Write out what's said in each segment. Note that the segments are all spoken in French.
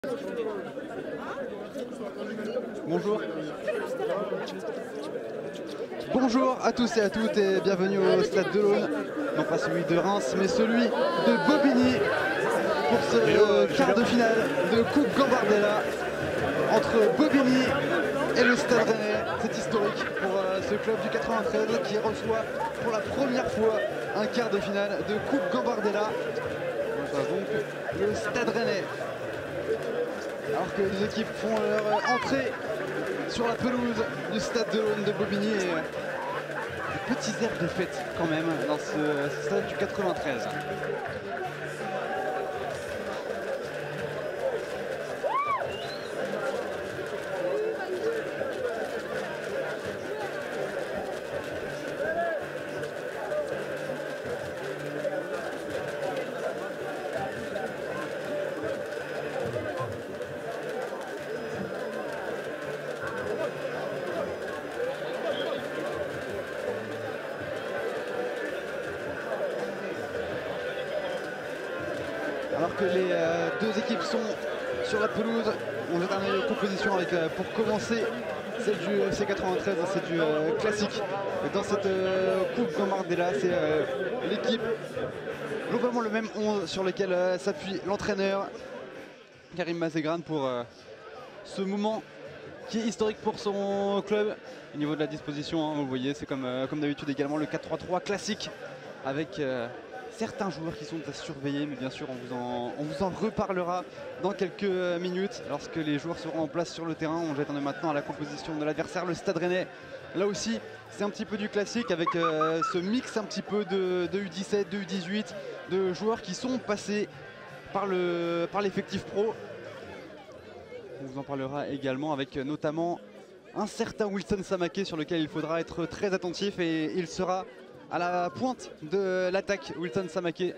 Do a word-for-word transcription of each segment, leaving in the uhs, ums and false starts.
Bonjour. Bonjour à tous et à toutes et bienvenue au Stade de l'Aune. Non pas celui de Reims mais celui de Bobigny pour ce euh, quart de finale de Coupe Gambardella entre Bobigny et le Stade Rennais. C'est historique pour euh, ce club du quatre-vingt-treize qui reçoit pour la première fois un quart de finale de Coupe Gambardella. On reçoit donc le Stade Rennais. Alors que les équipes font leur entrée sur la pelouse du Stade de l'Aune de Bobigny et des petits airs de fête quand même dans ce stade du quatre-vingt-treize. Alors que les euh, deux équipes sont sur la pelouse, on jette un œil aux compositions avec, euh, pour commencer, celle du F C quatre-vingt-treize, c'est du euh, classique. Et dans cette euh, Coupe Gambardella, c'est euh, l'équipe, globalement le même onze sur lequel euh, s'appuie l'entraîneur Karim Mazegran pour euh, ce moment qui est historique pour son club. Au niveau de la disposition, hein, vous voyez, c'est comme, euh, comme d'habitude également le quatre trois trois classique avec euh, certains joueurs qui sont à surveiller, mais bien sûr on vous, en, on vous en reparlera dans quelques minutes lorsque les joueurs seront en place sur le terrain. On jette maintenant à la composition de l'adversaire, le Stade Rennais. Là aussi c'est un petit peu du classique avec euh, ce mix un petit peu de, de U dix-sept, de U dix-huit, de joueurs qui sont passés par le, par l'effectif pro. On vous en parlera également avec notamment un certain Wilson Samaké sur lequel il faudra être très attentif et il sera à la pointe de l'attaque. Wilson Samaké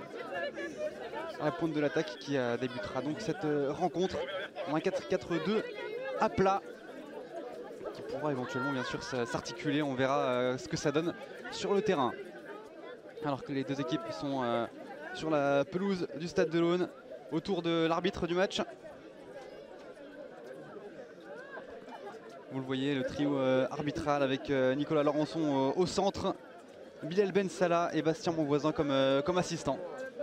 à la pointe de l'attaque qui euh, débutera donc cette euh, rencontre en un quatre quatre deux à plat qui pourra éventuellement bien sûr s'articuler. On verra euh, ce que ça donne sur le terrain. Alors que les deux équipes sont euh, sur la pelouse du Stade de l'Aune autour de l'arbitre du match. Vous le voyez, le trio euh, arbitral avec euh, Nicolas Laurençon euh, au centre, Bilal Ben Salah et Bastien Monvoisin comme, euh, comme assistant.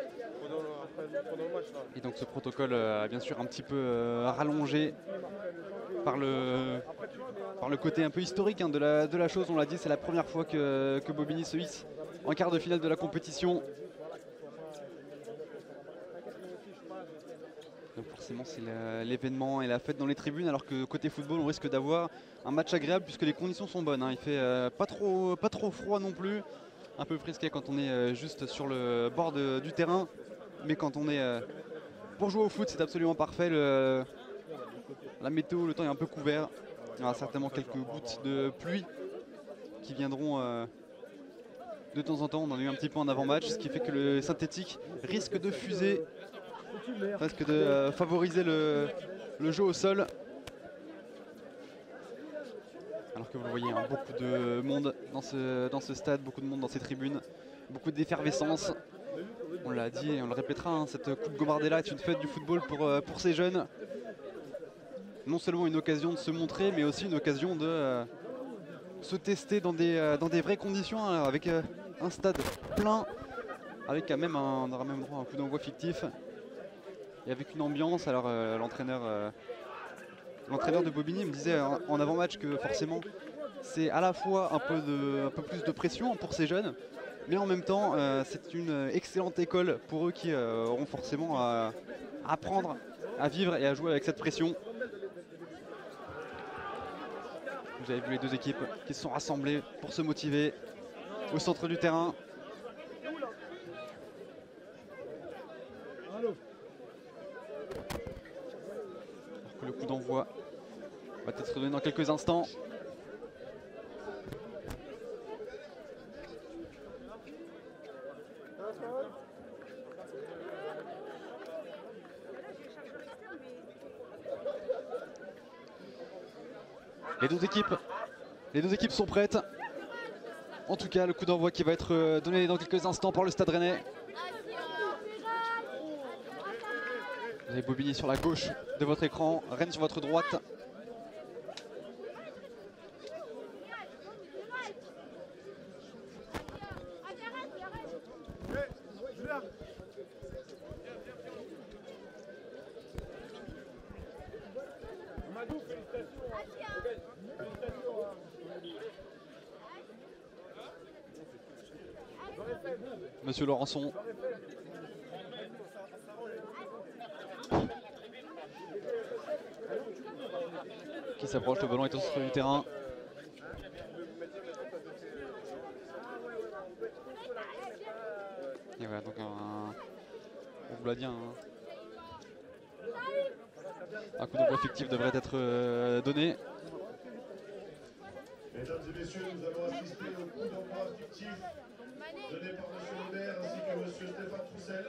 Et donc ce protocole euh, bien sûr un petit peu euh, rallongé par le, par le côté un peu historique hein, de, la, de la chose. On l'a dit, c'est la première fois que, que Bobigny se hisse en quart de finale de la compétition. Donc forcément c'est l'événement et la fête dans les tribunes, alors que côté football on risque d'avoir un match agréable puisque les conditions sont bonnes, hein. Il fait euh, pas, trop, pas trop froid non plus, un peu frisqué quand on est euh, juste sur le bord de, du terrain, mais quand on est euh, pour jouer au foot c'est absolument parfait. Le, la météo, le temps est un peu couvert, il y aura certainement quelques gouttes de pluie qui viendront euh, de temps en temps. On en a eu un petit peu en avant-match, ce qui fait que le synthétique risque de fuser, presque de euh, favoriser le, le jeu au sol. Alors que vous le voyez, hein, beaucoup de monde dans ce, dans ce stade, beaucoup de monde dans ces tribunes, beaucoup d'effervescence. On l'a dit et on le répétera, hein, cette Coupe Gambardella est une fête du football pour, euh, pour ces jeunes. Non seulement une occasion de se montrer, mais aussi une occasion de euh, se tester dans des, euh, dans des vraies conditions, hein, avec euh, un stade plein, avec quand même un, on aura même droit à un coup d'envoi fictif. Et avec une ambiance. Alors euh, l'entraîneur euh, l'entraîneur de Bobigny me disait en, en avant-match que forcément c'est à la fois un peu, de, un peu plus de pression pour ces jeunes, mais en même temps euh, c'est une excellente école pour eux qui euh, auront forcément à, à apprendre à vivre et à jouer avec cette pression. Vous avez vu les deux équipes qui se sont rassemblées pour se motiver au centre du terrain. Le coup d'envoi va être donné dans quelques instants. Les deux équipes, les deux équipes sont prêtes. En tout cas, le coup d'envoi qui va être donné dans quelques instants par le Stade Rennais. Vous avez Bobigny sur la gauche de votre écran, Rennes sur votre droite. Monsieur Laurençon. Qui s'approche, le ballon est au centre du terrain. Et voilà, donc un, on vous l'a dit, un, un coup d'envoi effectif devrait être euh, donné. Mesdames et messieurs, nous allons assister au coup d'envoi fictif donné par monsieur le maire ainsi que monsieur Stéphane Troussel.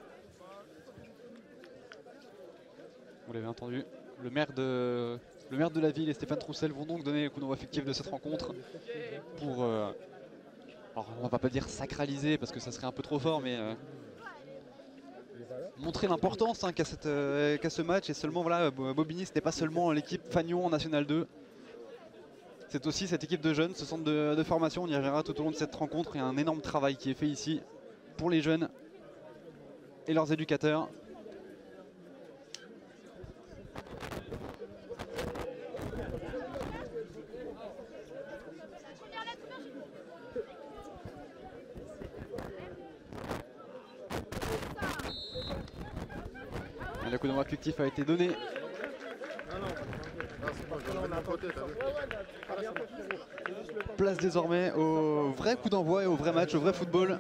Vous l'avez entendu, le maire, de, le maire de la ville et Stéphane Troussel vont donc donner le coup d'envoi fictif de cette rencontre pour, euh, alors on va pas dire sacraliser parce que ça serait un peu trop fort, mais euh, montrer l'importance hein, qu'a euh, qu ce match. Et seulement voilà, Bobigny, ce n'est pas seulement l'équipe Fagnon en National deux. C'est aussi cette équipe de jeunes, ce centre de, de formation, on y reviendra tout au long de cette rencontre. Il y a un énorme travail qui est fait ici pour les jeunes et leurs éducateurs. Et le coup d'envoi fictif a été donné. Place désormais au vrai coup d'envoi et au vrai match, au vrai football.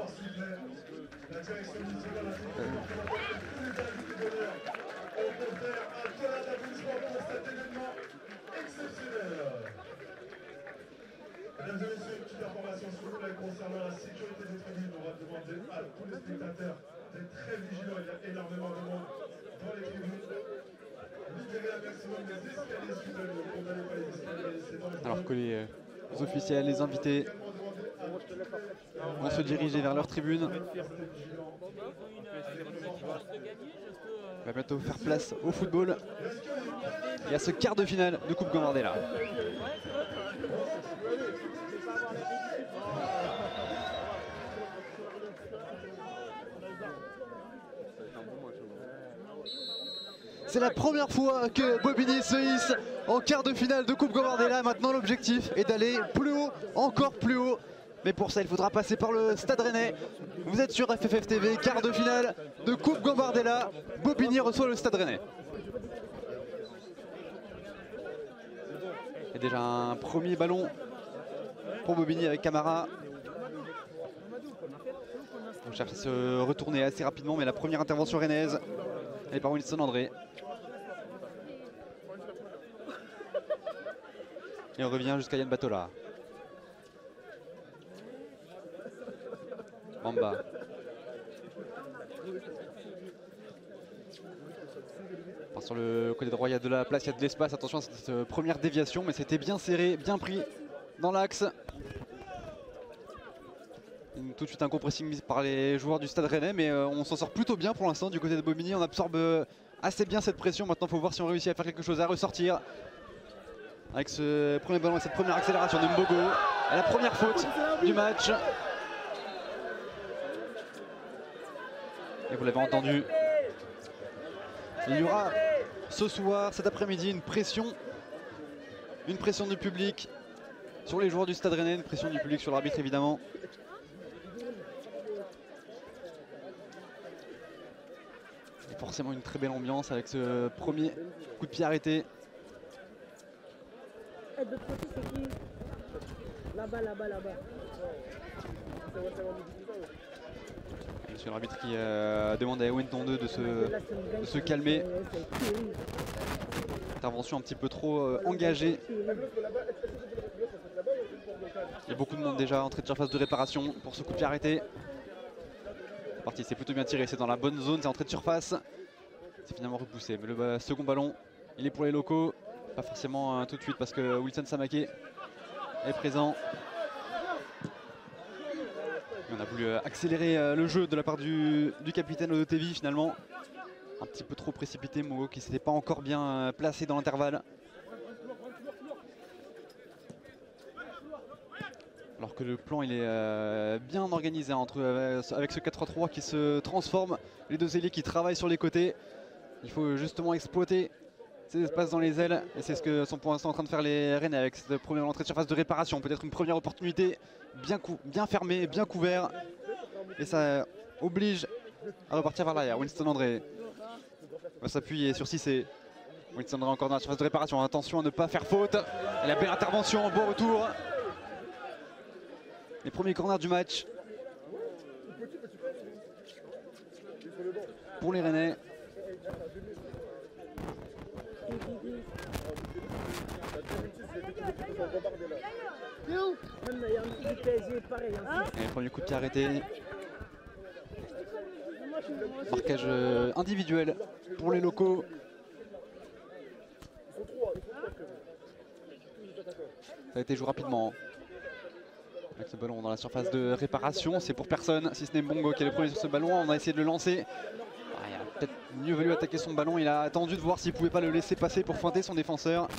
Mesdames et messieurs, une petite information s'il vous plaît concernant la sécurité des tribunes. On va demander à tous les spectateurs d'être très vigilants. Il y a énormément de monde dans les tribunes. Libérez un maximum les escaliers s'il vous plaît. Ne condamnez pas les escaliers, c'est dangereux. Alors que les euh, officiels, les invités vont se diriger vers leur tribune. On va bientôt faire place au football et à ce quart de finale de Coupe Gambardella. C'est la première fois que Bobigny se hisse en quart de finale de Coupe Gambardella. Maintenant l'objectif est d'aller plus haut, encore plus haut. Mais pour ça il faudra passer par le Stade Rennais. Vous êtes sur F F F T V, quart de finale de Coupe Gambardella. Bobigny reçoit le Stade Rennais. Et déjà un premier ballon pour Bobigny avec Camara. On cherche à se retourner assez rapidement, mais la première intervention rennaise elle est par Winston André. Et on revient jusqu'à Yann Batola. Bamba. Enfin, sur le côté droit, il y a de la place, il y a de l'espace. Attention à cette première déviation, mais c'était bien serré, bien pris dans l'axe. Tout de suite un compressing mis par les joueurs du Stade Rennais, mais euh, on s'en sort plutôt bien pour l'instant du côté de Bobigny. On absorbe euh, assez bien cette pression. Maintenant, il faut voir si on réussit à faire quelque chose, à ressortir avec ce premier ballon et cette première accélération de Mbogo. Et la première faute du match. Et vous l'avez entendu, il y aura ce soir, cet après-midi, une pression, une pression du public sur les joueurs du Stade Rennais, une pression du public sur l'arbitre évidemment. Et forcément une très belle ambiance avec ce premier coup de pied arrêté. Là-bas, là-bas, là-bas. Monsieur l'arbitre qui euh, demande à Ewenton deux de se, de se calmer. Intervention un petit peu trop euh, engagée. Il y a beaucoup de monde déjà entré de surface de réparation pour ce coup de pied arrêté. C'est parti, c'est plutôt bien tiré, c'est dans la bonne zone, c'est entrée de surface. C'est finalement repoussé, mais le euh, second ballon, il est pour les locaux. Pas forcément euh, tout de suite parce que Wilson Samaké est présent. Et on a voulu euh, accélérer euh, le jeu de la part du, du capitaine Odotevi finalement. Un petit peu trop précipité, Mongo qui s'était pas encore bien placé dans l'intervalle. Alors que le plan il est euh, bien organisé entre, euh, avec ce quatre trois trois qui se transforme, les deux ailiers qui travaillent sur les côtés. Il faut justement exploiter ces espaces dans les ailes et c'est ce que sont pour l'instant en train de faire les Rennais avec cette première entrée de surface de réparation. Peut-être une première opportunité bien, bien fermée, bien couvert et ça oblige à repartir vers l'arrière. Winston André va s'appuyer sur Cissé. Winston André encore dans la surface de réparation. Attention à ne pas faire faute. Et la belle intervention, beau retour. Les premiers corners du match pour les Rennais. Et le premier coup de pied arrêté. Marquage individuel pour les locaux. Ça a été joué rapidement. Avec ce ballon dans la surface de réparation, c'est pour personne, si ce n'est Mongo qui est le premier sur ce ballon. On a essayé de le lancer. Ah, il a peut-être mieux valu attaquer son ballon. Il a attendu de voir s'il ne pouvait pas le laisser passer pour feinter son défenseur.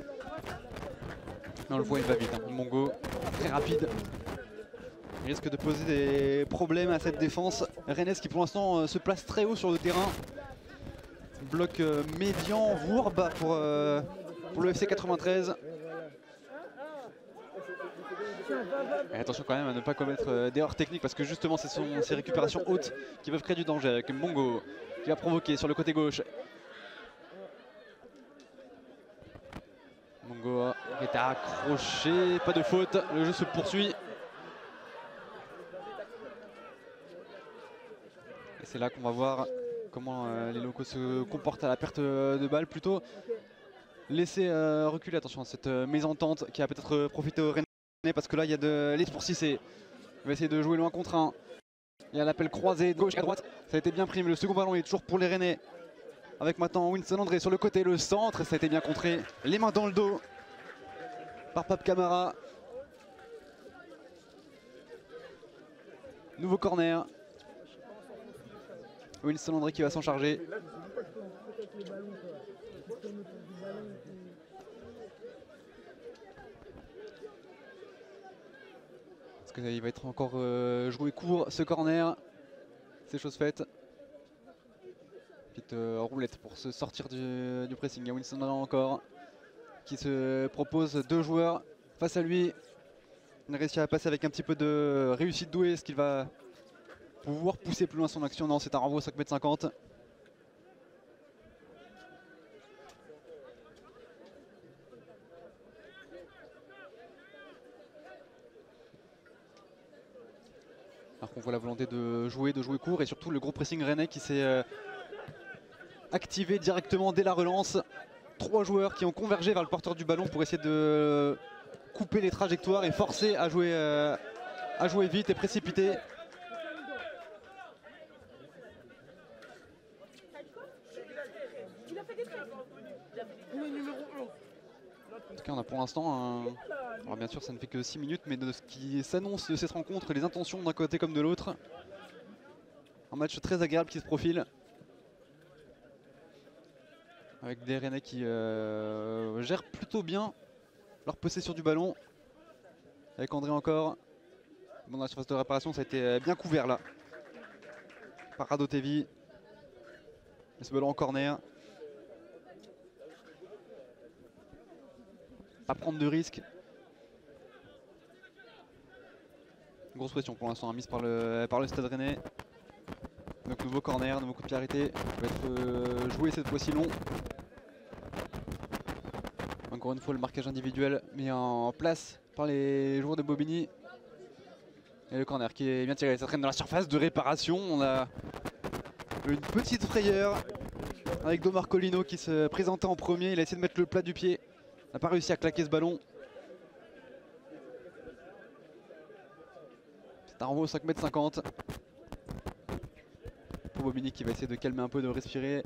Mais on le voit, il va vite. Hein. Mongo, très rapide. Il risque de poser des problèmes à cette défense. Rennes qui pour l'instant euh, se place très haut sur le terrain. Bloc euh, médian, voire bas pour, euh, pour le F C quatre-vingt-treize. Et attention quand même à ne pas commettre euh, d'erreurs techniques parce que justement ce sont ces récupérations hautes qui peuvent créer du danger avec Mongo qui va provoquer sur le côté gauche. Mongo est accroché, pas de faute, le jeu se poursuit. Et c'est là qu'on va voir comment euh, les locaux se comportent à la perte de balle. Plutôt laisser euh, reculer, attention à cette euh, mésentente qui a peut-être euh, profité au Rennes. Parce que là il y a de l'espoir pour Cissé. Il va essayer de jouer loin contre un. Il y a l'appel croisé de gauche à droite. Ça a été bien pris mais le second ballon est toujours pour les Rennais. Avec maintenant Winston André sur le côté, le centre. Ça a été bien contré. Les mains dans le dos par Pape Camara. Nouveau corner. Winston André qui va s'en charger. Il va être encore euh, joué court ce corner. C'est chose faite. Petite euh, roulette pour se sortir du, du pressing. Il y a Winston encore qui se propose deux joueurs face à lui. Il a réussi à passer avec un petit peu de réussite douée. Est-ce qu'il va pouvoir pousser plus loin son action? Non, c'est un renvoi cinq mètres cinquante. Alors qu'on voit la volonté de jouer, de jouer court et surtout le gros pressing rennais qui s'est euh, activé directement dès la relance. Trois joueurs qui ont convergé vers le porteur du ballon pour essayer de couper les trajectoires et forcer à jouer, euh, à jouer vite et précipiter. En tout cas, on a pour l'instant un... Alors bien sûr ça ne fait que six minutes, mais de ce qui s'annonce de cette rencontre, les intentions d'un côté comme de l'autre. Un match très agréable qui se profile. Avec des Rennais qui euh, gèrent plutôt bien leur possession du ballon. Avec André encore. Bon, dans la surface de réparation, ça a été bien couvert là. Par Radotevi. Et ce ballon en corner. À prendre de risques. Grosse pression pour l'instant mise par le, par le Stade Rennais. Donc nouveau corner, nouveau coup de pied arrêté. Il va être euh, joué cette fois-ci long. Encore une fois le marquage individuel mis en place par les joueurs de Bobigny. Et le corner qui est bien tiré. Ça traîne dans la surface de réparation. On a une petite frayeur avec Domar Colino qui se présentait en premier. Il a essayé de mettre le plat du pied. Il n'a pas réussi à claquer ce ballon. C'est un renvoi au cinq mètres cinquante. Pour Bobigny qui va essayer de calmer un peu, de respirer.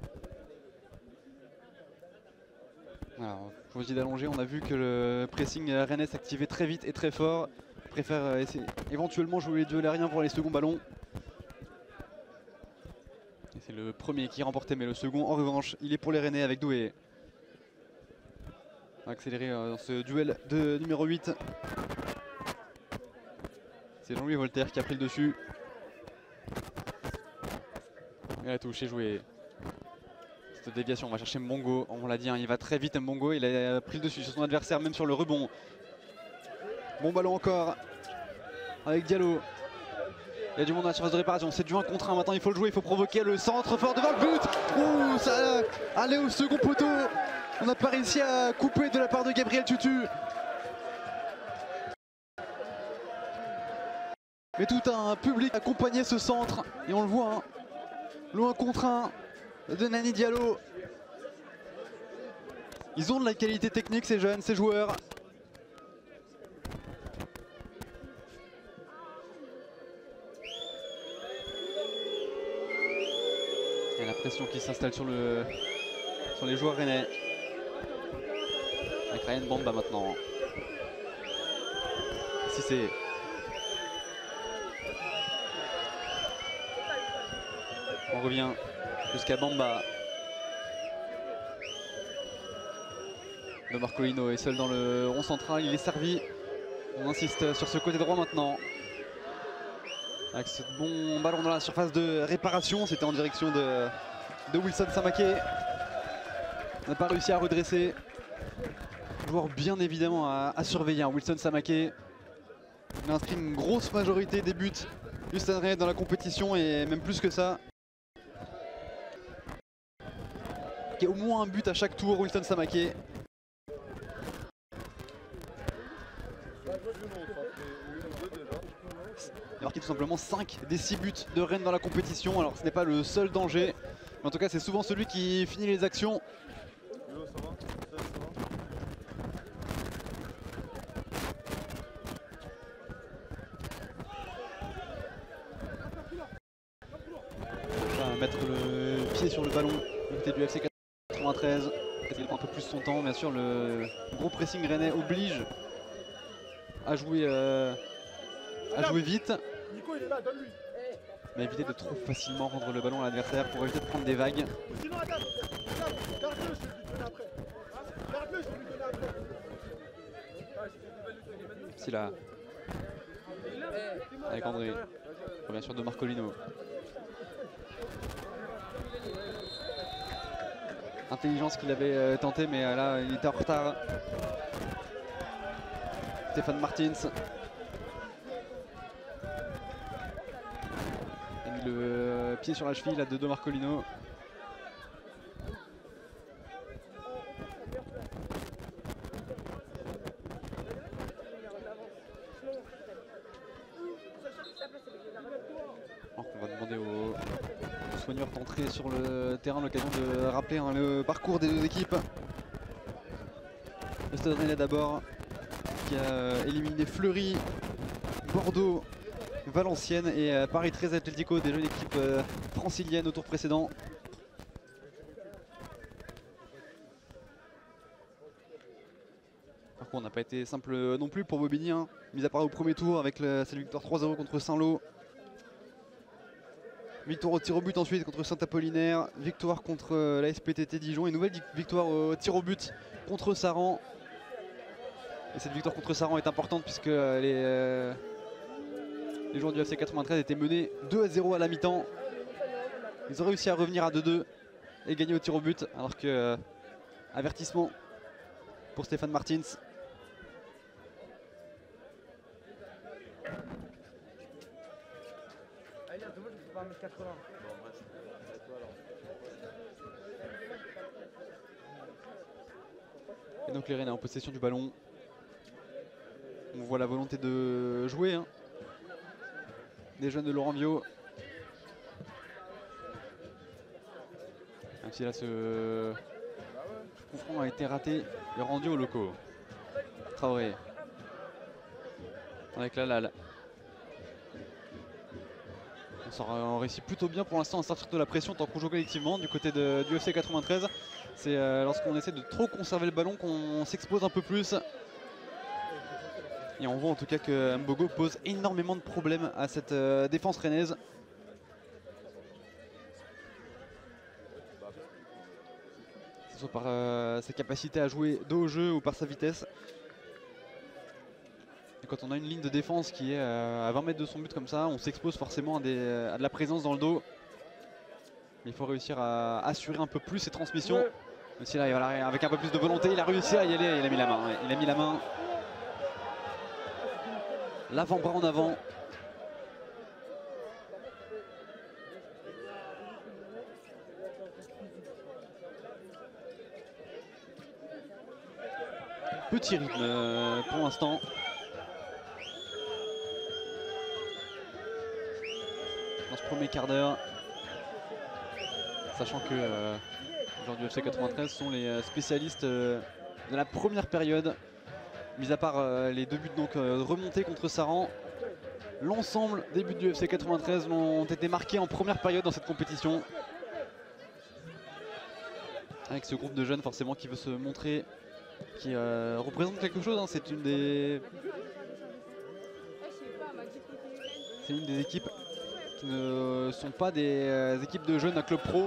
Alors, choisi d'allonger, on a vu que le pressing rennais s'activait très vite et très fort. Il préfère essayer, éventuellement jouer les duels aériens pour les seconds ballons. C'est le premier qui remportait, mais le second en revanche il est pour les Rennais avec Doué. On va accélérer dans ce duel de numéro huit. C'est Jean-Louis Voltaire qui a pris le dessus. Et la touche est jouée. Cette déviation, on va chercher Mbongo. On l'a dit, hein, il va très vite Mbongo. Il a pris le dessus sur son adversaire, même sur le rebond. Bon ballon encore avec Diallo. Il y a du monde à la surface de réparation. C'est du un contre un. Maintenant, il faut le jouer. Il faut provoquer le centre fort devant le but. Ouh, ça allait au second poteau. On n'a pas réussi à couper de la part de Gabriel Tutu. Mais tout un public accompagnait ce centre. Et on le voit, hein, loin contre un de Nani Diallo. Ils ont de la qualité technique, ces jeunes, ces joueurs. Il y a la pression qui s'installe sur, le, sur les joueurs rennais. Avec Ryan Bamba maintenant. Si c'est... On revient jusqu'à Bamba. De Marcolino est seul dans le rond central, il est servi. On insiste sur ce côté droit maintenant. Avec ce bon ballon dans la surface de réparation, c'était en direction de, de Wilson Samaké. On n'a pas réussi à redresser. Joueur bien évidemment à, à surveiller, hein, Wilson Samaké. Il a inscrit une grosse majorité des buts du Stade Rennais dans la compétition et même plus que ça. Il y a au moins un but à chaque tour, Wilson Samaké. Il a marqué tout simplement cinq des six buts de Rennes dans la compétition. Alors ce n'est pas le seul danger, mais en tout cas c'est souvent celui qui finit les actions. On va mettre le pied sur le ballon du côté du F C quatre-vingt-treize. Il prend un peu plus son temps, bien sûr. Le gros pressing rennais oblige à jouer, euh, à jouer vite. Mais éviter de trop facilement rendre le ballon à l'adversaire pour éviter de prendre des vagues. C'est là. Avec André. Bien sûr de Marcolino. Intelligence qu'il avait euh, tenté, mais euh, là il était en retard. Stéphane Martins. Il a mis le euh, pied sur la cheville là, de De Marcolino. Alors qu'on va demander aux soigneurs d'entrer sur le terrain, l'occasion de rappeler hein, le parcours des deux équipes. Le Stade Rennais d'abord, qui a éliminé Fleury, Bordeaux, Valenciennes et euh, Paris treize Atlético, déjà une équipe euh, francilienne au tour précédent. Par contre, on n'a pas été simple non plus pour Bobigny, hein, mis à part au premier tour avec le, cette victoire trois zéro contre Saint-Lô. Victoire au tir au but ensuite contre Saint-Apollinaire, victoire contre euh, la S P T T Dijon et nouvelle victoire au tir au but contre Saran. Et cette victoire contre Saran est importante puisque euh, les, euh, les joueurs du F C quatre-vingt-treize étaient menés deux à zéro à la mi-temps. Ils ont réussi à revenir à deux deux et gagner au tir au but alors que euh, avertissement pour Stéphane Martins. Et donc les Rennais en possession du ballon. On voit la volonté de jouer hein, des jeunes de Laurent Viau. Même si là ce coup franc a été raté et rendu aux locaux. Traoré. Avec la Lal. On réussit plutôt bien pour l'instant à sortir de la pression tant qu'on joue collectivement du côté de, du F C quatre-vingt-treize. C'est euh, lorsqu'on essaie de trop conserver le ballon qu'on s'expose un peu plus. Et on voit en tout cas que Mbogo pose énormément de problèmes à cette euh, défense rennaise. soit par euh, sa capacité à jouer dos au jeu ou par sa vitesse. Et quand on a une ligne de défense qui est euh, à vingt mètres de son but comme ça, on s'expose forcément à, des, à de la présence dans le dos. Il faut réussir à assurer un peu plus ses transmissions. Ouais. Même si là, voilà, avec un peu plus de volonté, il a réussi à y aller. Il a mis la main. Ouais. Il a mis la main. L'avant-bras en avant. Petit rythme euh, pour l'instant. Dans ce premier quart d'heure. Sachant que euh, les joueurs du U F C quatre-vingt-treize sont les spécialistes euh, de la première période. Mis à part euh, les deux buts donc euh, remontés contre Saran. L'ensemble des buts du U F C quatre-vingt-treize ont été marqués en première période dans cette compétition. Avec ce groupe de jeunes forcément qui veut se montrer, qui euh, représente quelque chose, hein. C'est une des... C'est une des équipes qui ne sont pas des euh, équipes de jeunes à club pro.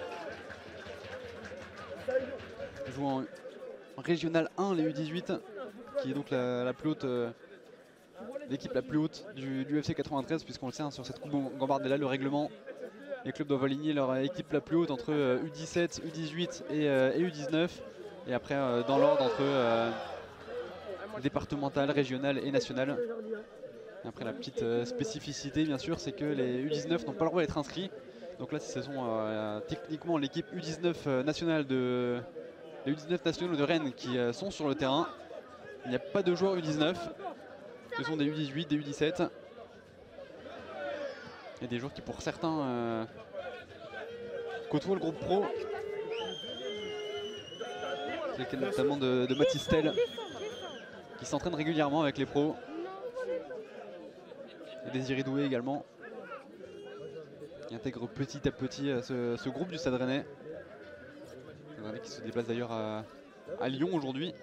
Ils jouent en, en régional un, les U dix-huit, qui est donc la, la plus haute, euh, l'équipe la plus haute du, du U F C quatre-vingt-treize, puisqu'on le sait, hein, sur cette coupe Gambardella, le règlement, les clubs doivent aligner leur équipe la plus haute entre euh, U dix-sept, U dix-huit et, euh, et U dix-neuf. Et après, euh, dans l'ordre entre euh, départemental, régional et national. Et après, la petite euh, spécificité, bien sûr, c'est que les U dix-neuf n'ont pas le droit d'être inscrits. Donc là, ce sont euh, techniquement l'équipe U dix-neuf nationale de, les U dix-neuf nationaux de Rennes qui euh, sont sur le terrain. Il n'y a pas de joueurs U dix-neuf. Ce sont des U dix-huit, des U dix-sept. Et des joueurs qui, pour certains, euh, côtoient le groupe pro. C'est le cas notamment de, de Mathis Tel, qui s'entraîne régulièrement avec les pros. Et Désiré Doué également, qui intègre petit à petit ce, ce groupe du Stade Rennais. Stade Rennais qui se déplace d'ailleurs à, à Lyon aujourd'hui.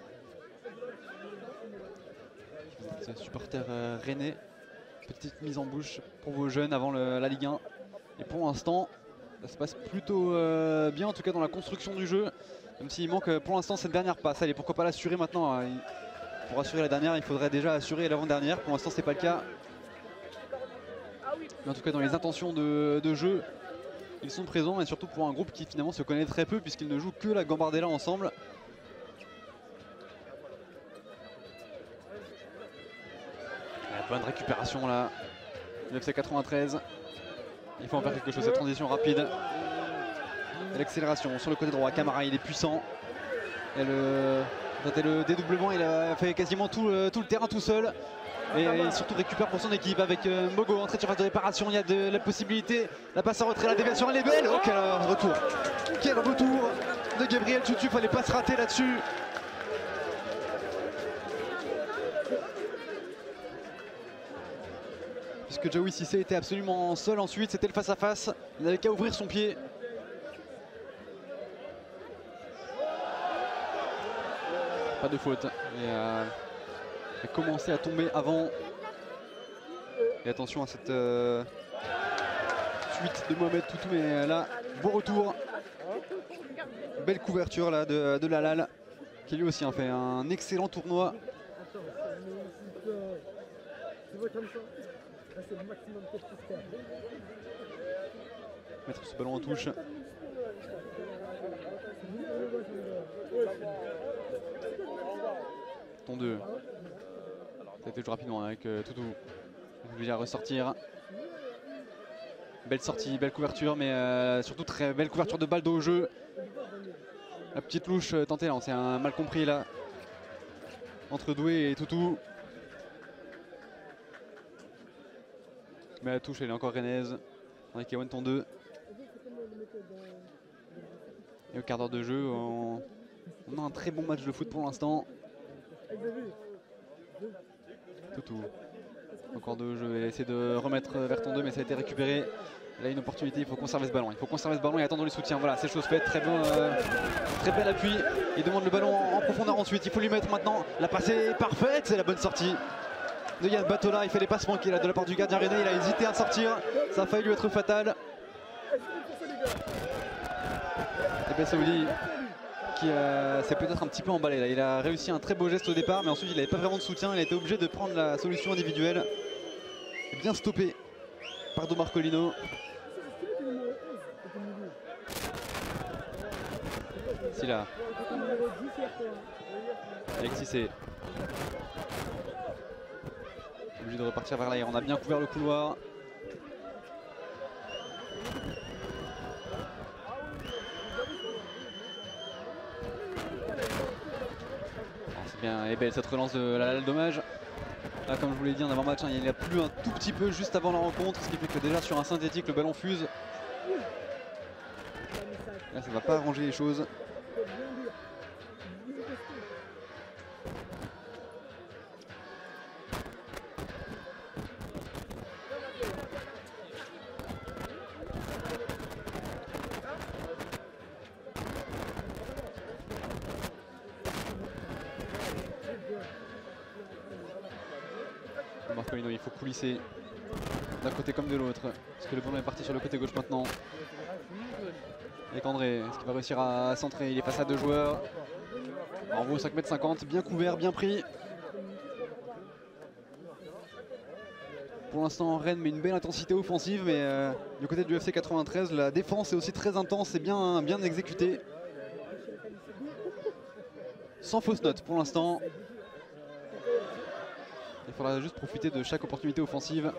Vous êtes supporters euh, rennais. Petite mise en bouche pour vos jeunes avant le, la Ligue un. Et pour l'instant, ça se passe plutôt euh, bien, en tout cas dans la construction du jeu. Même s'il manque pour l'instant cette dernière passe. Allez, pourquoi pas l'assurer maintenant, hein. Pour assurer la dernière, il faudrait déjà assurer l'avant-dernière. Pour l'instant, c'est pas le cas. Mais en tout cas, dans les intentions de, de jeu, ils sont présents. Et surtout pour un groupe qui finalement se connaît très peu, puisqu'ils ne jouent que la Gambardella ensemble. La bonne récupération là. U F C quatre-vingt-treize. Il faut en faire quelque chose. Cette transition rapide. L'accélération sur le côté droit, Camara il est puissant. Et le, le dédoublement, il a fait quasiment tout, tout le terrain tout seul. Et, et surtout récupère pour son équipe avec euh, Mogo, entrée de surface de réparation. Il y a de la possibilité, la passe en retrait, la déviation, elle est belle. Oh quel retour, quel retour de Gabriel Tutu, fallait pas se rater là-dessus. Puisque Jaoui Cissé était absolument seul ensuite, c'était le face-à-face. Il n'avait qu'à ouvrir son pied. Pas de faute. Et euh, il a commencé à tomber avant. Et attention à cette euh, suite de Mohamed Toutou. Mais là, beau retour. Belle couverture là de, de Lalal, qui lui aussi a fait un excellent tournoi. Mettre ce ballon en touche. Ton deux. Ça a été joué rapidement avec euh, Toutou. Il va ressortir. Belle sortie, belle couverture, mais euh, surtout très belle couverture de balle dos au jeu. La petite louche euh, tentée là, c'est un mal compris là. Entre Doué et Toutou. Mais la touche elle est encore rennaise. Avec Ewan Ton deux. Et au quart d'heure de jeu, on... on a un très bon match de foot pour l'instant. Toutou. Encore deux jeux, il a essayé de remettre vers Ton deux, mais ça a été récupéré. Là, une opportunité, il faut conserver ce ballon. Il faut conserver ce ballon et attendre le soutien. Voilà, c'est chose faite. Très bon, euh, très bel appui. Il demande le ballon en profondeur ensuite. Il faut lui mettre maintenant. La passe est parfaite, c'est la bonne sortie de Yann Batola. Il fait les passes manquées là de la part du gardien rennais. Il a hésité à sortir. Ça a failli lui être fatal. Et Ben Saoudi qui euh, s'est peut-être un petit peu emballé là. Il a réussi un très beau geste au départ, mais ensuite il n'avait pas vraiment de soutien. Il a été obligé de prendre la solution individuelle. Bien stoppé par Do Marcolino. Si là. Avec Cissé. Obligé de repartir vers l'arrière. On a bien couvert le couloir. C'est bien et belle cette relance de la Lalle, dommage. Là, comme je vous l'ai dit en avant-match, hein, il y a plu un tout petit peu juste avant la rencontre, ce qui fait que déjà sur un synthétique le ballon fuse. Là, ça ne va pas arranger les choses. Marcolino, il faut coulisser d'un côté comme de l'autre, parce que le ballon est parti sur le côté gauche maintenant. Avec André, est-ce qu'il va réussir à centrer? Il est face à deux joueurs. En gros cinq mètres cinquante, bien couvert, bien pris. Pour l'instant Rennes met une belle intensité offensive, mais euh, du côté du F C quatre-vingt-treize, la défense est aussi très intense et bien, bien exécutée. Sans fausse note pour l'instant. Il faudra juste profiter de chaque opportunité offensive.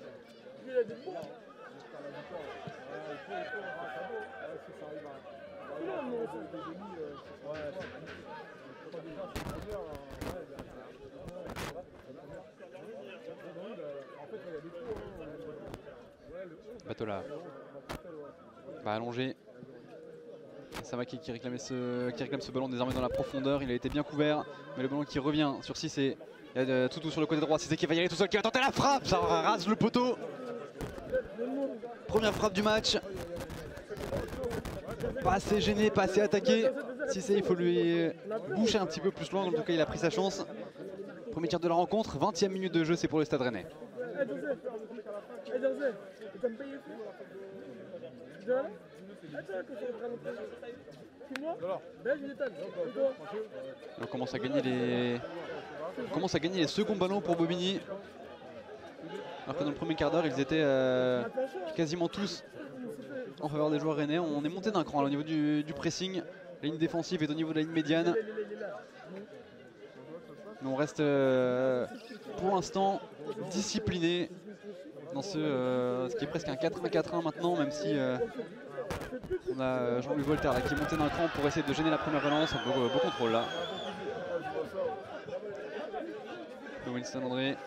Batola va allonger. Samaki qui réclamait ce, qui réclame ce ballon désormais dans la profondeur. Il a été bien couvert, mais le ballon qui revient sur Cissé. Il y a Toutou sur le côté droit. Cissé qui va y aller tout seul, qui va tenter la frappe. Ça rase le poteau. Première frappe du match. Pas assez gêné, pas assez attaqué. Cissé, il faut lui boucher un petit peu plus loin. En tout cas, il a pris sa chance. Premier tir de la rencontre, vingtième minute de jeu, c'est pour le Stade Rennais. On commence à gagner les, on commence à gagner les seconds ballons pour Bobigny. Alors que dans le premier quart d'heure, ils étaient euh, quasiment tous en faveur des joueurs rennais. On est monté d'un cran là, au niveau du, du pressing. La ligne défensive est au niveau de la ligne médiane. Mais on reste euh, pour l'instant discipliné dans ce, euh, ce qui est presque un quatre un quatre un maintenant, même si euh, on a Jean-Louis Voltaire là, qui est monté d'un cran pour essayer de gêner la première relance. Un beau, beau contrôle là. De Winston André.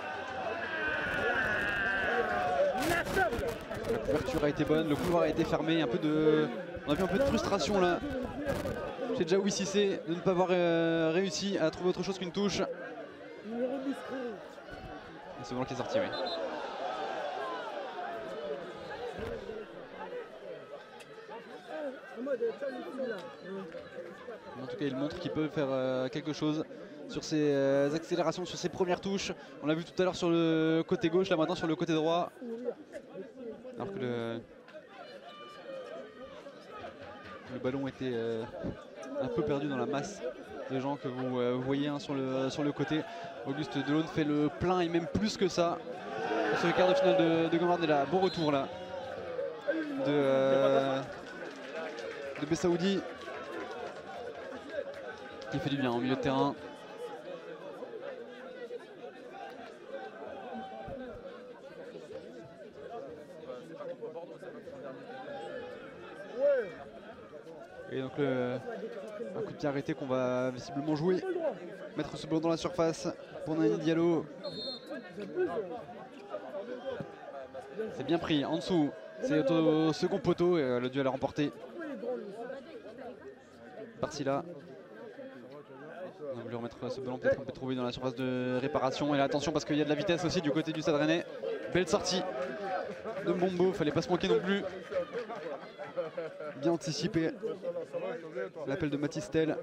La couverture a été bonne, le couloir a été fermé, un peu de... on a vu un peu de frustration là chez Djaoui Cissé de ne pas avoir euh, réussi à trouver autre chose qu'une touche. Et c'est bon qui est sorti, oui. En tout cas, il montre qu'il peut faire euh, quelque chose sur ses euh, accélérations, sur ses premières touches. On l'a vu tout à l'heure sur le côté gauche, là maintenant sur le côté droit. Alors que le, le ballon était euh, un peu perdu dans la masse de gens que vous euh, voyez hein, sur, le, sur le côté. Auguste Delaune fait le plein et même plus que ça. Sur ce quart de finale de, de Gambardella. Bon retour là de, euh, de Bessaoudi qui fait du bien au milieu de terrain. Et donc le, un coup de pied arrêté qu'on va visiblement jouer. Mettre ce ballon dans la surface pour Nani Diallo. C'est bien pris en dessous. C'est au second poteau et le duel à remporter. Par là. On a voulu remettre ce ballon peut-être un peu trouvé dans la surface de réparation. Et là, attention parce qu'il y a de la vitesse aussi du côté du Stade Rennais. Belle sortie de Mbombo, fallait pas se manquer non plus. Bien anticipé. L'appel de Matistel.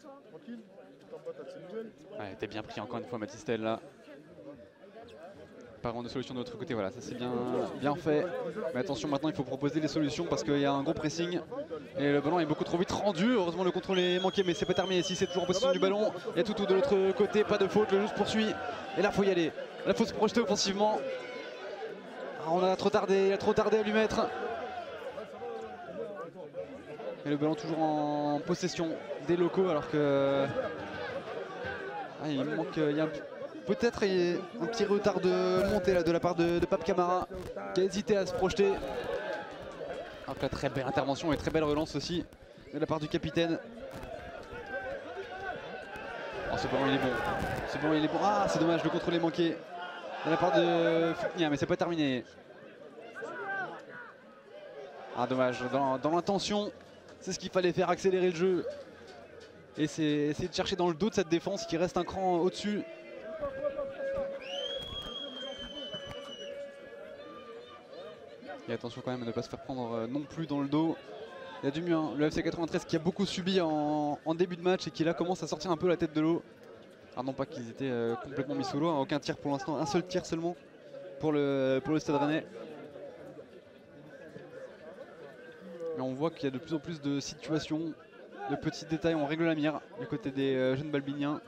Ouais, était bien pris encore une fois Matistel là. Parents de solutions de l'autre côté, voilà, ça c'est bien, bien fait. Mais attention, maintenant il faut proposer des solutions parce qu'il y a un gros pressing et le ballon est beaucoup trop vite rendu. Heureusement le contrôle est manqué, mais c'est pas terminé. Si c'est toujours en possession du ballon, il y a tout de l'autre côté, pas de faute, le jeu se poursuit. Et là, il faut y aller. Là, il faut se projeter offensivement. Ah, on a trop tardé, il a trop tardé à lui mettre. Et le ballon toujours en possession des locaux alors que. Ah, il manque. Il y a peut-être un petit retard de montée là, de la part de, de Pape Camara qui a hésité à se projeter. Après, très belle intervention et très belle relance aussi de la part du capitaine. Oh, ce ballon il est bon. Ce ballon il est bon. Ah, c'est dommage, le contrôle est manqué de la part de Fouknia, mais c'est pas terminé. Ah, dommage. Dans, dans l'intention, c'est ce qu'il fallait faire, accélérer le jeu. Et c'est essayer de chercher dans le dos de cette défense qui reste un cran au-dessus. Et attention quand même à ne pas se faire prendre non plus dans le dos. Il y a du mieux, hein. Le F C quatre-vingt-treize qui a beaucoup subi en, en début de match et qui là commence à sortir un peu la tête de l'eau. Alors non pas qu'ils étaient euh, complètement mis sous l'eau, hein. Aucun tir pour l'instant, un seul tir seulement pour le, pour le Stade Rennais. Mais on voit qu'il y a de plus en plus de situations, de petits détails, on règle la mire du côté des euh, jeunes balbiniens.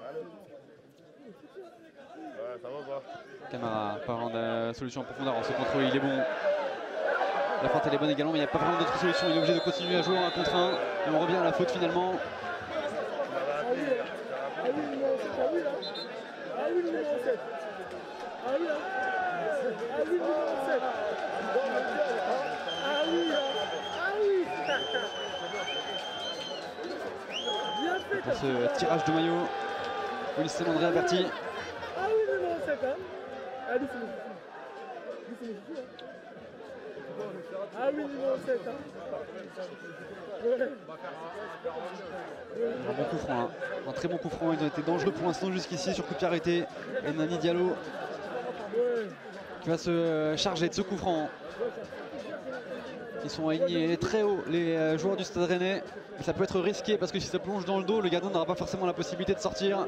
Camara, parlant de la solution en profondeur, en ce contrôle il est bon. La feinte elle est bonne également, mais il n'y a pas vraiment d'autre solution. Il est obligé de continuer à jouer en un contre un. Et on revient à la faute finalement. Pour ce tirage de maillot, Wilson André averti. Ah oui, numéro sept. Hein. Ouais. Un bon coup franc, hein. Un très bon coup franc. Ils ont été dangereux pour l'instant jusqu'ici sur coup de pied arrêté. Et Nani Diallo qui va se charger de ce coup franc. Ils sont alignés très haut, les joueurs du Stade Rennais. Et ça peut être risqué parce que si ça plonge dans le dos, le gardien n'aura pas forcément la possibilité de sortir.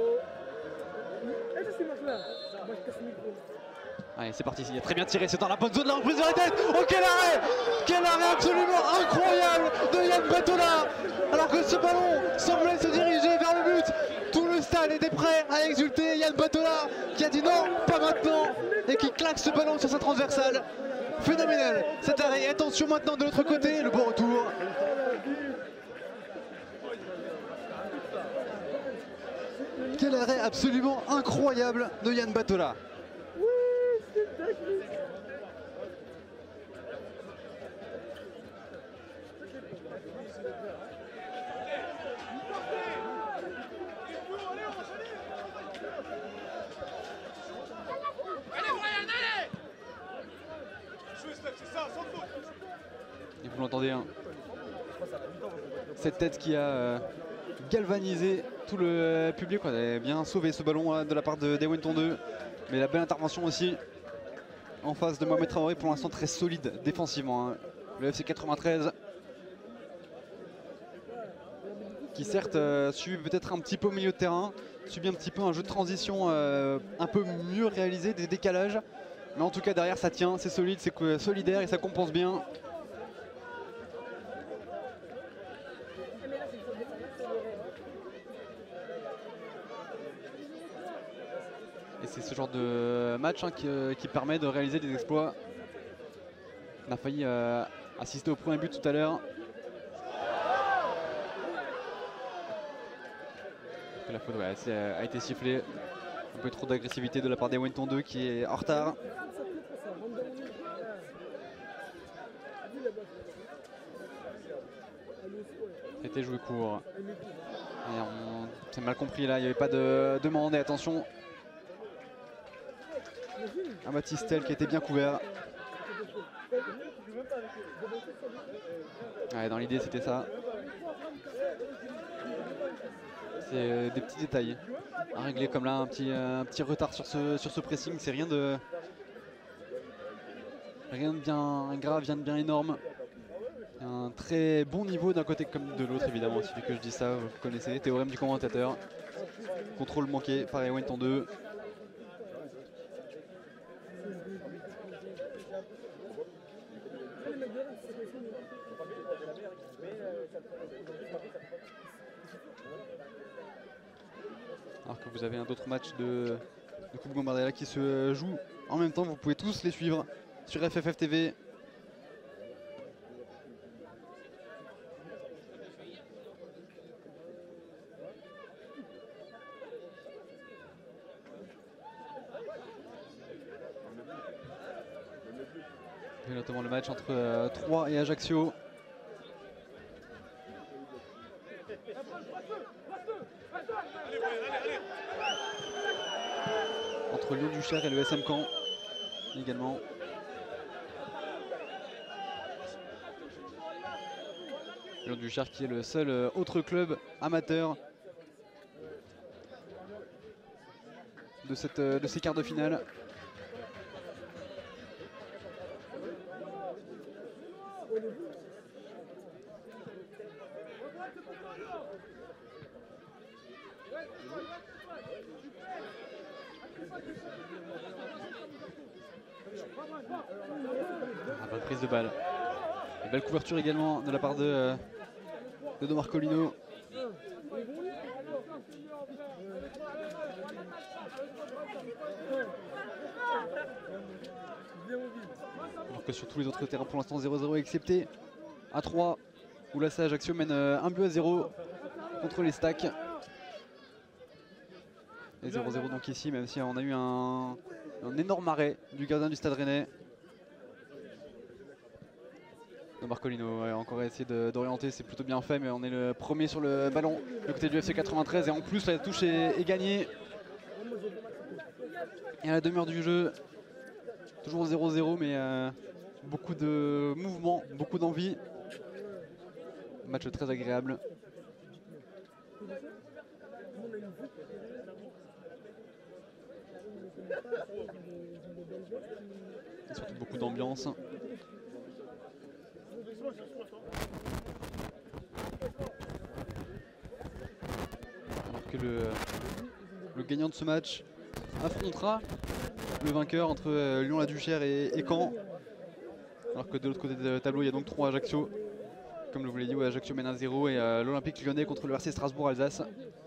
Allez, c'est parti, il a très bien tiré, c'est dans la bonne zone, la reprise de la tête. Oh, quel arrêt! Quel arrêt absolument incroyable de Yann Batola! Alors que ce ballon semblait se diriger vers le but, tout le stade était prêt à exulter. Yann Batola qui a dit non, pas maintenant, et qui claque ce ballon sur sa transversale. Phénoménal cet arrêt. Attention maintenant de l'autre côté, le bon retour. Quel arrêt absolument incroyable de Yann Batola. Et vous l'entendez, hein, cette tête qui a euh, galvanisé tout le public. On avait bien sauvé ce ballon hein, de la part de Dewen Tondeux. Mais la belle intervention aussi en face de Mohamed Traoré, pour l'instant très solide défensivement. Hein. Le F C quatre-vingt-treize qui certes euh, subit peut-être un petit peu au milieu de terrain, subit un petit peu un jeu de transition euh, un peu mieux réalisé, des décalages. Mais en tout cas derrière ça tient, c'est solide, c'est solidaire et ça compense bien. Et c'est ce genre de match hein, qui, euh, qui permet de réaliser des exploits. On a failli euh, assister au premier but tout à l'heure. La faute ouais, euh, a été sifflée. Un peu trop d'agressivité de la part des Wenton deux qui est en retard. C'était joué court. C'est mal compris là, il n'y avait pas de demande. Et attention. Un Baptistel qui était bien couvert. Ouais, dans l'idée c'était ça. C'est des petits détails à régler comme là, un petit, un petit retard sur ce, sur ce pressing, c'est rien de rien de bien grave, rien de bien énorme. Un très bon niveau d'un côté comme de l'autre évidemment, il suffit que je dise ça, vous connaissez, théorème du commentateur. Contrôle manqué par Ewen Tondeux. Alors que vous avez un autre match de, de Coupe Gambardella qui se joue en même temps, vous pouvez tous les suivre sur F F F T V. Et notamment le match entre euh, Troyes et Ajaccio. Entre Lyon-Duchère et le S M Caen également. Lyon-Duchère qui est le seul euh, autre club amateur de, cette, euh, de ces quarts de finale. Ah, bonne prise de balle. Une belle couverture également de la part de, euh, de Don Marcolino. Alors que sur tous les autres terrains pour l'instant zéro zéro excepté à Troyes où là c'est Ajaccio mène euh, un but à zéro contre les Stacks. Et zéro zéro donc ici, même si on a eu un, un énorme arrêt du gardien du Stade Rennais. Don Marcolino a encore essayé d'orienter, c'est plutôt bien fait, mais on est le premier sur le ballon du côté du F C quatre-vingt-treize et en plus la touche est, est gagnée. Et à la demi-heure du jeu, toujours zéro zéro, mais euh, beaucoup de mouvements, beaucoup d'envie. Match très agréable. Et surtout beaucoup d'ambiance. Alors que le, le gagnant de ce match affrontera le vainqueur entre euh, Lyon-la-Duchère et, et Caen. Alors que de l'autre côté du tableau, il y a donc trois Ajaccio. Comme je vous l'ai dit, ouais, Ajaccio mène un zéro et euh, l'Olympique Lyonnais contre le R C Strasbourg-Alsace.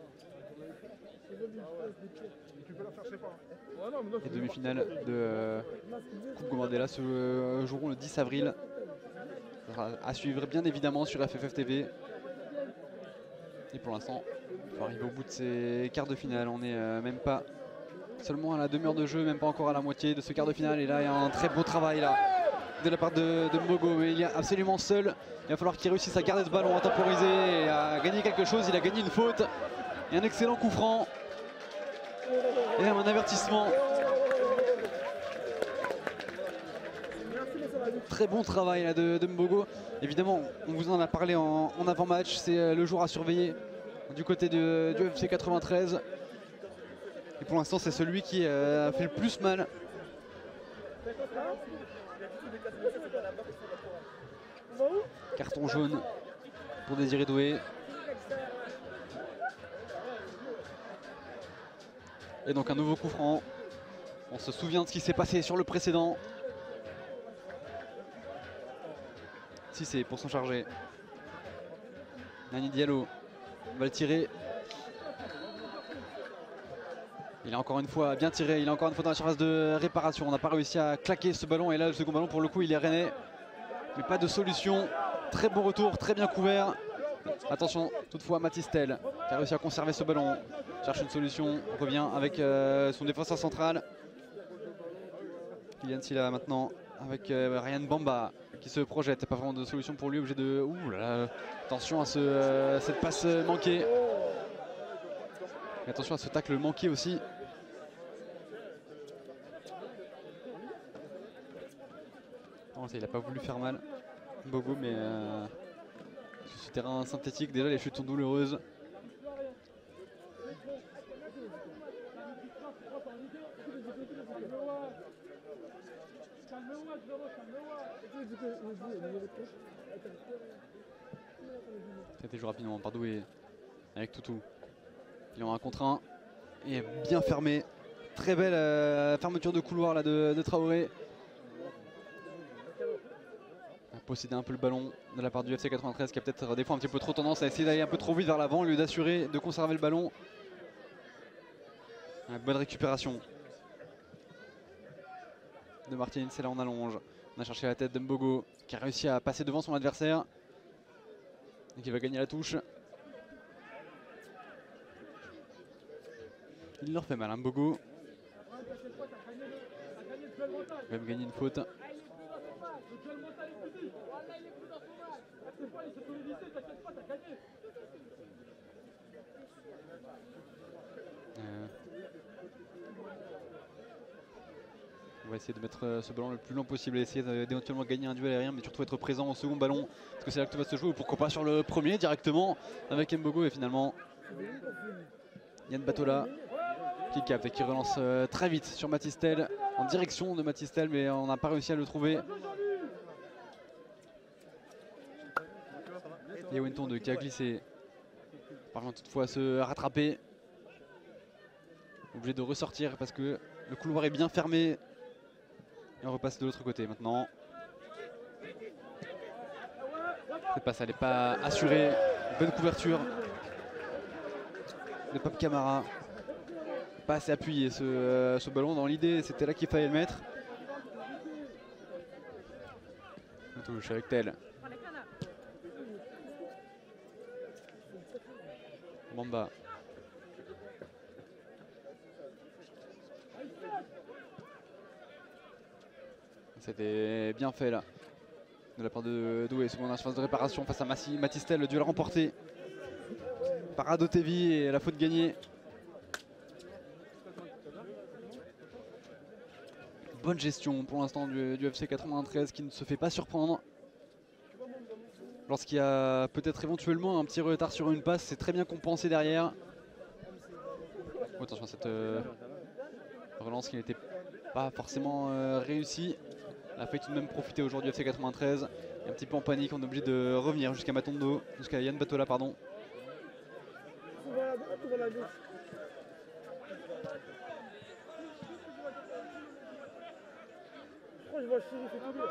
Les demi-finales de euh, Coupe Gambardella se euh, joueront le dix avril. Ça sera à suivre bien évidemment sur F F F T V. Et pour l'instant, il faut arriver au bout de ces quarts de finale. On n'est euh, même pas seulement à la demi-heure de jeu, même pas encore à la moitié de ce quart de finale. Et là, il y a un très beau travail là de la part de, de Mbogo, mais il est absolument seul. Il va falloir qu'il réussisse à garder ce ballon, à temporiser et à gagner quelque chose. Il a gagné une faute et un excellent coup franc. Et même un avertissement. Très bon travail là, de, de Mbogo. Évidemment, on vous en a parlé en, en avant-match. C'est le jour à surveiller du côté de, du F C quatre-vingt-treize. Et pour l'instant, c'est celui qui euh, a fait le plus mal. Carton jaune pour Désiré Doué. Et donc un nouveau coup franc. On se souvient de ce qui s'est passé sur le précédent. Si c'est pour s'en charger. Nani Diallo va le tirer. Il a encore une fois bien tiré, il est encore une fois dans la surface de réparation. On n'a pas réussi à claquer ce ballon et là le second ballon pour le coup il est rennais. Mais pas de solution. Très bon retour, très bien couvert. Attention toutefois Mathis Tel qui a réussi à conserver ce ballon. Cherche une solution, revient avec euh, son défenseur central. Kylian Silla maintenant avec euh, Ryan Bamba qui se projette. Pas vraiment de solution pour lui, obligé de... Ouh là là. Attention à ce, euh, cette passe manquée. Et attention à ce tacle manqué aussi. Non, il n'a pas voulu faire mal, Mbogo, mais euh, sur ce terrain synthétique, déjà les chutes sont douloureuses. C'était joué rapidement par Doué avec Toutou. Il en a un contre un et bien fermé. Très belle euh, fermeture de couloir là de, de Traoré. posséder un peu le ballon de la part du F C quatre-vingt-treize qui a peut-être des fois un petit peu trop tendance à essayer d'aller un peu trop vite vers l'avant au lieu d'assurer, de conserver le ballon. Une bonne récupération de Martin, c'est là en allonge. On a cherché la tête de Mbogo qui a réussi à passer devant son adversaire et qui va gagner la touche. Il leur fait mal, hein, Mbogo. Il va même gagner une faute. Euh. On va essayer de mettre euh, ce ballon le plus long possible, essayer d'éventuellement gagner un duel aérien, mais surtout être présent au second ballon, parce que c'est là que tout va se jouer, ou pourquoi pas sur le premier directement avec Mbogo. Et finalement Yann Batola qui capte et qui relance euh, très vite sur Matistel, en direction de Matistel, mais on n'a pas réussi à le trouver. Et Wenton de qui a glissé, parvient toutefois à se rattraper, obligé de ressortir parce que le couloir est bien fermé. Et on repasse de l'autre côté maintenant. Cette passe, elle n'est pas assurée. Bonne couverture de Pape Camara. Pas assez appuyé ce, euh, ce ballon. Dans l'idée, c'était là qu'il fallait le mettre. On touche avec Tel. Bamba. C'était bien fait là de la part de Doué. Seconde en phase de réparation face à Matistel. Le duel remporté par Adotevi et la faute gagnée. Bonne gestion pour l'instant du, du F C quatre-vingt-treize qui ne se fait pas surprendre. Lorsqu'il y a peut-être éventuellement un petit retard sur une passe, c'est très bien compensé derrière. Oh, attention à cette euh, relance qui n'était pas forcément euh, réussie. Elle a failli tout de même profiter aujourd'hui F C quatre-vingt-treize. Et un petit peu en panique, on est obligé de revenir jusqu'à Matondo, jusqu'à Yann Batola, pardon. Je vois Chiri, c'est tout bien.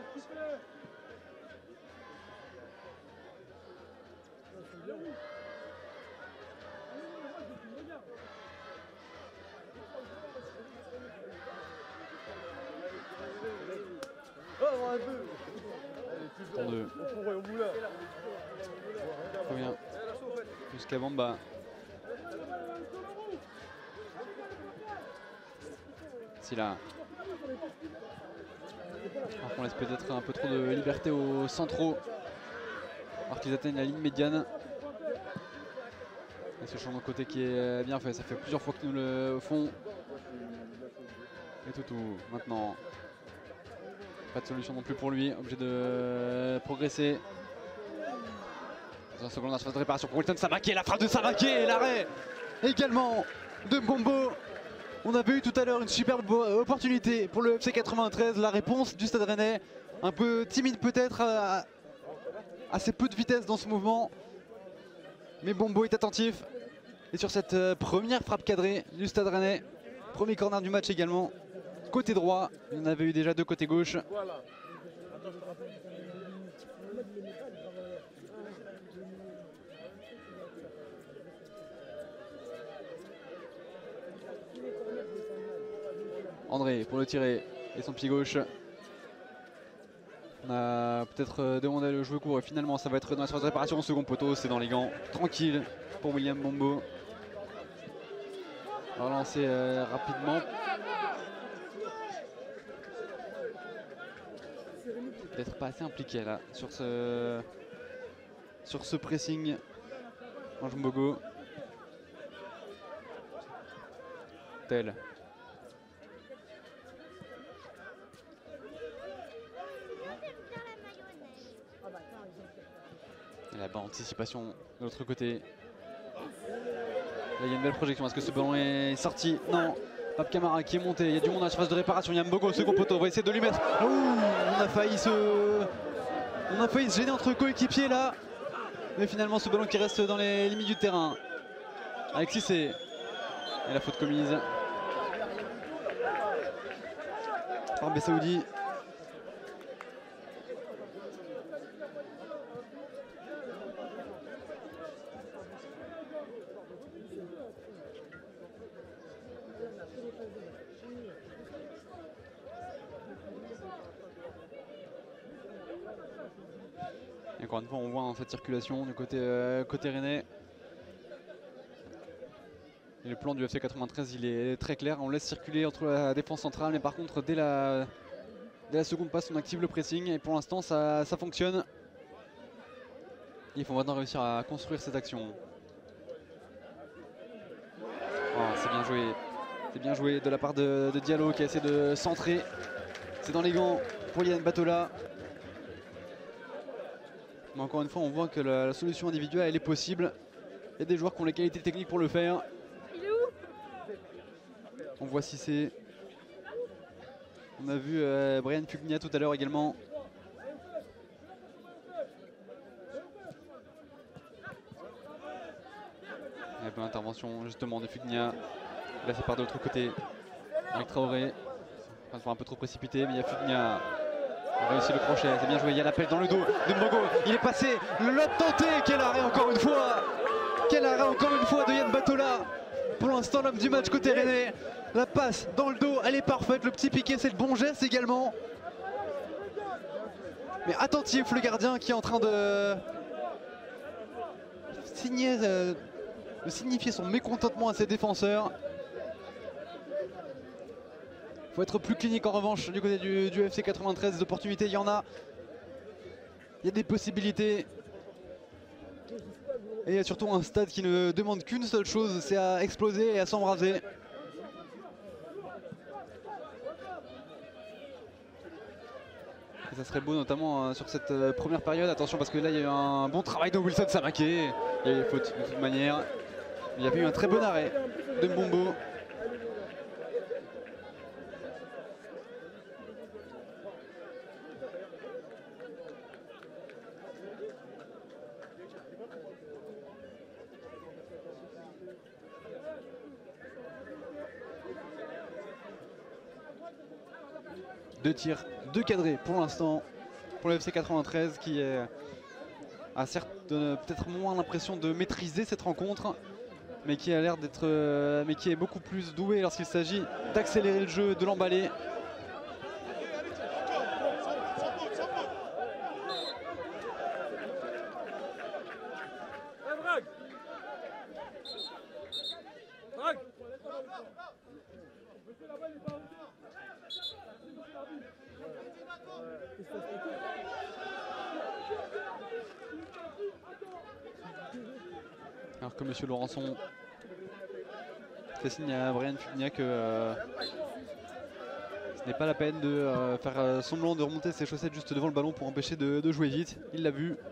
Temps de... Très bien. Jusqu'à Bamba. Si là. Alors qu'on laisse peut-être un peu trop de liberté aux centraux. Alors qu'ils atteignent la ligne médiane. Et ce changement de côté qui est bien fait. Ça fait plusieurs fois qu'ils nous le font. Et tout, tout maintenant. Pas de solution non plus pour lui, obligé de progresser. Dans un second, la phase de réparation pour Wilton Samaké, la frappe de Samaké et l'arrêt également de Mbombo. On avait eu tout à l'heure une superbe opportunité pour le F C quatre-vingt-treize. La réponse du Stade Rennais, un peu timide peut-être, assez peu de vitesse dans ce mouvement. Mais Mbombo est attentif. Et sur cette première frappe cadrée du Stade Rennais, premier corner du match également. Côté droit, il y en avait eu déjà deux côté gauche. André pour le tirer et son pied gauche. On a peut-être demandé le jeu court et finalement ça va être dans la surface de réparation au second poteau, c'est dans les gants. Tranquille pour William Mbombo. On va relancer euh, rapidement. Peut-être pas assez impliqué là sur ce sur ce pressing. Ange Mbogo. Tel. Et là-bas, anticipation de l'autre côté. Là, il y a une belle projection. Est-ce que ce ballon est sorti? Non. Pape Camara qui est monté. Il y a du monde à la surface de réparation. Il y a Mbogo, second poteau. On va essayer de lui mettre. Ouh, on a failli se. On a failli se gêner entre coéquipiers là. Mais finalement, ce ballon qui reste dans les limites du terrain. Avec Cissé. Et la faute commise par Bessaoudi. Encore une fois, on voit hein, cette circulation du côté, euh, côté rennais. Et le plan du F C quatre-vingt-treize, il est très clair. On laisse circuler entre la défense centrale, mais par contre, dès la, dès la seconde passe, on active le pressing. Et pour l'instant, ça, ça fonctionne. Il faut maintenant réussir à construire cette action. Oh, c'est bien joué. C'est bien joué de la part de, de Diallo qui a essayé de centrer. C'est dans les gants pour Yann Batola. Mais encore une fois, on voit que la, la solution individuelle, elle est possible. Il y a des joueurs qui ont les qualités techniques pour le faire. Il est où? On voit Cissé. On a vu euh, Brian Fugnia tout à l'heure également. Il y a une intervention justement de Fugnia. Il a fait part de l'autre côté avec Traoré. Enfin, un peu trop précipité, mais il y a Fugnia. Il a réussi le crochet, c'est bien joué. Il y a l'appel dans le dos de Mbogo. Il est passé, l'a tenté. Quel arrêt encore une fois. Quel arrêt encore une fois de Yann Batola. Pour l'instant, l'homme du match côté rennais. La passe dans le dos, elle est parfaite. Le petit piqué, c'est le bon geste également. Mais attentif, le gardien qui est en train de signer, euh, de signifier son mécontentement à ses défenseurs. Il faut être plus clinique en revanche du côté du, du F C quatre-vingt-treize. Des opportunités, il y en a. Il y a des possibilités. Et il y a surtout un stade qui ne demande qu'une seule chose, c'est à exploser et à s'embraser. Et ça serait beau notamment euh, sur cette euh, première période. Attention parce que là il y a eu un bon travail de Wilson Samaké. Il y a eu faute de toute manière. Il y avait eu un très bon arrêt de Mbombo. Deux tirs, deux cadrés pour l'instant pour le F C quatre-vingt-treize qui est, a certes euh, peut-être moins l'impression de maîtriser cette rencontre, mais qui a l'air d'être, euh, mais qui est beaucoup plus doué lorsqu'il s'agit d'accélérer le jeu, de l'emballer. Alors que Monsieur Laurençon fait signe à Brian Fugnia que euh, ce n'est pas la peine de euh, faire euh, semblant de remonter ses chaussettes juste devant le ballon pour empêcher de, de jouer vite. Il l'a vu.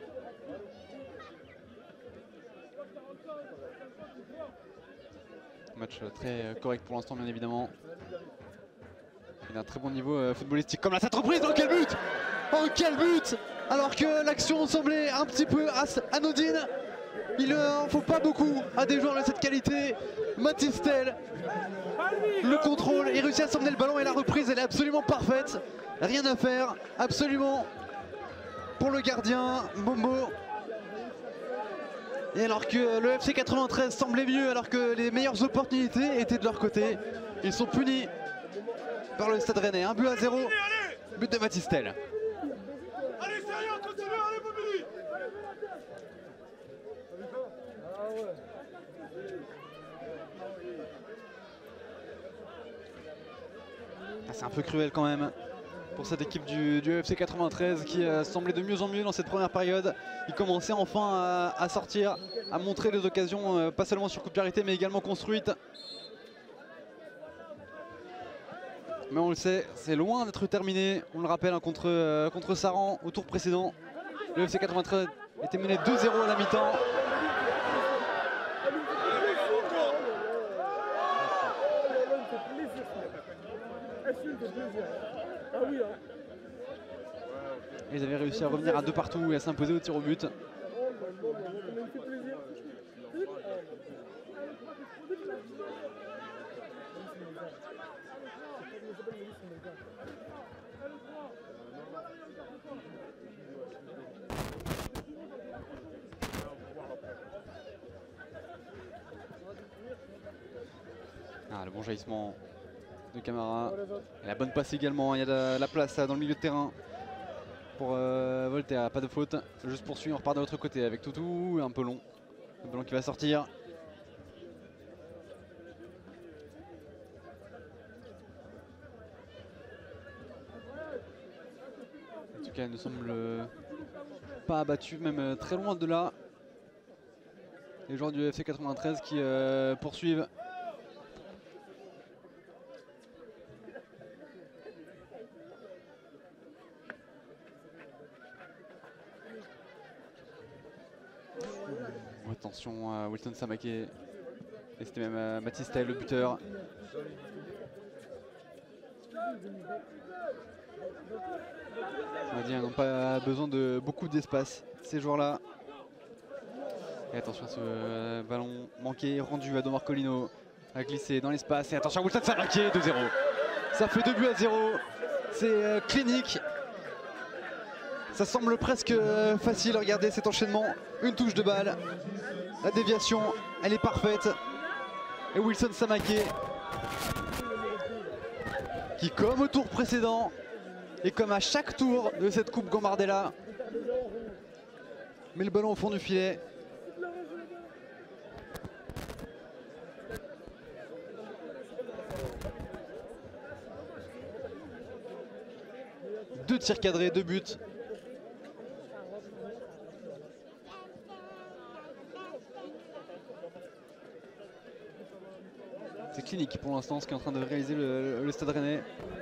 Match très correct pour l'instant, bien évidemment. Il a un très bon niveau euh, footballistique. Comme là, cette reprise, dans quel but! Oh quel but! Alors que l'action semblait un petit peu anodine. Il n'en faut pas beaucoup à des joueurs de cette qualité. Matistel, le contrôle, il réussit à s'emmener le ballon et la reprise elle est absolument parfaite. Rien à faire, absolument, pour le gardien Mbombo. Et alors que le F C quatre-vingt-treize semblait mieux, alors que les meilleures opportunités étaient de leur côté, ils sont punis par le Stade Rennais. Un but à zéro, but de Matistel. Allez, sérieux, continue, allez, Bobili! C'est un peu cruel quand même pour cette équipe du, du F C quatre-vingt-treize qui euh, semblait de mieux en mieux dans cette première période. Il commençait enfin à, à sortir, à montrer des occasions, euh, pas seulement sur coup de pied arrêté mais également construites. Mais on le sait, c'est loin d'être terminé. On le rappelle hein, contre, euh, contre Saran au tour précédent. Le F C quatre-vingt-treize était mené deux zéro à la mi-temps. Ils avaient réussi à revenir à deux partout et à s'imposer au tir au but. Ah, le bon jaillissement de Camara. Et la bonne passe également, il y a de la place dans le milieu de terrain pour euh, Voltaire, pas de faute. Le jeu se poursuit, on repart de l'autre côté avec Toutou, un peu long. Le ballon qui va sortir. En tout cas, il ne semble pas abattu, même très loin de là. Les joueurs du F C quatre-vingt-treize qui euh, poursuivent. Oh, attention à Wilson Samake. Et c'était même euh, Mathis Tael, le buteur. On va dire, ils n'ont pas besoin de beaucoup d'espace, ces joueurs-là. Et attention à ce euh, ballon manqué, rendu à Domar Colino, a glissé dans l'espace. Et attention à Wilson Samake, deux zéro. Ça fait deux buts à zéro. C'est euh, clinique. Ça semble presque euh, facile, regardez cet enchaînement. Une touche de balle. La déviation, elle est parfaite. Et Wilson Samake, qui comme au tour précédent, et comme à chaque tour de cette Coupe Gambardella, met le ballon au fond du filet. Deux tirs cadrés, deux buts. C'est clinique pour l'instant ce qu'est en train de réaliser le, le Stade Rennais.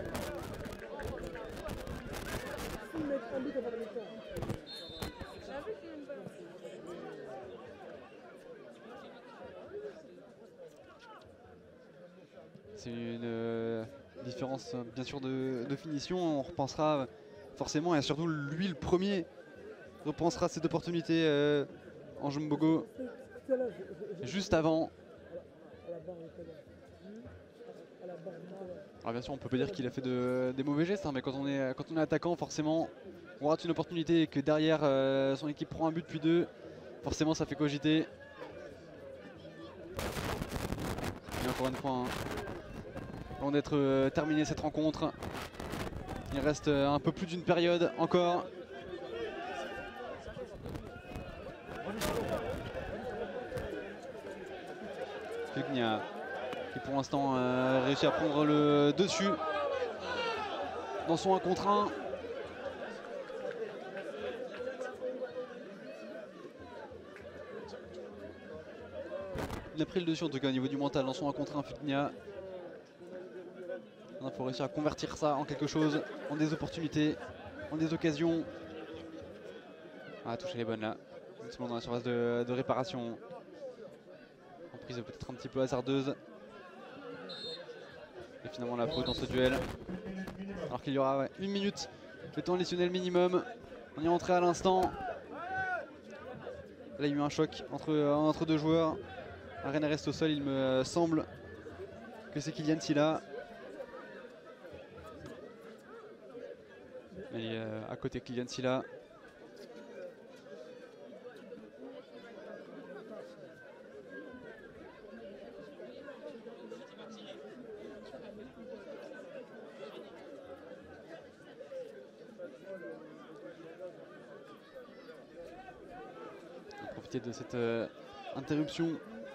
C'est une euh, différence bien sûr de, de finition. On repensera forcément, et surtout lui le premier repensera cette opportunité euh, en Jumbogo juste avant. Alors bien sûr on peut pas dire qu'il a fait de, des mauvais gestes, hein, mais quand on, est, quand on est attaquant, forcément on rate une opportunité et que derrière euh, son équipe prend un but puis deux, forcément ça fait cogiter. Et encore une fois, hein, loin d'être euh, terminée cette rencontre. Il reste euh, un peu plus d'une période encore. Fugnia qui pour l'instant euh, réussit à prendre le dessus dans son un contre un. Il a pris le dessus en tout cas au niveau du mental dans son un contre un, Fugnia. Il faut réussir à convertir ça en quelque chose, en des opportunités, en des occasions. Ah, toucher les bonnes là. Une seconde dans la surface de, de réparation. En prise peut-être un petit peu hasardeuse. Et finalement la faute dans ce duel. Alors qu'il y aura ouais, une minute de temps additionnel minimum. On y est entré à l'instant. Là il y a eu un choc entre, euh, entre deux joueurs. Arena reste au sol, il me semble que c'est Kylian Silla. Il est euh, à côté Kylian Silla. On va profiter de cette euh, interruption.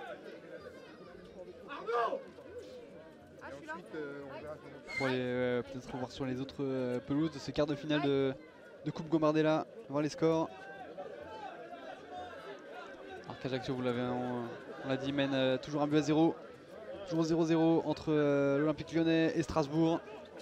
Pour aller euh, peut-être revoir sur les autres euh, pelouses de ce quart de finale de, de Coupe Gambardella, voir les scores. Alors qu'Ajaccio, vous l'avez, on, on l'a dit, mène euh, toujours un but à zéro. Toujours zéro zéro entre euh, l'Olympique Lyonnais et Strasbourg.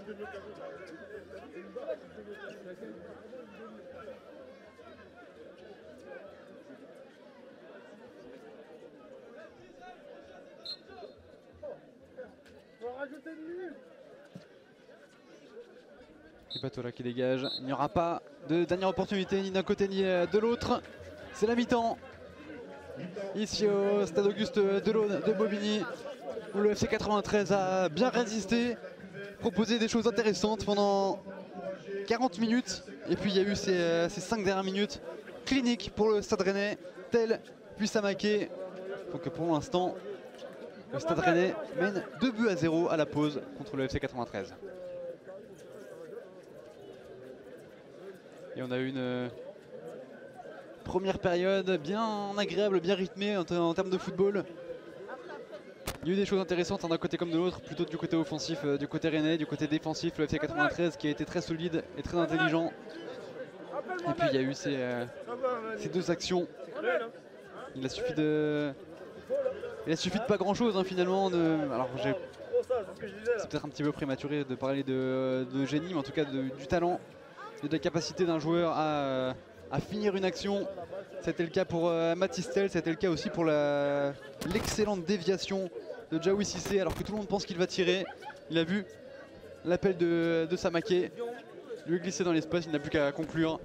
Et Patola qui dégage. Il n'y aura pas de dernière opportunité ni d'un côté ni de l'autre. C'est la mi-temps. Ici au stade Auguste Delaune de Bobigny, où le F C quatre-vingt-treize a bien résisté, proposé des choses intéressantes pendant quarante minutes. Et puis il y a eu ces, ces cinq dernières minutes cliniques pour le Stade Rennais, tel puis Samake. Donc pour l'instant, le Stade Rennais mène deux buts à zéro à la pause contre le F C quatre-vingt-treize. Et on a eu une euh, première période bien agréable, bien rythmée en, en termes de football. Il y a eu des choses intéressantes d'un côté comme de l'autre, plutôt du côté offensif, euh, du côté rennais, du côté défensif, le F C quatre-vingt-treize qui a été très solide et très intelligent. Et puis il y a eu ces, euh, ces deux actions. Il a suffi de, il a suffi de pas grand chose hein, finalement. De, alors c'est peut-être un petit peu prématuré de parler de, de génie, mais en tout cas de, du talent et de la capacité d'un joueur à, à finir une action. C'était le cas pour euh, Matistel, c'était le cas aussi pour l'excellente déviation de Diawy Cissé, alors que tout le monde pense qu'il va tirer. Il a vu l'appel de, de Samaké, lui est glissé dans l'espace, il n'a plus qu'à conclure.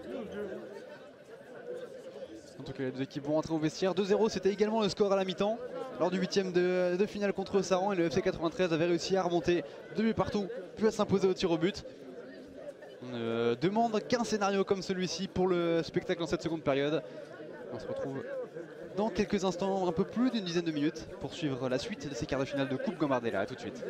En tout cas, les deux équipes vont rentrer au vestiaire. deux zéro, c'était également le score à la mi-temps. Lors du huitième de, de finale contre Saran, et le F C quatre-vingt-treize avait réussi à remonter deux buts partout, puis à s'imposer au tir au but. On ne demande qu'un scénario comme celui-ci pour le spectacle en cette seconde période. On se retrouve dans quelques instants, un peu plus d'une dizaine de minutes, pour suivre la suite de ces quarts de finale de Coupe Gambardella. A tout de suite.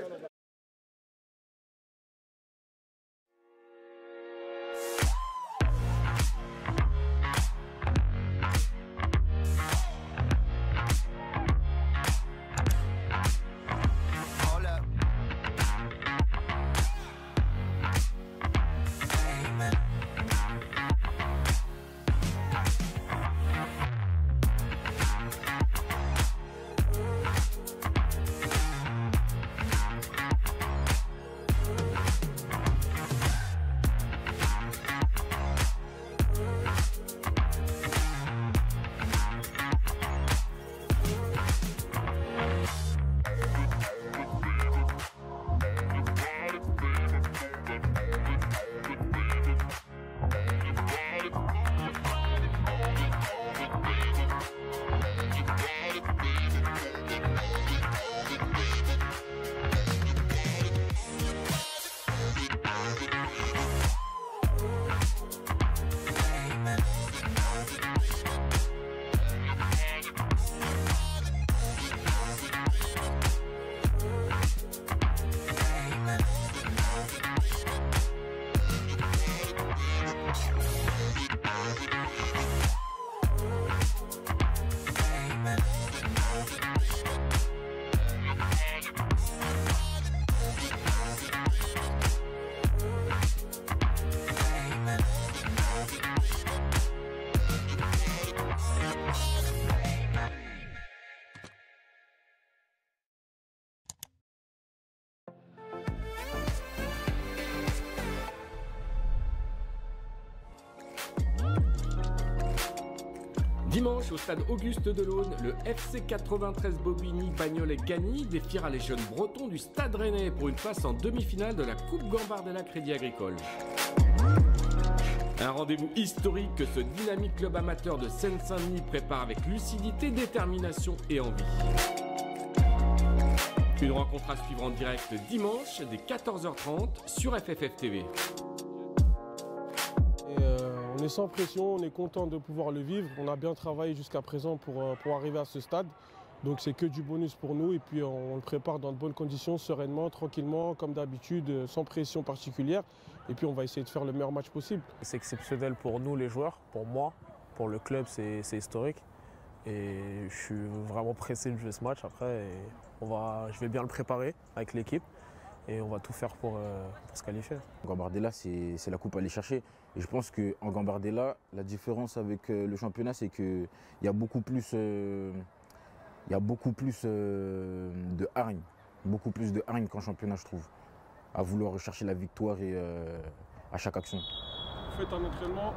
Dimanche, au stade Auguste Delaune, le F C quatre-vingt-treize Bobigny Bagnolet-Gagny défiera les jeunes bretons du Stade Rennais pour une place en demi-finale de la Coupe Gambardella Crédit Agricole. Un rendez-vous historique que ce dynamique club amateur de Seine-Saint-Denis prépare avec lucidité, détermination et envie. Une rencontre à suivre en direct dimanche dès quatorze heures trente sur F F F T V. Et euh, on est sans pression, on est content de pouvoir le vivre. On a bien travaillé jusqu'à présent pour, euh, pour arriver à ce stade. Donc c'est que du bonus pour nous et puis on, on le prépare dans de bonnes conditions, sereinement, tranquillement, comme d'habitude, sans pression particulière. Et puis on va essayer de faire le meilleur match possible. C'est exceptionnel pour nous les joueurs, pour moi, pour le club c'est historique. Et je suis vraiment pressé de jouer ce match. Après, on va, je vais bien le préparer avec l'équipe et on va tout faire pour, euh, pour se qualifier. Gambardella, c'est la coupe à aller chercher. Et je pense qu'en Gambardella, la différence avec euh, le championnat, c'est qu'il y a beaucoup plus, euh, y a beaucoup plus euh, de hargne. Beaucoup plus de hargne qu'en championnat, je trouve. À vouloir rechercher la victoire et, euh, à chaque action. Vous faites un entraînement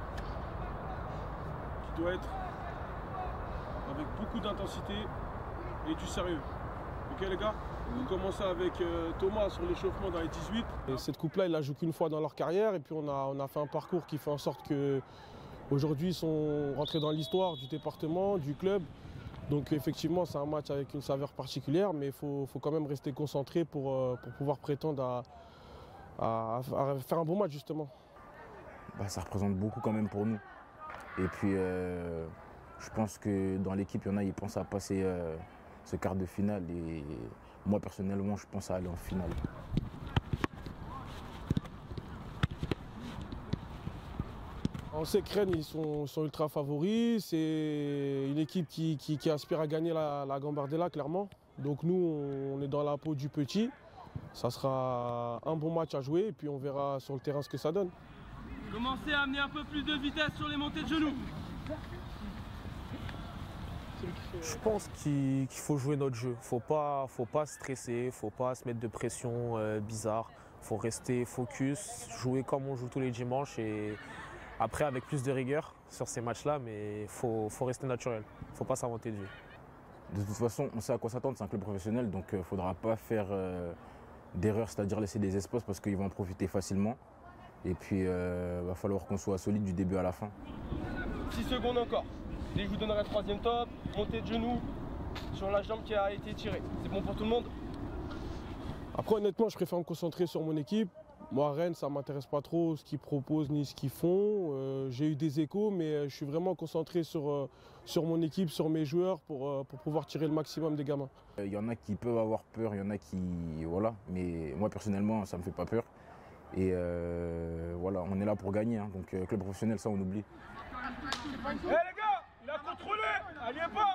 qui doit être avec beaucoup d'intensité et du sérieux. Ok les gars? Vous commencez avec euh, Thomas sur l'échauffement dans les dix-huit. Et cette coupe-là, ils la jouent qu'une fois dans leur carrière. Et puis on a, on a fait un parcours qui fait en sorte qu'aujourd'hui, ils sont rentrés dans l'histoire du département, du club. Donc effectivement, c'est un match avec une saveur particulière, mais il faut, faut quand même rester concentré pour, euh, pour pouvoir prétendre à, à, à faire un bon match justement. Bah, ça représente beaucoup quand même pour nous. Et puis euh, je pense que dans l'équipe, il y en a qui pensent à passer euh, ce quart de finale. Et moi personnellement, je pense à aller en finale. On sait que Rennes, ils sont, sont ultra favoris. C'est une équipe qui, qui, qui aspire à gagner la, la Gambardella, clairement. Donc nous, on est dans la peau du petit. Ça sera un bon match à jouer et puis on verra sur le terrain ce que ça donne. Commencez à amener un peu plus de vitesse sur les montées de genoux. Je pense qu'il qu'il faut jouer notre jeu. Faut pas, faut pas stresser, faut pas se mettre de pression euh, bizarre. Faut rester focus, jouer comme on joue tous les dimanches et après avec plus de rigueur sur ces matchs-là, mais faut, faut rester naturel. Faut pas s'inventer de vie. De toute façon, on sait à quoi s'attendre, c'est un club professionnel, donc il ne faudra pas faire euh, d'erreur, c'est-à-dire laisser des espaces parce qu'ils vont en profiter facilement. Et puis, il euh, va falloir qu'on soit solide du début à la fin. six secondes encore. Dès que je vous donnerai le troisième top, montée de genoux sur la jambe qui a été tirée. C'est bon pour tout le monde? Après, honnêtement, je préfère me concentrer sur mon équipe. Moi, Rennes, ça ne m'intéresse pas trop ce qu'ils proposent ni ce qu'ils font. Euh, j'ai eu des échos, mais je suis vraiment concentré sur, euh, sur mon équipe, sur mes joueurs pour, euh, pour pouvoir tirer le maximum des gamins. Il y en a qui peuvent avoir peur, il y en a qui... Voilà. Mais moi, personnellement, ça ne me fait pas peur. Et euh, voilà, on est là pour gagner. Hein. Donc, euh, club professionnel, ça, on oublie. Hé hey, les gars, il a contrôlé. Allez pas.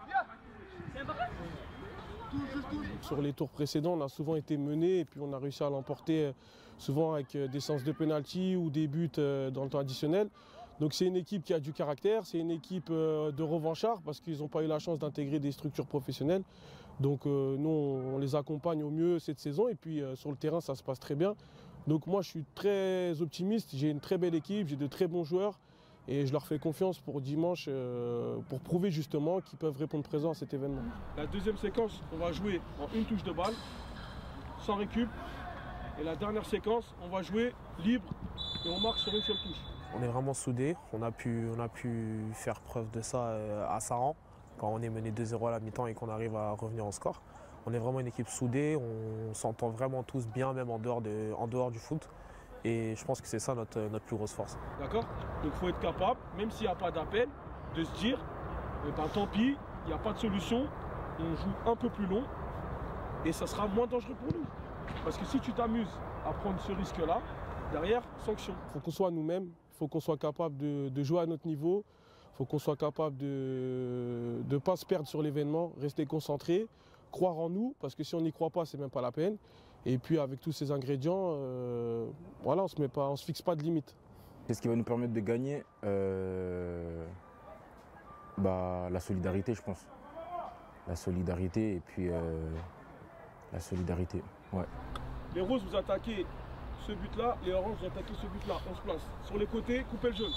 Sur les tours précédents, on a souvent été mené et puis on a réussi à l'emporter souvent avec des séances de pénalty ou des buts dans le temps additionnel. Donc c'est une équipe qui a du caractère, c'est une équipe de revanchards parce qu'ils n'ont pas eu la chance d'intégrer des structures professionnelles. Donc euh, nous, on les accompagne au mieux cette saison et puis euh, sur le terrain, ça se passe très bien. Donc moi, je suis très optimiste, j'ai une très belle équipe, j'ai de très bons joueurs. Et je leur fais confiance pour dimanche, euh, pour prouver justement qu'ils peuvent répondre présent à cet événement. La deuxième séquence, on va jouer en une touche de balle, sans récup. Et la dernière séquence, on va jouer libre et on marque sur une seule touche. On est vraiment soudés, on a pu, on a pu faire preuve de ça à Saran, quand on est mené deux zéro à la mi-temps et qu'on arrive à revenir au score. On est vraiment une équipe soudée, on s'entend vraiment tous bien, même en dehors, de, en dehors du foot. Et je pense que c'est ça notre, notre plus grosse force. D'accord? Donc il faut être capable, même s'il n'y a pas d'appel, de se dire, eh ben, tant pis, il n'y a pas de solution, on joue un peu plus long et ça sera moins dangereux pour nous. Parce que si tu t'amuses à prendre ce risque-là, derrière, sanction. Il faut qu'on soit nous-mêmes, il faut qu'on soit capable de, de jouer à notre niveau, il faut qu'on soit capable de ne pas se perdre sur l'événement, rester concentré, croire en nous, parce que si on n'y croit pas, c'est même pas la peine. Et puis avec tous ces ingrédients, euh, voilà, on ne se fixe pas de limite. Qu'est-ce qui va nous permettre de gagner? euh, bah, La solidarité, je pense. La solidarité et puis euh, la solidarité, ouais. Les roses, vous attaquez ce but-là, les oranges, vous attaquez ce but-là. On se place. Sur les côtés, coupez le jaune.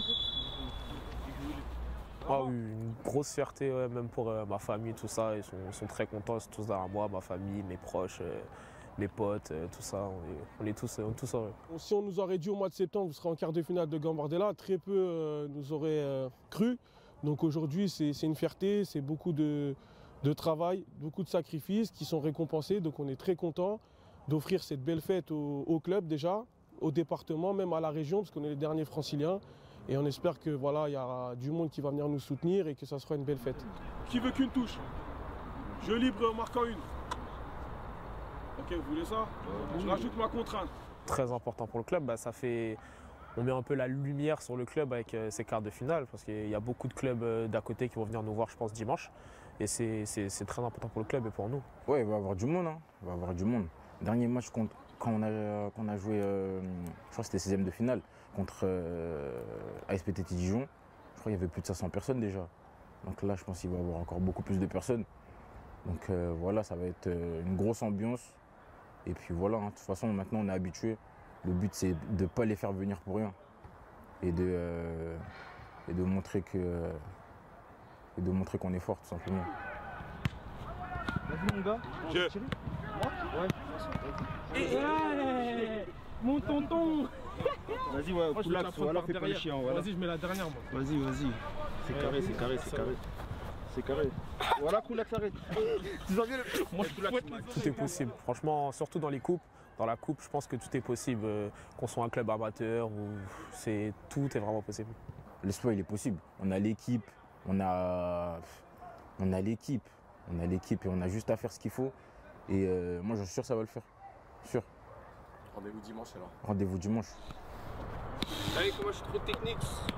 Ah oui, une grosse fierté, ouais, même pour euh, ma famille, tout ça. Ils sont, ils sont très contents, ils sont tous derrière moi, ma famille, mes proches. Euh, les potes, euh, tout ça, on est, on est tous, on est tous heureux. Si on nous aurait dit au mois de septembre, vous serez en quart de finale de Gambardella, très peu euh, nous auraient euh, cru. Donc aujourd'hui, c'est une fierté, c'est beaucoup de, de travail, beaucoup de sacrifices qui sont récompensés. Donc on est très content d'offrir cette belle fête au, au club déjà, au département, même à la région, parce qu'on est les derniers franciliens. Et on espère que voilà, il y aura du monde qui va venir nous soutenir et que ça sera une belle fête. Qui veut qu'une touche? Jeu libre en marquant une. Ok, vous voulez ça? Je rajoute ma contrainte. Très important pour le club, bah, ça fait, on met un peu la lumière sur le club avec euh, ces quarts de finale parce qu'il y a beaucoup de clubs euh, d'à côté qui vont venir nous voir, je pense, dimanche. Et c'est très important pour le club et pour nous. Oui, il va y avoir du monde. Hein. Il va y avoir du monde. Dernier match contre, quand, on a, quand on a joué, euh, je crois que c'était seizième de finale, contre euh, A S P T Dijon, je crois qu'il y avait plus de cinq cents personnes déjà. Donc là, je pense qu'il va y avoir encore beaucoup plus de personnes. Donc euh, voilà, ça va être euh, une grosse ambiance. Et puis voilà, hein, de toute façon, maintenant on est habitué. Le but, c'est de ne pas les faire venir pour rien. Et de, euh, et de montrer que, euh, et de montrer qu'on est fort, tout simplement. Vas-y mon gars, on va tirer. Moi? Ouais. Et allez, mon tonton. Vas-y, ouais, coup l'axe, voilà, fais pas le chien. Voilà. Vas-y, je mets la dernière, moi. Vas-y, vas-y. C'est carré, c'est carré, c'est carré. C'est carré. Voilà, coup l'axe, arrête. Moi, je tout est possible. Franchement, surtout dans les coupes. Dans la coupe, je pense que tout est possible. Euh, qu'on soit un club amateur, ou c'est tout est vraiment possible. L'espoir, il est possible. On a l'équipe, on a, on a l'équipe, on a l'équipe et on a juste à faire ce qu'il faut. Et euh, moi, je suis sûr que ça va le faire. Sûr. Rendez-vous dimanche alors. Rendez-vous dimanche. Allez, comment je suis trop technique.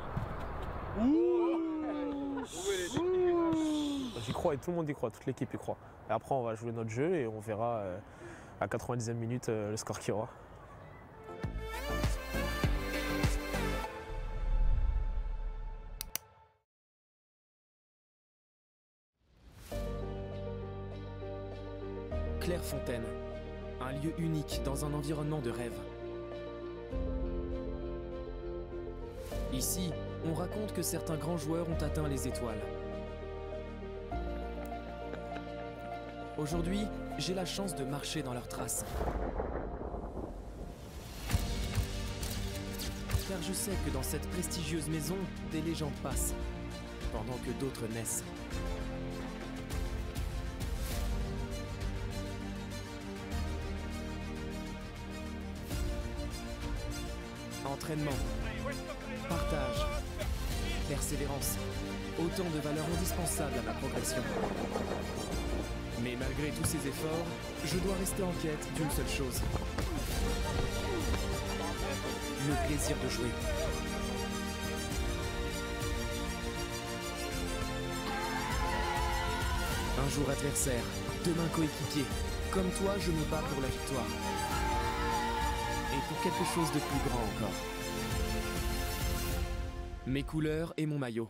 J'y crois et tout le monde y croit, toute l'équipe y croit. Et après, on va jouer notre jeu et on verra euh, à quatre-vingt-dixième minute euh, le score qu'il y aura. Clairefontaine, un lieu unique dans un environnement de rêve. Ici, on raconte que certains grands joueurs ont atteint les étoiles. Aujourd'hui, j'ai la chance de marcher dans leurs traces. Car je sais que dans cette prestigieuse maison, des légendes passent, pendant que d'autres naissent. Entraînement, partage, persévérance, autant de valeurs indispensables à ma progression. Mais malgré tous ces efforts, je dois rester en quête d'une seule chose. Le plaisir de jouer. Un jour adversaire, demain coéquipier. Comme toi, je me bats pour la victoire. Et pour quelque chose de plus grand encore. Mes couleurs et mon maillot.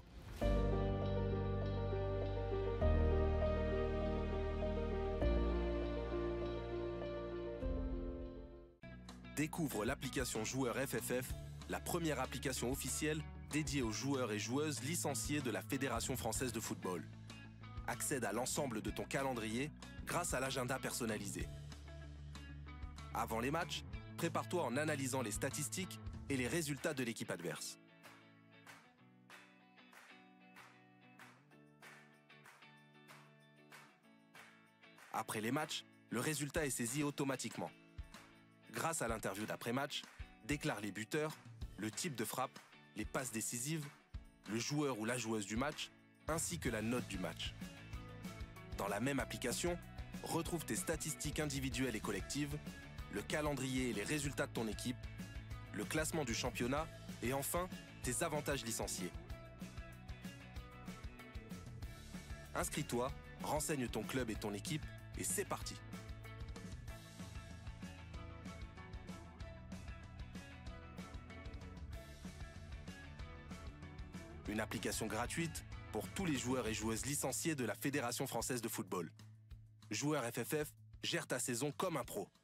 Découvre l'application Joueur F F F, la première application officielle dédiée aux joueurs et joueuses licenciés de la Fédération française de football. Accède à l'ensemble de ton calendrier grâce à l'agenda personnalisé. Avant les matchs, prépare-toi en analysant les statistiques et les résultats de l'équipe adverse. Après les matchs, le résultat est saisi automatiquement. Grâce à l'interview d'après-match, déclare les buteurs, le type de frappe, les passes décisives, le joueur ou la joueuse du match, ainsi que la note du match. Dans la même application, retrouve tes statistiques individuelles et collectives, le calendrier et les résultats de ton équipe, le classement du championnat et enfin, tes avantages licenciés. Inscris-toi, renseigne ton club et ton équipe et c'est parti! Une application gratuite pour tous les joueurs et joueuses licenciés de la Fédération française de football. Joueur F F F, gère ta saison comme un pro.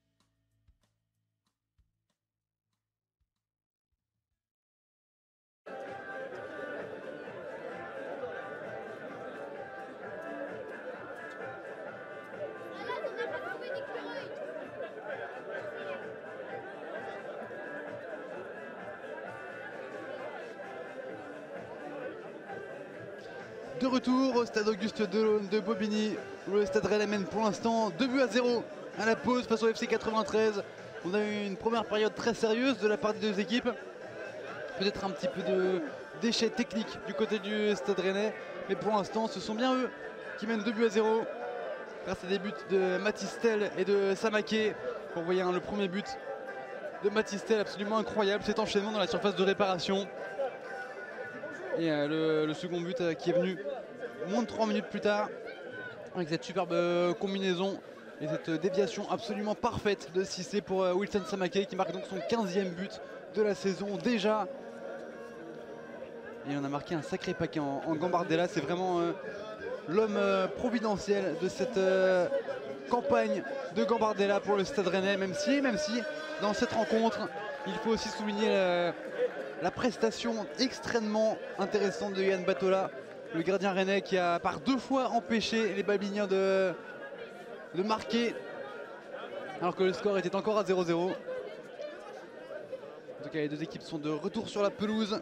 De retour au stade Auguste Delaune de Bobigny, où le stade Rennais mène pour l'instant deux buts à zéro à la pause face au F C quatre-vingt-treize. On a eu une première période très sérieuse de la part des deux équipes. Peut-être un petit peu de déchets techniques du côté du stade Rennais, mais pour l'instant ce sont bien eux qui mènent deux buts à zéro grâce à des buts de Matistel et de Samaké. Vous voyez hein, le premier but de Matistel absolument incroyable, cet enchaînement dans la surface de réparation. Et euh, le, le second but euh, qui est venu moins de trois minutes plus tard avec cette superbe euh, combinaison et cette euh, déviation absolument parfaite de Cissé pour euh, Wilson Samaké qui marque donc son quinzième but de la saison déjà. Et on a marqué un sacré paquet en, en Gambardella, c'est vraiment euh, l'homme euh, providentiel de cette euh, campagne de Gambardella pour le Stade Rennais, même si, même si dans cette rencontre il faut aussi souligner la, la prestation extrêmement intéressante de Yann Batola, le gardien rennais qui a par deux fois empêché les Babyloniens de, de marquer alors que le score était encore à zéro zéro. En tout cas les deux équipes sont de retour sur la pelouse.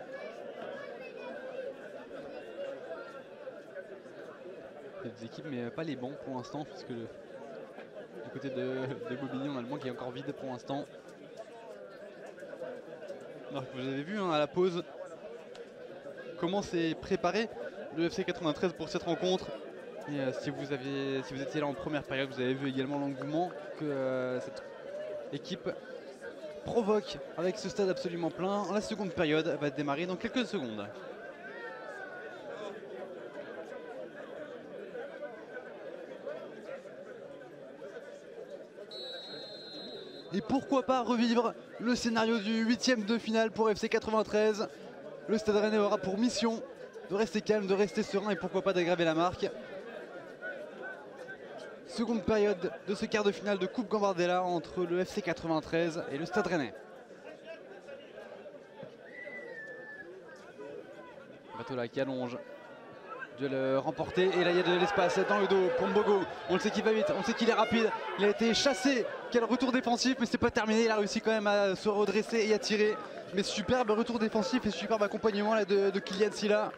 Les deux équipes mais pas les bancs pour l'instant puisque le, du côté de, de Bobigny on a le banc qui est encore vide pour l'instant. Alors vous avez vu hein, à la pause comment s'est préparé le F C quatre-vingt-treize pour cette rencontre. Et euh, si, vous avez, si vous étiez là en première période, vous avez vu également l'engouement que euh, cette équipe provoque avec ce stade absolument plein. La seconde période va démarrer dans quelques secondes. Et pourquoi pas revivre le scénario du huitième de finale pour F C quatre-vingt-treize. Le Stade Rennais aura pour mission de rester calme, de rester serein et pourquoi pas d'aggraver la marque. Seconde période de ce quart de finale de Coupe Gambardella entre le F C quatre-vingt-treize et le Stade Rennais. Batola qui allonge. Duel remporté et là il y a de l'espace dans le dos pour Mbogo. On le sait qu'il va vite, on sait qu'il est rapide. Il a été chassé. Quel retour défensif, mais c'est pas terminé. Il a réussi quand même à se redresser et à tirer. Mais superbe retour défensif et superbe accompagnement là de, de Kylian Silla.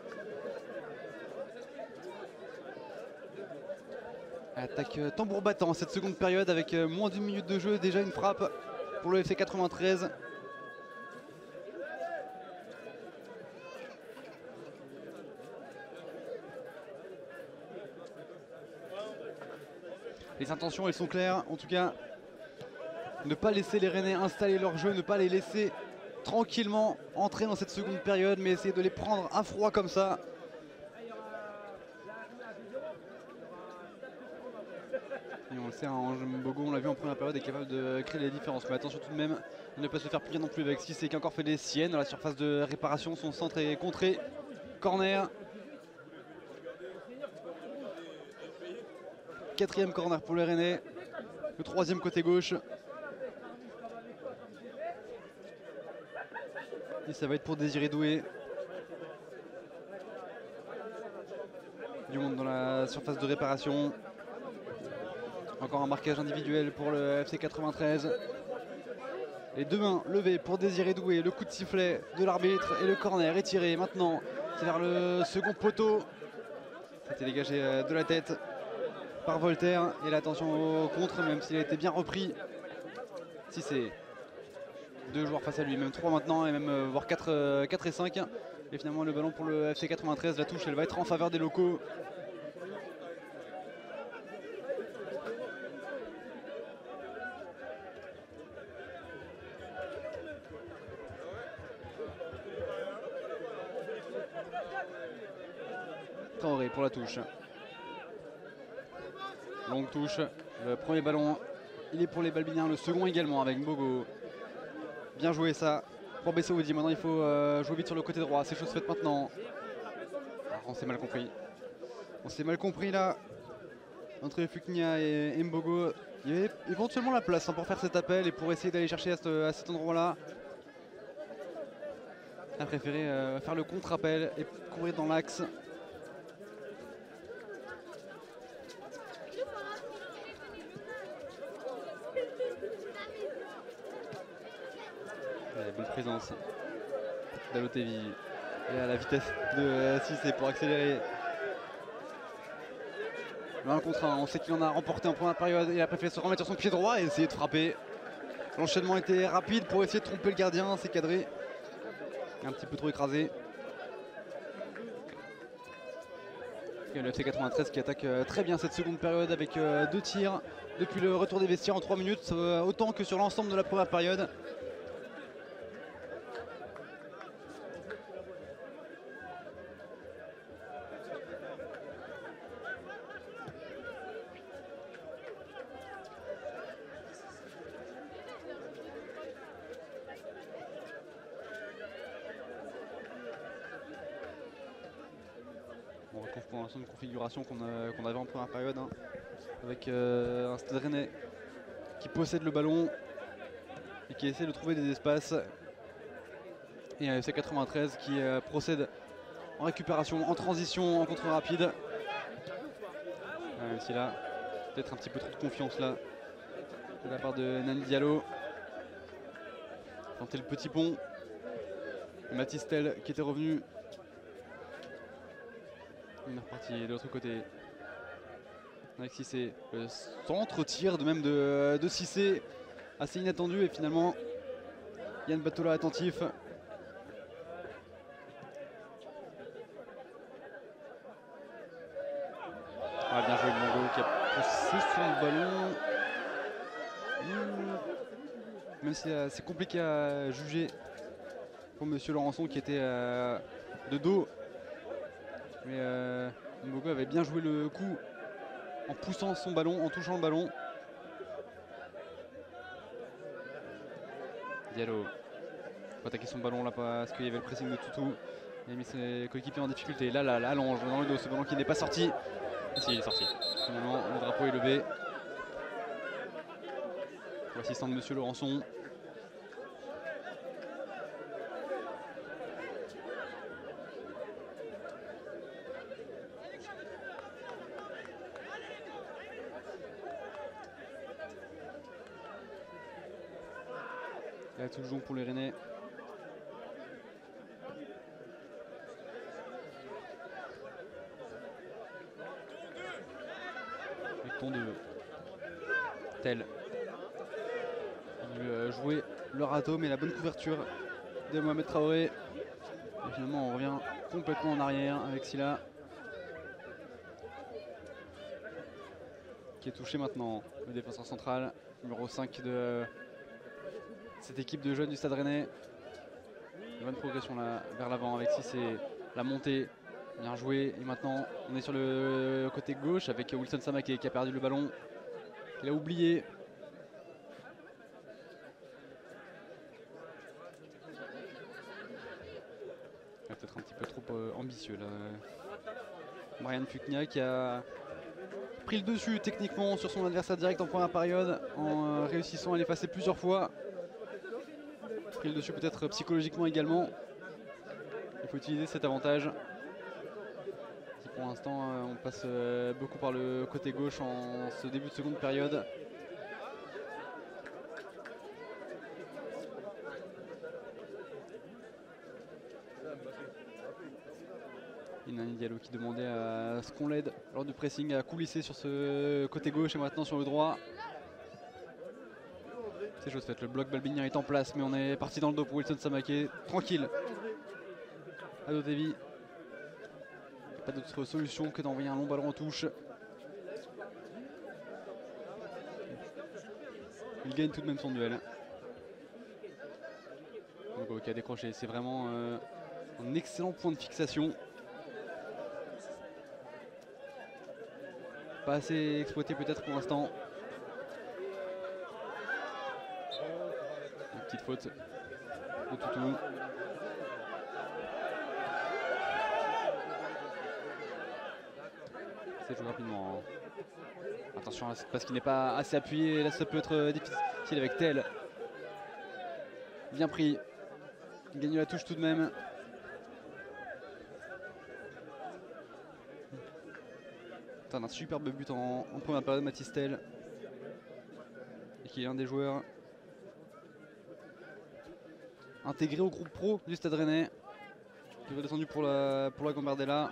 Attaque tambour battant cette seconde période avec moins d'une minute de jeu. Déjà une frappe pour le F C quatre-vingt-treize. Les intentions elles sont claires, en tout cas ne pas laisser les Rennais installer leur jeu, ne pas les laisser tranquillement entrer dans cette seconde période, mais essayer de les prendre à froid comme ça. Et on le sait, hein, Mbogo, on l'a vu en première période, est capable de créer les différences, mais attention tout de même de ne pas se faire plier non plus avec Cissé qui a encore fait des siennes dans la surface de réparation, son centre est contré, corner. Quatrième corner pour les Rennais, le troisième côté gauche. Et ça va être pour Désiré Doué. Du monde dans la surface de réparation. Encore un marquage individuel pour le F C quatre-vingt-treize. Les deux mains levées pour Désiré Doué, le coup de sifflet de l'arbitre et le corner est tiré. Maintenant, c'est vers le second poteau. C'était dégagé de la tête par Voltaire et l'attention au contre, même s'il a été bien repris. Si c'est deux joueurs face à lui, même trois maintenant, et même euh, voire quatre, euh, quatre et cinq. Et finalement le ballon pour le F C quatre-vingt-treize, la touche elle va être en faveur des locaux. Traoré pour la touche. Longue touche, le premier ballon, il est pour les Balbiniens, le second également avec Mbogo. Bien joué ça pour Bessaoudi. Maintenant il faut euh, jouer vite sur le côté droit, c'est chose faite maintenant. Ah, on s'est mal compris. On s'est mal compris là. Entre Fuknia et, et Mbogo, il y avait éventuellement la place hein, pour faire cet appel et pour essayer d'aller chercher à, ce, à cet endroit là. Il a préféré euh, faire le contre-appel et courir dans l'axe. Bonne présence d'Alotevi et à la vitesse de Cissé pour accélérer. Un contre un, on sait qu'il en a remporté en première période et il a préféré se remettre sur son pied droit et essayer de frapper. L'enchaînement était rapide pour essayer de tromper le gardien, c'est cadré. Un petit peu trop écrasé. Et le F C quatre-vingt-treize qui attaque très bien cette seconde période avec deux tirs depuis le retour des vestiaires en trois minutes, autant que sur l'ensemble de la première période. On retrouve pour l'instant une configuration qu'on qu'on avait en première période hein, avec euh, un Stade Rennais qui possède le ballon et qui essaie de trouver des espaces et un F C quatre-vingt-treize qui euh, procède en récupération, en transition, en contre rapide. Euh, même si là, peut-être un petit peu trop de confiance là de la part de Nani Diallo. Tenter le petit pont. Mathis Tel qui était revenu. Il est reparti de l'autre côté. Avec Cissé. Le centre tir de même de, de Cissé. Assez inattendu et finalement Yann Batola attentif. Ah, bien joué Mbogo qui a poussé son ballon. même si euh, c'est compliqué à juger pour Monsieur Laurençon qui était euh, de dos. Mais euh, Mbogo avait bien joué le coup en poussant son ballon, en touchant le ballon. Diallo faut attaquer son ballon là parce qu'il y avait le pressing de Toutou. Il a mis ses coéquipiers en difficulté. Là, là, là, allonge dans le dos ce ballon qui n'est pas sorti. Et si, il est sorti. Finalement, le drapeau est levé. L'assistant de Monsieur Laurençon. Il y a toujours pour les Rennais. Avec ton de Tel. Il veut jouer le râteau, mais la bonne couverture de Mohamed Traoré. Et finalement, on revient complètement en arrière avec Silla. Qui est touché maintenant, le défenseur central, numéro cinq de cette équipe de jeunes du Stade Rennais. Une bonne progression là, vers l'avant avec Six et la montée. Bien joué. Et maintenant, on est sur le côté gauche avec Wilson Samaké qui a perdu le ballon. Il a oublié. Peut-être un petit peu trop euh, ambitieux là. Brian Fuchnia qui a pris le dessus techniquement sur son adversaire direct en première période en euh, réussissant à l'effacer plusieurs fois. Pris le dessus peut-être psychologiquement également. Il faut utiliser cet avantage. Si pour l'instant euh, on passe euh, beaucoup par le côté gauche en ce début de seconde période. Inani Diallo qui demandait à ce qu'on l'aide lors du pressing à coulisser sur ce côté gauche et maintenant sur le droit. C'est chose faite, le bloc balbinien est en place mais on est parti dans le dos pour Wilson Samaké, tranquille. Adotevi, pas d'autre solution que d'envoyer un long ballon en touche. Il gagne tout de même son duel. Mbogo qui a décroché, c'est vraiment euh, un excellent point de fixation. Pas assez exploité peut-être pour l'instant. Une petite faute de Toutou. C'est joué rapidement. Attention parce qu'il n'est pas assez appuyé. Là ça peut être difficile avec Tel. Bien pris. Il gagne la touche tout de même. Un superbe but en, en première période, Mathis Tel, et qui est un des joueurs intégrés au groupe pro du Stade Rennais, qui est redescendu pour la, pour la Gambardella.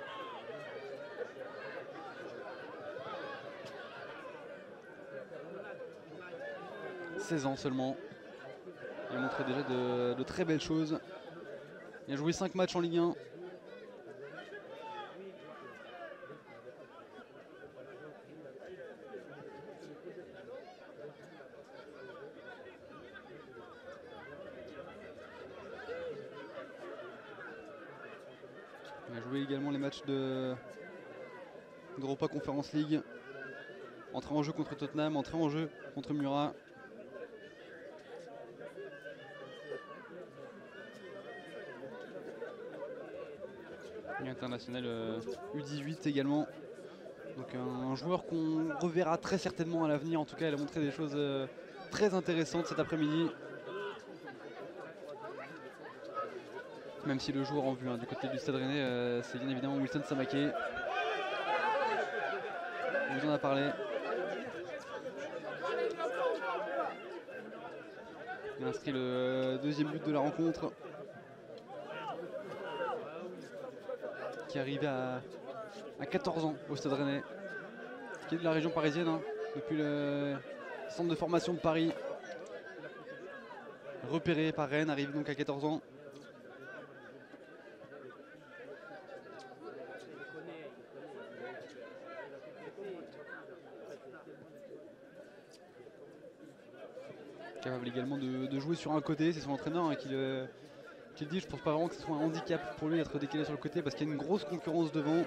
seize ans seulement. Il a montré déjà de, de très belles choses. Il a joué cinq matchs en Ligue un. Il a joué également les matchs de d'Europa Conference League. Entré en jeu contre Tottenham, entré en jeu contre Murat. Et international euh, U dix-huit également. Donc un, un joueur qu'on reverra très certainement à l'avenir. En tout cas, il a montré des choses euh, très intéressantes cet après-midi. Même si le joueur en vue hein, du côté du Stade Rennais, euh, c'est bien évidemment Wilson Samaké. On vous en a parlé. Il a inscrit le deuxième but de la rencontre. Qui est arrivé à, à quatorze ans au Stade Rennais. Qui est de la région parisienne, hein, depuis le centre de formation de Paris. Repéré par Rennes, arrive donc à quatorze ans. capable également de, de jouer sur un côté, c'est son entraîneur hein, qui, le, qui le dit. Je pense pas vraiment que ce soit un handicap pour lui d'être décalé sur le côté parce qu'il y a une grosse concurrence devant.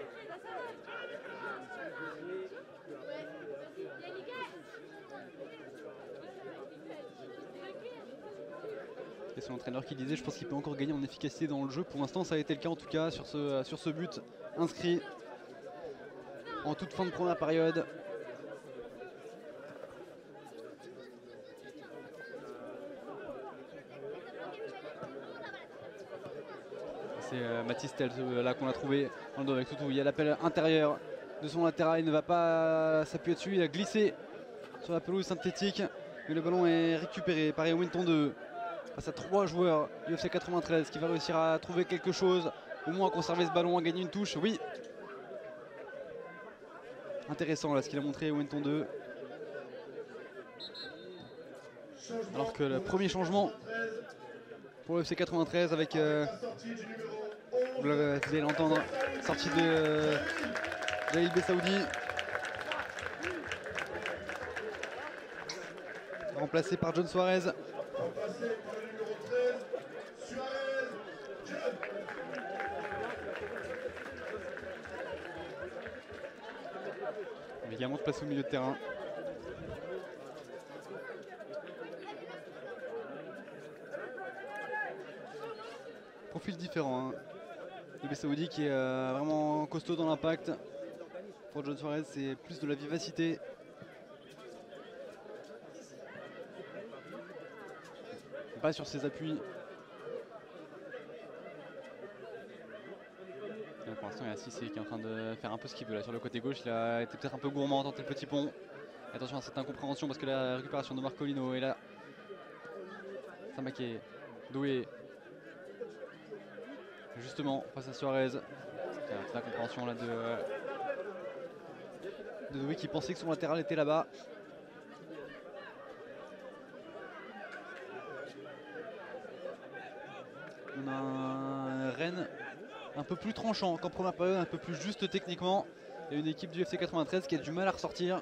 Et son entraîneur qui disait, je pense qu'il peut encore gagner en efficacité dans le jeu. Pour l'instant, ça a été le cas en tout cas sur ce, sur ce but inscrit en toute fin de première période. C'est euh, Mathis Tel euh, là qu'on a trouvé dans le dos avec Toutou. Il y a l'appel intérieur de son latéral, il ne va pas s'appuyer dessus, il a glissé sur la pelouse synthétique, mais le ballon est récupéré par Winton deux face à trois joueurs du F C quatre-vingt-treize qui va réussir à trouver quelque chose, au moins à conserver ce ballon, à gagner une touche. Oui, intéressant là ce qu'il a montré Winton deux. Alors que le premier changement pour le F C quatre-vingt-treize avec, euh, vous allez l'entendre, sortie de euh, Jalil Bessaoudi, remplacé par John Suarez. Il est également placé au milieu de terrain. Profil différent hein. De Bessaoudi qui est euh, vraiment costaud dans l'impact. Pour John Suarez, c'est plus de la vivacité. Pas sur ses appuis. Et pour l'instant, il y a Cissé qui est en train de faire un peu ce qu'il veut là sur le côté gauche. Il a été peut-être un peu gourmand, tenté le petit pont. Attention à cette incompréhension parce que la récupération de Marcolino est là. Samaké, Doué. Justement, face à Suarez. Cette incompréhension là de, de Doué qui pensait que son latéral était là-bas. On a un Rennes un peu plus tranchant qu'en première période, un peu plus juste techniquement. Il y a une équipe du F C quatre-vingt-treize qui a du mal à ressortir.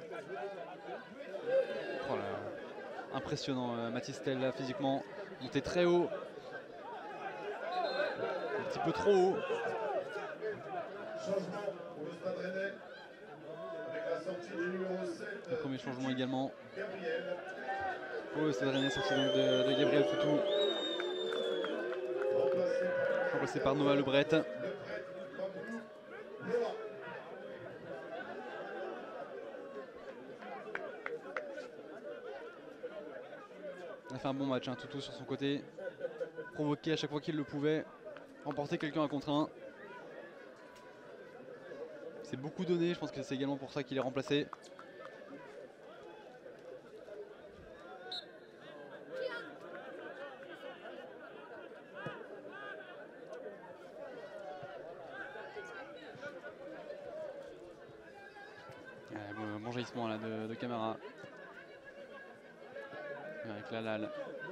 Oh là, impressionnant euh, Mathis Tel là physiquement, monté très haut. Un petit peu trop haut. Le premier changement également pour le Stade Rennais, sorti donc de, de Gabriel Foutou. Remplacé par Noah Lebret. Il a fait un bon match, hein, Toutou sur son côté. Provoqué à chaque fois qu'il le pouvait. Remporter quelqu'un à contre un. C'est beaucoup donné, je pense que c'est également pour ça qu'il est remplacé. Euh, bon jaillissement là de, de Camara. Avec la Lal.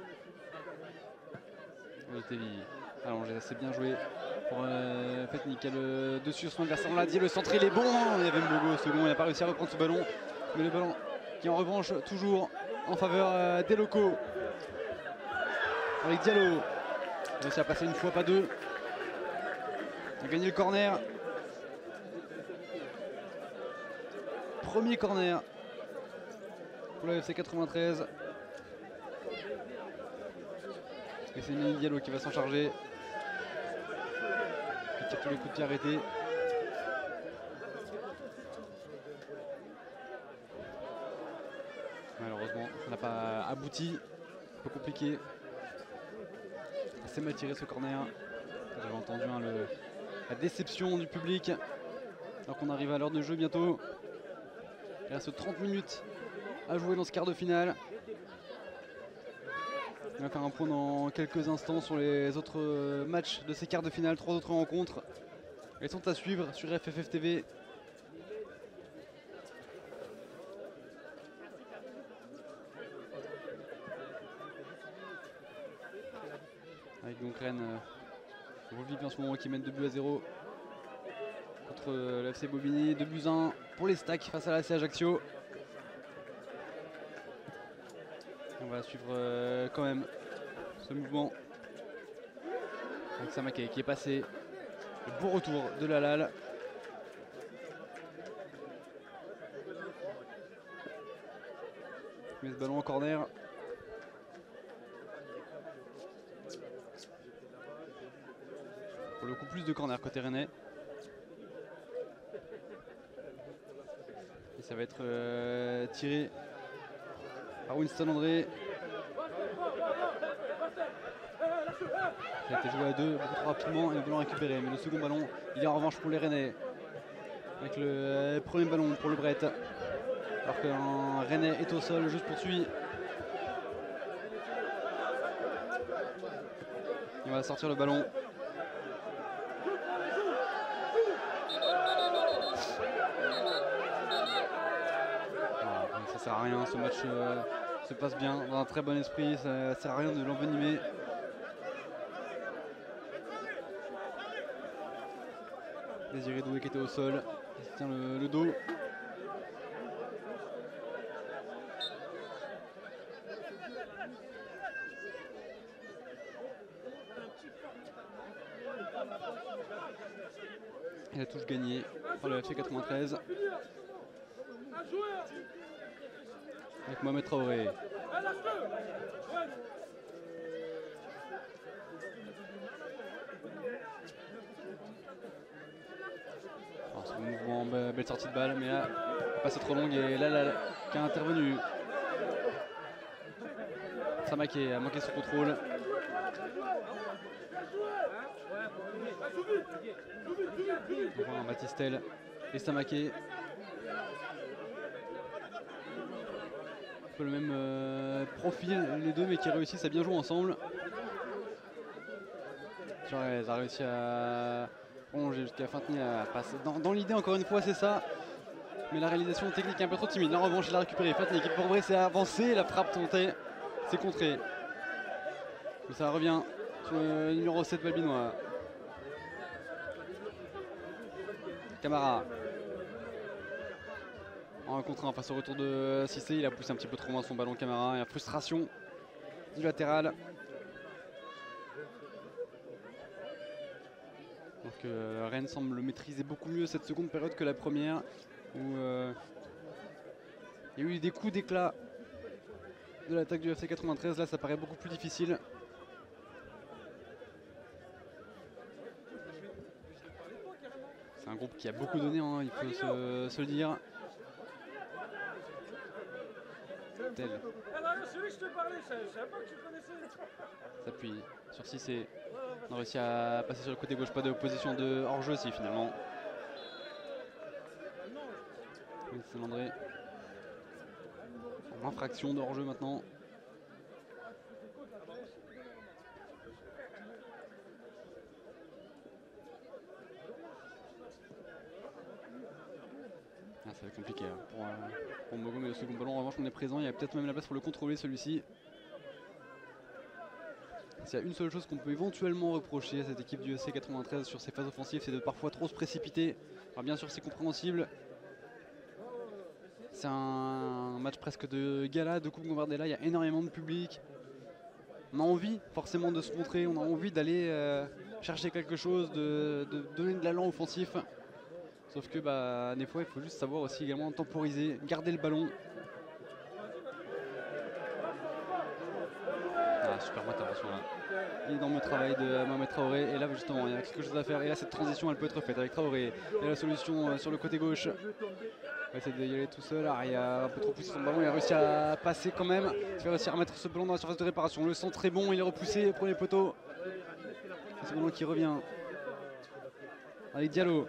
Allongé, c'est bien joué pour euh, Petnik qui a le dessus sur son adversaire. On l'a dit, le centre il est bon. Il y avait Mbogo second, il n'a pas réussi à reprendre ce ballon. Mais le ballon qui en revanche toujours en faveur euh, des locaux. Avec Diallo. Il a réussi à passer une fois, pas deux. Il a gagné le corner. Premier corner pour le F C quatre-vingt-treize. Et c'est Nani Diallo qui va s'en charger. Il tire tous les coups de pied arrêtés. Malheureusement, ça n'a pas abouti. Un peu compliqué. Assez mal tiré ce corner. Vous avez entendu hein, le, la déception du public. Alors qu'on arrive à l'heure de jeu bientôt. Il reste trente minutes à jouer dans ce quart de finale. On va faire un point dans quelques instants sur les autres matchs de ces quarts de finale, trois autres rencontres. Elles sont à suivre sur F F F T V. Avec donc Rennes, euh, Volvic en ce moment qui mène deux buts à zéro contre euh, le F C Bobigny, deux buts à un pour les Stacks face à l'A C Ajaccio. On va suivre euh, quand même ce mouvement avec Samaké qui est passé. Le beau retour de Lalal. Il met ce ballon en corner. Pour le coup, plus de corner côté rennais. Et ça va être euh, tiré par Winston André. Ça a été joué à deux beaucoup trop rapidement et le ballon récupéré. Mais le second ballon, il est en revanche pour les Rennais. Avec le euh, premier ballon pour le Bret. Alors qu'un Rennais est au sol, le jeu se poursuit. Il va sortir le ballon. Ça sert à rien, ce match euh, se passe bien, dans un très bon esprit, ça sert à rien de l'envenimer. Désiré Doué qui était au sol, il se tient le, le dos. Et la touche gagnée par le F C quatre-vingt-treize. Avec Mohamed Traoré. Alors, ce mouvement, belle sortie de balle, mais là, passe trop longue et là, là, qui a intervenu. Samaké a manqué son contrôle. On voit un Matistel et Samaké. Un peu le même euh, profil les deux, mais qui réussissent à bien jouer ensemble. Suarez a réussi à prolonger jusqu'à Fintini à passer. Dans, dans l'idée, encore une fois, c'est ça. Mais la réalisation technique est un peu trop timide. Là, en revanche, il a récupéré. Fintini qui pour vrai s'est avancé. La frappe tentée, c'est contré. Mais ça revient sur le numéro sept balbinois. Camara. En contre un face au retour de Cissé, il a poussé un petit peu trop loin son ballon Camara et la frustration du latéral. Donc euh, Rennes semble maîtriser beaucoup mieux cette seconde période que la première où euh, il y a eu des coups d'éclat de l'attaque du F C quatre-vingt-treize. Là ça paraît beaucoup plus difficile. C'est un groupe qui a beaucoup donné, hein, il faut se, se le dire. Tel. S'appuie sur Cissé. On a réussi à passer sur le côté gauche, pas de position de hors-jeu si finalement. C'est André. En infraction de hors-jeu maintenant. Ah, ça va être compliqué hein, pour, euh, pour Mogo, mais le second ballon en revanche on est présent, il y a peut-être même la place pour le contrôler celui-ci. S'il y a une seule chose qu'on peut éventuellement reprocher à cette équipe du F C quatre-vingt-treize sur ses phases offensives, c'est de parfois trop se précipiter. Alors bien sûr c'est compréhensible. C'est un match presque de gala, de Coupe Gambardella, il y a énormément de public. On a envie forcément de se montrer, on a envie d'aller euh, chercher quelque chose, de, de donner de l'allant offensif. Sauf que bah, des fois il faut juste savoir aussi également temporiser, garder le ballon. Ah, super intervention là. Énorme travail de Mohamed Traoré et là justement il y a quelque chose à faire et là cette transition elle peut être faite avec Traoré. Et la solution euh, sur le côté gauche. Il va essayer d'y aller tout seul, alors, il a un peu trop poussé son ballon, il a réussi à passer quand même. Il va réussir à remettre ce ballon dans la surface de réparation. Le centre très bon, il est repoussé, premier poteau. C'est ce ballon qui revient. Avec Diallo.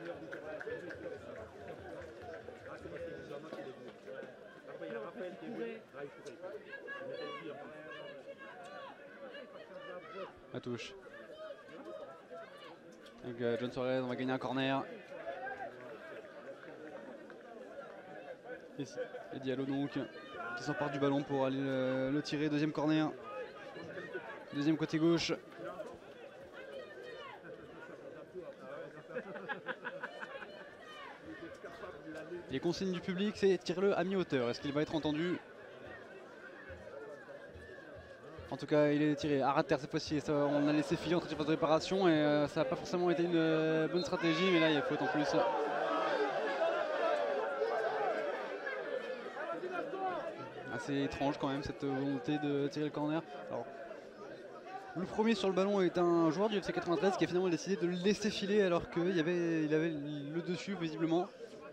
La touche. Avec euh, John Suarez, on va gagner un corner. Et, et Diallo donc qui s'empare du ballon pour aller le, le tirer. Deuxième corner. Deuxième côté gauche. Les consignes du public, c'est tire-le à mi-hauteur. Est-ce qu'il va être entendu? En tout cas, il est tiré à ras de terre cette fois-ci. On a laissé filer entre phase de réparation et euh, ça n'a pas forcément été une euh, bonne stratégie, mais là il y a faute en plus. Assez étrange quand même cette volonté de tirer le corner. Alors, le premier sur le ballon est un joueur du F C quatre-vingt-treize qui a finalement décidé de le laisser filer alors qu'il avait, il avait le dessus visiblement.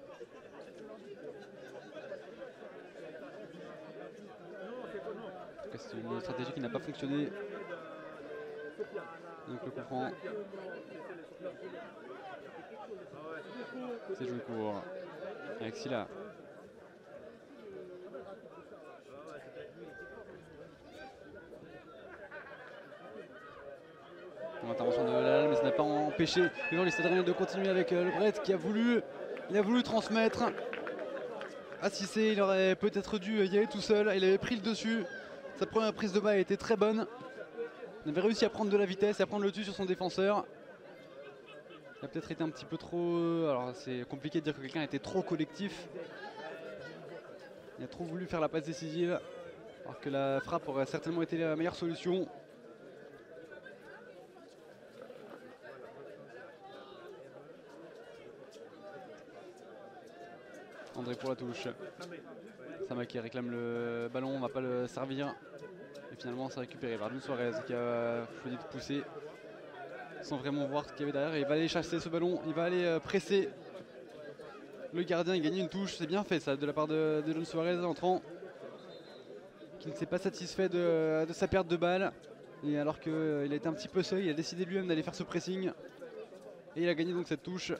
C'est une stratégie qui n'a pas fonctionné. Donc le coup franc. C'est joué court avec Silla. L'intervention de Lalal, mais ça n'a pas empêché les Stade de continuer avec euh, le Bret qui a voulu, il a voulu transmettre à Cissé. Il aurait peut-être dû y aller tout seul. Il avait pris le dessus. Sa première prise de balle était très bonne. Il avait réussi à prendre de la vitesse et à prendre le dessus sur son défenseur. Il a peut-être été un petit peu trop... Alors c'est compliqué de dire que quelqu'un était trop collectif. Il a trop voulu faire la passe décisive. Alors que la frappe aurait certainement été la meilleure solution. André pour la touche. Samake réclame le ballon, on ne va pas le servir. Et finalement c'est récupéré par John Suarez qui a choisi de pousser sans vraiment voir ce qu'il y avait derrière. Et il va aller chasser ce ballon, il va aller presser le gardien et gagner une touche. C'est bien fait ça de la part de, de John Suarez entrant, qui ne s'est pas satisfait de, de sa perte de balle. Et alors qu'il euh, a été un petit peu seul, il a décidé lui-même d'aller faire ce pressing. Et il a gagné donc cette touche.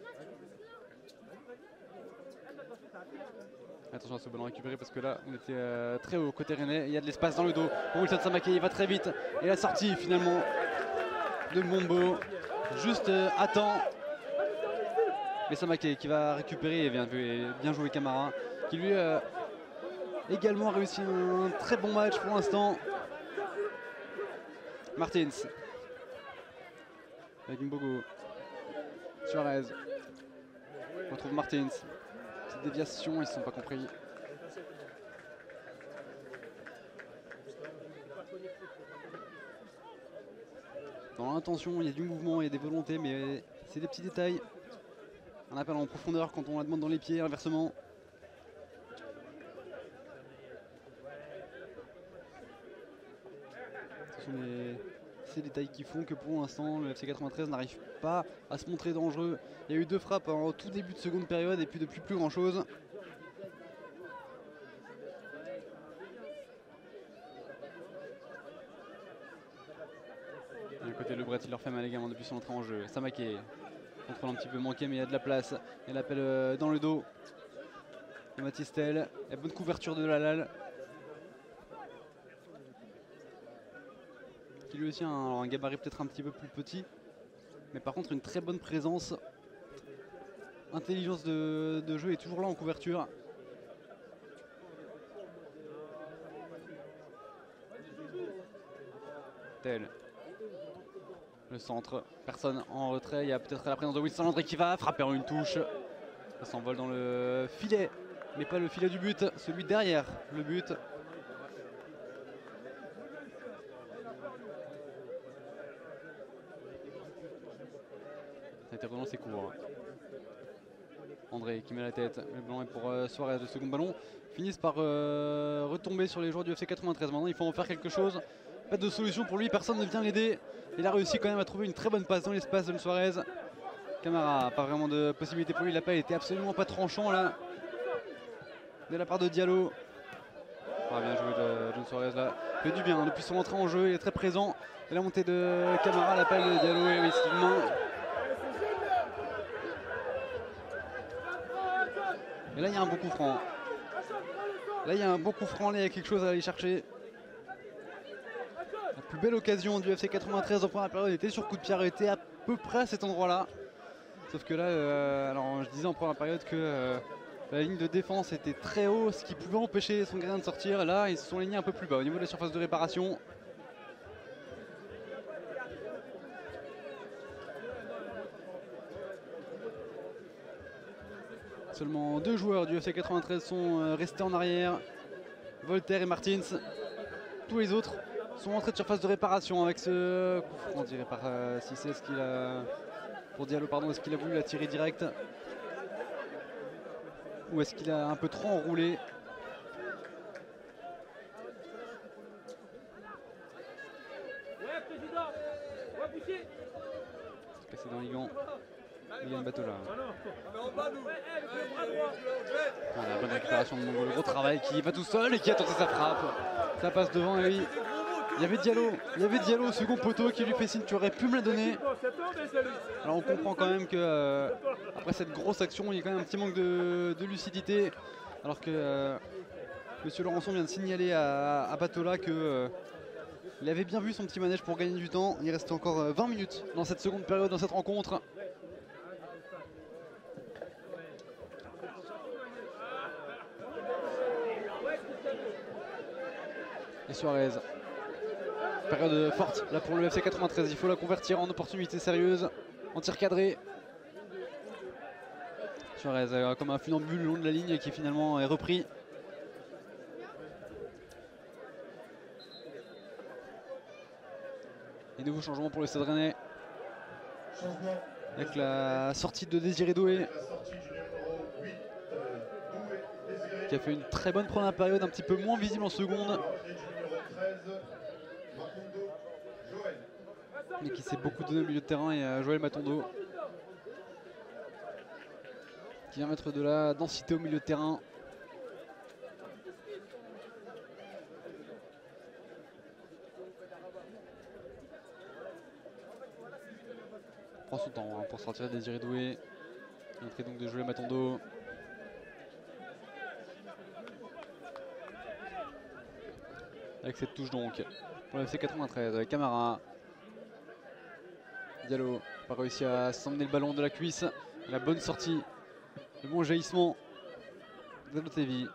Attention à ce ballon récupéré parce que là on était euh, très haut côté rennais. Il y a de l'espace dans le dos pour Wilson Samake, il va très vite. Et la sortie finalement de Mbombo juste euh, à temps. Mais Samake qui va récupérer et bien, bien joué Camara qui lui euh, également a réussi un très bon match pour l'instant. Martins avec Mbogo. Suarez. On retrouve Martins. Petite déviation, ils ne se sont pas compris. Dans l'intention, il y a du mouvement, il y a des volontés, mais c'est des petits détails. Un appel en profondeur quand on la demande dans les pieds, inversement. Ce sont les... ces détails qui font que pour l'instant, le F C quatre-vingt-treize n'arrive pas à se montrer dangereux. Il y a eu deux frappes en tout début de seconde période et puis depuis plus grand chose. Et à côté, le Bret, il leur fait mal également depuis son entrée en jeu. Samake contrôle un petit peu manqué, mais il y a de la place. Il appelle euh, dans le dos de Matistel. Il y a bonne couverture de Lalal. Qui lui aussi a un, un gabarit peut-être un petit peu plus petit. Mais par contre, une très bonne présence. Intelligence de, de jeu est toujours là en couverture. Tel. Le centre, personne en retrait. Il y a peut-être la présence de Wilson André qui va frapper en une touche. Ça s'envole dans le filet, mais pas le filet du but, celui derrière le but. Ça a été relancé court. André qui met la tête, le ballon est pour euh, Suarez, le second ballon. Finissent par euh, retomber sur les joueurs du F C quatre-vingt-treize. Maintenant, il faut en faire quelque chose. Pas de solution pour lui, personne ne vient l'aider. Il a réussi quand même à trouver une très bonne passe dans l'espace de Suarez. Camara, pas vraiment de possibilité pour lui. L'appel était absolument pas tranchant là. De la part de Diallo. Ah, bien joué de John Suarez là. Il fait du bien, hein. Depuis son entrée en jeu, il est très présent. Et la montée de Camara, l'appel de Diallo, et oui, c'est une main. Et là, il y a un bon coup franc. Là, il y a un bon coup franc, là, il y a quelque chose à aller chercher. La plus belle occasion du F C quatre-vingt-treize en première période était sur coup de pied arrêté à peu près à cet endroit-là. Sauf que là, euh, alors je disais en première période que euh, la ligne de défense était très haut, ce qui pouvait empêcher son gardien de sortir. Là, ils se sont alignés un peu plus bas au niveau de la surface de réparation. Seulement deux joueurs du F C quatre-vingt-treize sont restés en arrière. Voltaire et Martins. Tous les autres son entrée de surface de réparation avec ce coup franc tiré par euh, Cissé. Est-ce qu'il a, pour Diallo, pardon, est-ce qu'il a voulu la tirer direct ou est-ce qu'il a un peu trop enroulé? Cassé dans les gants. Il y a une bateau là. Ah, la bonne récupération de Mongo, le gros travail qui va tout seul et qui a tenté sa frappe. Ça passe devant et oui. Il y avait Diallo, il y avait Diallo au second poteau qui lui fait signe, tu aurais pu me la donner. Alors on comprend quand même que euh, après cette grosse action, il y a quand même un petit manque de, de lucidité. Alors que euh, Monsieur Laurençon vient de signaler à, à Batola que euh, il avait bien vu son petit manège pour gagner du temps. Il reste encore euh, vingt minutes dans cette seconde période, dans cette rencontre. Et Suarez. Période forte là pour le F C quatre-vingt-treize, il faut la convertir en opportunité sérieuse, en tir cadré. Suarez euh, comme un funambule le long de la ligne qui finalement est repris. Et nouveau changement pour le Stade Rennais. Avec la sortie de Désiré Doué, qui a fait une très bonne première période, un petit peu moins visible en seconde. Mais qui s'est beaucoup donné au milieu de terrain, et euh, Joël Matondo qui vient mettre de la densité au milieu de terrain. Prend son temps hein, pour sortir Désiré Doué. Entrée donc de Joël Matondo. Avec cette touche donc pour le F C quatre-vingt-treize avec Camara. Diallo n'a pas réussi à s'emmener le ballon de la cuisse. La bonne sortie, le bon jaillissement de Lotevi.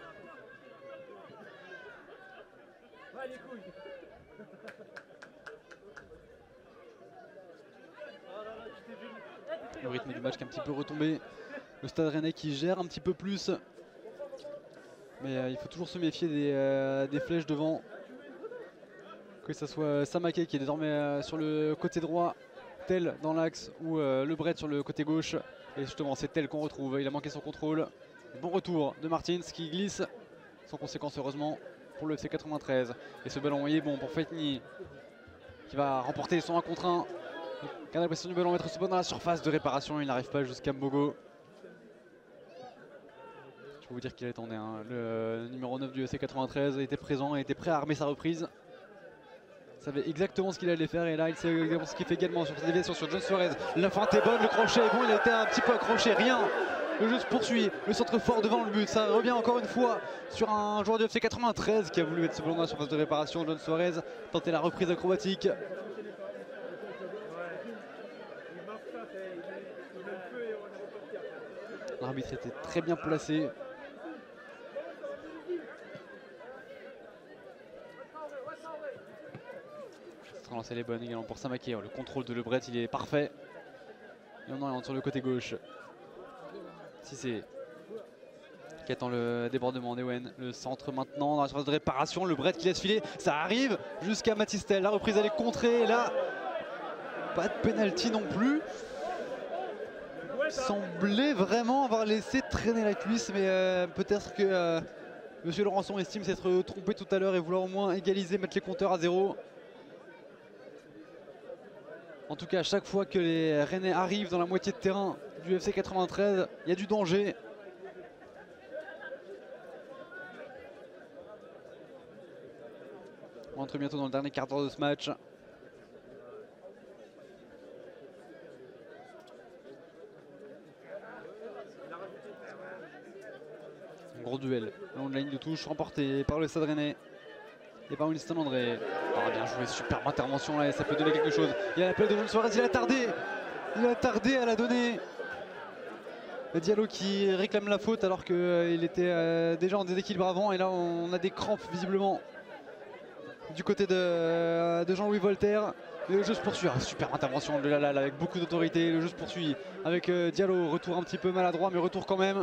Le rythme du match qui est un petit peu retombé. Le Stade Rennais qui gère un petit peu plus. Mais euh, il faut toujours se méfier des, euh, des flèches devant. Que ce soit Samaké qui est désormais euh, sur le côté droit, Tel dans l'axe ou euh, Le Bret sur le côté gauche. Et justement c'est Tel qu'on retrouve, il a manqué son contrôle. Bon retour de Martins qui glisse, sans conséquence heureusement pour le F C quatre-vingt-treize. Et ce ballon est bon pour Faitny qui va remporter son un contre un. Garde la pression du ballon, mettre ce ballon dans la surface de réparation, il n'arrive pas jusqu'à Mbogo. Je peux vous dire qu'il attendait, hein. Le numéro neuf du F C quatre-vingt-treize était présent et était prêt à armer sa reprise. Il savait exactement ce qu'il allait faire et là il sait exactement ce qu'il fait également sur cette déviation sur John Suarez. La feinte est bonne, le crochet est bon, il a été un petit peu accroché, rien. Le jeu se poursuit, le centre fort devant le but, ça revient encore une fois sur un joueur du F C quatre-vingt-treize qui a voulu mettre ce ballon dans la surface de réparation. John Suarez tenter la reprise acrobatique. L'arbitre était très bien placé. Cette relance elle est bonne également pour Samaké. Le contrôle de Le Bret il est parfait. Et on oriente sur le côté gauche. Cissé qui attend le débordement d'Ewen. Le centre maintenant dans la surface de réparation. Le Bret qui laisse filer. Ça arrive jusqu'à Matistel. La reprise elle est contrée. Et là, pas de pénalty non plus. Semblait vraiment avoir laissé traîner la cuisse, mais euh, peut-être que euh, Monsieur Laurençon estime s'être trompé tout à l'heure et vouloir au moins égaliser, mettre les compteurs à zéro. En tout cas, à chaque fois que les Rennais arrivent dans la moitié de terrain du F C quatre-vingt-treize, il y a du danger. On entre bientôt dans le dernier quart d'heure de ce match. Gros duel, long de la ligne de touche, remporté par le Stade Rennais et par Winston André. Ah, bien joué, superbe intervention là, et ça peut donner quelque chose. Il y a l'appel de John Suarez, il a tardé, il a tardé à la donner. Le Diallo qui réclame la faute alors qu'il euh, était euh, déjà en déséquilibre avant, et là on a des crampes visiblement du côté de, euh, de Jean-Louis Voltaire. Et le jeu se poursuit, ah, superbe intervention de Lalal avec beaucoup d'autorité. Le jeu se poursuit avec euh, Diallo, retour un petit peu maladroit mais retour quand même.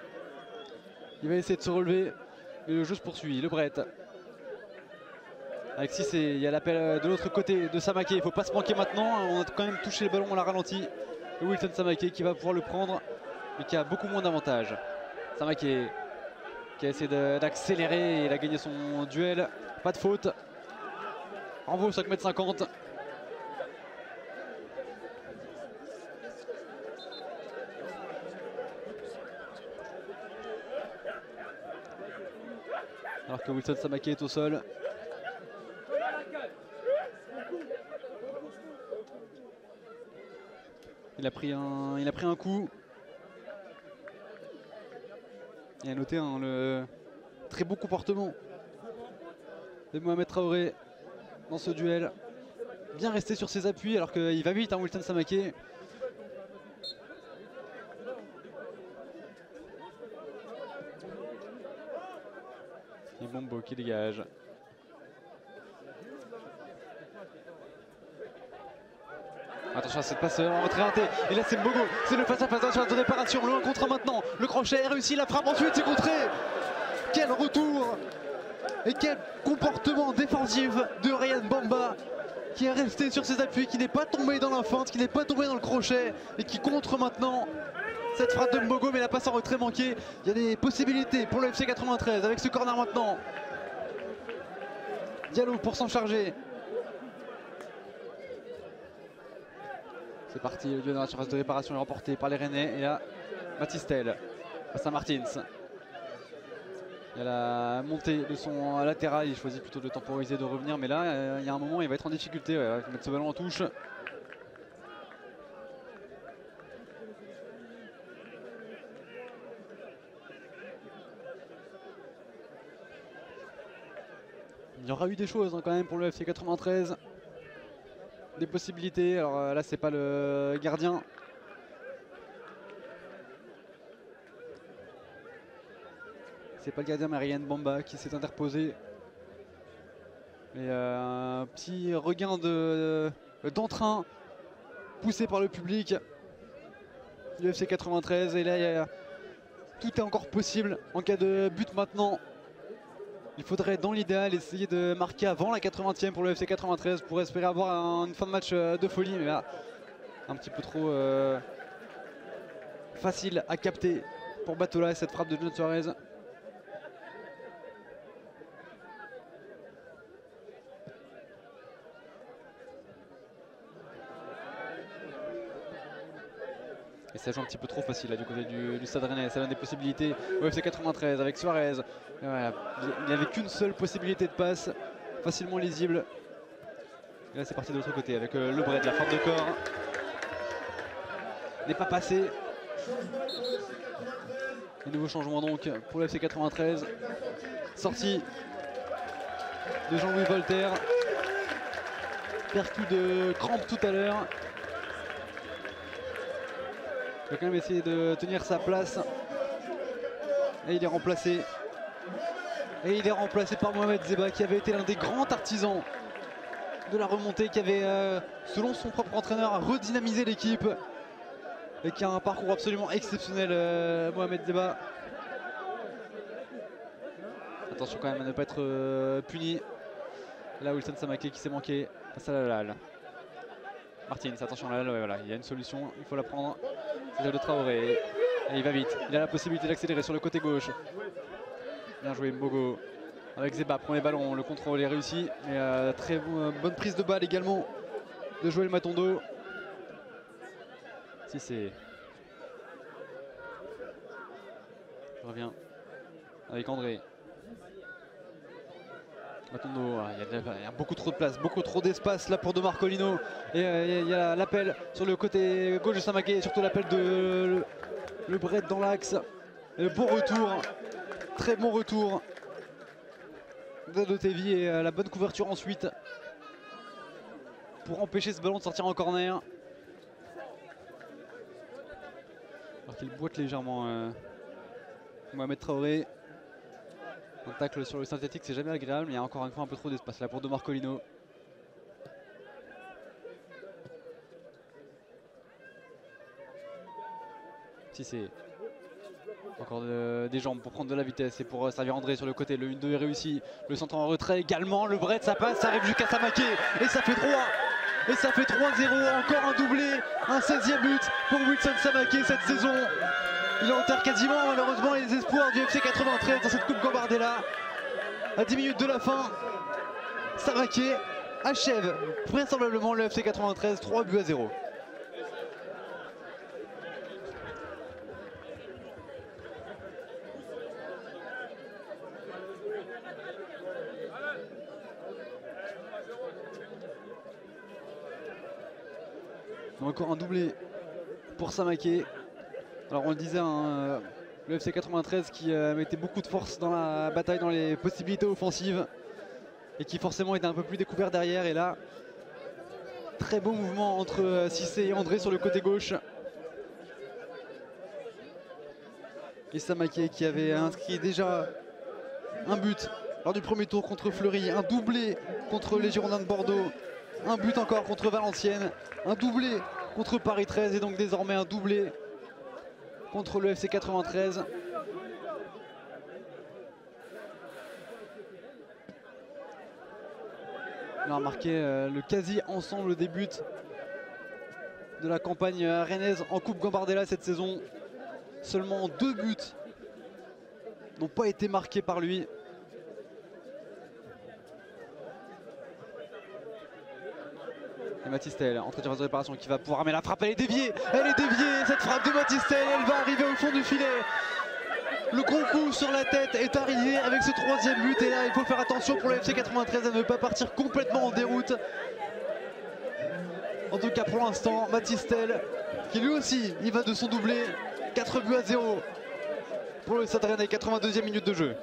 Il va essayer de se relever et le jeu se poursuit. Le Bret Avec Cissé, il y a l'appel de l'autre côté de Samaké, il ne faut pas se manquer maintenant, on a quand même touché le ballon, on l'a ralenti. Et Wilson Samaké qui va pouvoir le prendre, mais qui a beaucoup moins d'avantages. Samaké qui a essayé d'accélérer, il a gagné son duel, pas de faute. Renvoi au cinq mètres cinquante. Alors que Wilson Samaké est au sol. Il a pris un, il a pris un coup. Il a noté hein, le très beau comportement de Mohamed Traoré dans ce duel. Bien resté sur ses appuis alors qu'il va vite, hein, Wilson Samaké. Et Bombo qui dégage. Attention à cette passe en retrait raté. Et là c'est Mbogo, c'est le face à face sur la réparation. Le un contre un maintenant. Le crochet est réussi, la frappe ensuite c'est contré. Quel retour et quel comportement défensif de Ryan Bamba qui est resté sur ses appuis, qui n'est pas tombé dans la feinte, qui n'est pas tombé dans le crochet et qui contre maintenant cette frappe de Mbogo, mais la passe en retrait manquée. Il y a des possibilités pour le F C quatre-vingt-treize avec ce corner maintenant. Diallo pour s'en charger. C'est parti, le duel dans la surface de réparation est remporté par les Rennais. Et là, Matistel face à Martins. Il y a la montée de son latéral, il choisit plutôt de temporiser, de revenir. Mais là, euh, il y a un moment, il va être en difficulté. Ouais, il va mettre ce ballon en touche. Il y aura eu des choses hein, quand même pour le F C quatre-vingt-treize. Des possibilités, alors euh, là c'est pas le gardien. C'est pas le gardien mais Ryan Bamba qui s'est interposé. Et euh, un petit regain de d'entrain poussé par le public du F C quatre-vingt-treize. Et là y a, tout est encore possible en cas de but maintenant. Il faudrait dans l'idéal essayer de marquer avant la quatre-vingtième pour le F C quatre-vingt-treize pour espérer avoir un, une fin de match de folie. Mais là, un petit peu trop euh, facile à capter pour Batola et cette frappe de John Suarez. Et ça joue un petit peu trop facile là du côté du, du Stade Rennais. Ça donne des possibilités au F C quatre-vingt-treize avec Suarez. Voilà. Il n'y avait qu'une seule possibilité de passe, facilement lisible. Et là c'est parti de l'autre côté avec euh, Le Bret, la frappe de corps. N'est pas passé. Un nouveau changement donc pour le F C quatre-vingt-treize. Sortie de Jean-Louis Voltaire. Percu de crampe tout à l'heure. Il va quand même essayer de tenir sa place. Et il est remplacé. Et il est remplacé par Mohamed Zeba qui avait été l'un des grands artisans de la remontée, qui avait, euh, selon son propre entraîneur, redynamisé l'équipe. Et qui a un parcours absolument exceptionnel, euh, Mohamed Zeba. Attention quand même à ne pas être euh, puni. Là, Wilson Samaké qui s'est manqué face à Lalal. Martins, attention là, ouais, voilà, il y a une solution, il faut la prendre. C'est celle de Traoré. Et il va vite. Il a la possibilité d'accélérer sur le côté gauche. Bien joué Mbogo. Avec Zeba, premier ballon, le contrôle est réussi. Et euh, très bon, bonne prise de balle également de Joël Matondo. Si c'est. Je reviens avec André. Matondo, il y, a, il y a beaucoup trop de place, beaucoup trop d'espace là pour De Marcolino. Et euh, il y a l'appel sur le côté gauche de Samaké, et surtout l'appel de le, le Bret dans l'axe. Bon retour, très bon retour de Tevi et euh, la bonne couverture ensuite pour empêcher ce ballon de sortir en corner. Alors qu'il boite légèrement euh, Mohamed Traoré. Un tacle sur le synthétique, c'est jamais agréable, mais il y a encore une fois un peu trop d'espace là pour De Marcolino. Si c'est Encore de, des jambes pour prendre de la vitesse et pour servir André sur le côté. Le un deux est réussi. Le centre en retrait également. Le Brett, ça passe, ça arrive jusqu'à Samaké. Et ça fait trois. Et ça fait trois zéro. Encore un doublé. Un seizième but pour Wilson Samaké cette saison. Il enterre quasiment malheureusement les espoirs du F C quatre-vingt-treize dans cette Coupe Gambardella. À dix minutes de la fin, Samaké achève vraisemblablement le F C quatre-vingt-treize. trois buts à zéro. Encore un doublé pour Samaké. Alors on le disait, hein, le F C quatre-vingt-treize qui euh, mettait beaucoup de force dans la bataille, dans les possibilités offensives et qui forcément était un peu plus découvert derrière. Et là, très beau mouvement entre euh, Cissé et André sur le côté gauche. Et Samaké qui avait inscrit déjà un but lors du premier tour contre Fleury, un doublé contre les Girondins de Bordeaux, un but encore contre Valenciennes, un doublé contre Paris treize et donc désormais un doublé contre le F C quatre-vingt-treize. On a remarqué euh, le quasi-ensemble des buts de la campagne euh, rennaise en Coupe Gambardella cette saison. Seulement deux buts n'ont pas été marqués par lui. Et Matistel, entrée de réparation qui va pouvoir, mais la frappe elle est déviée, elle est déviée, cette frappe de Matistel, elle va arriver au fond du filet. Le gros coup sur la tête est arrivé avec ce troisième but et là il faut faire attention pour le F C quatre-vingt-treize à ne pas partir complètement en déroute. En tout cas pour l'instant, Matistel qui lui aussi il va de son doublé, quatre buts à zéro pour le Stade Rennais, quatre-vingt-deuxième minute de jeu.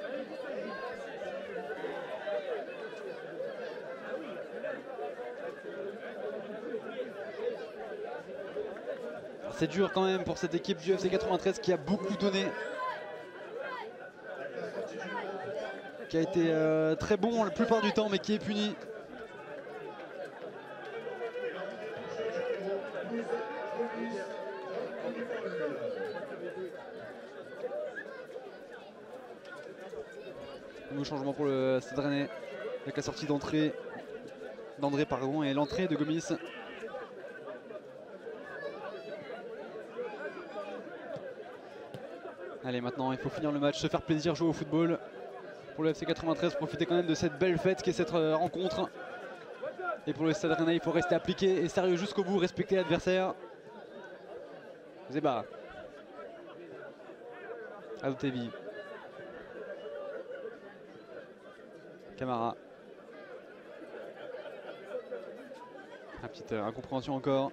C'est dur quand même pour cette équipe du F C quatre-vingt-treize qui a beaucoup donné. Qui a été euh, très bon la plupart du temps mais qui est puni. Nouveau changement pour le Stade Rennais avec la sortie d'entrée d'André pardon et l'entrée de Gomis. Allez, maintenant il faut finir le match, se faire plaisir, jouer au football. Pour le F C quatre-vingt-treize, profiter quand même de cette belle fête qui est cette euh, rencontre. Et pour le Stade Rennais, il faut rester appliqué et sérieux jusqu'au bout, respecter l'adversaire. Zeba. Adotevi. Camara. Une petite euh, incompréhension encore.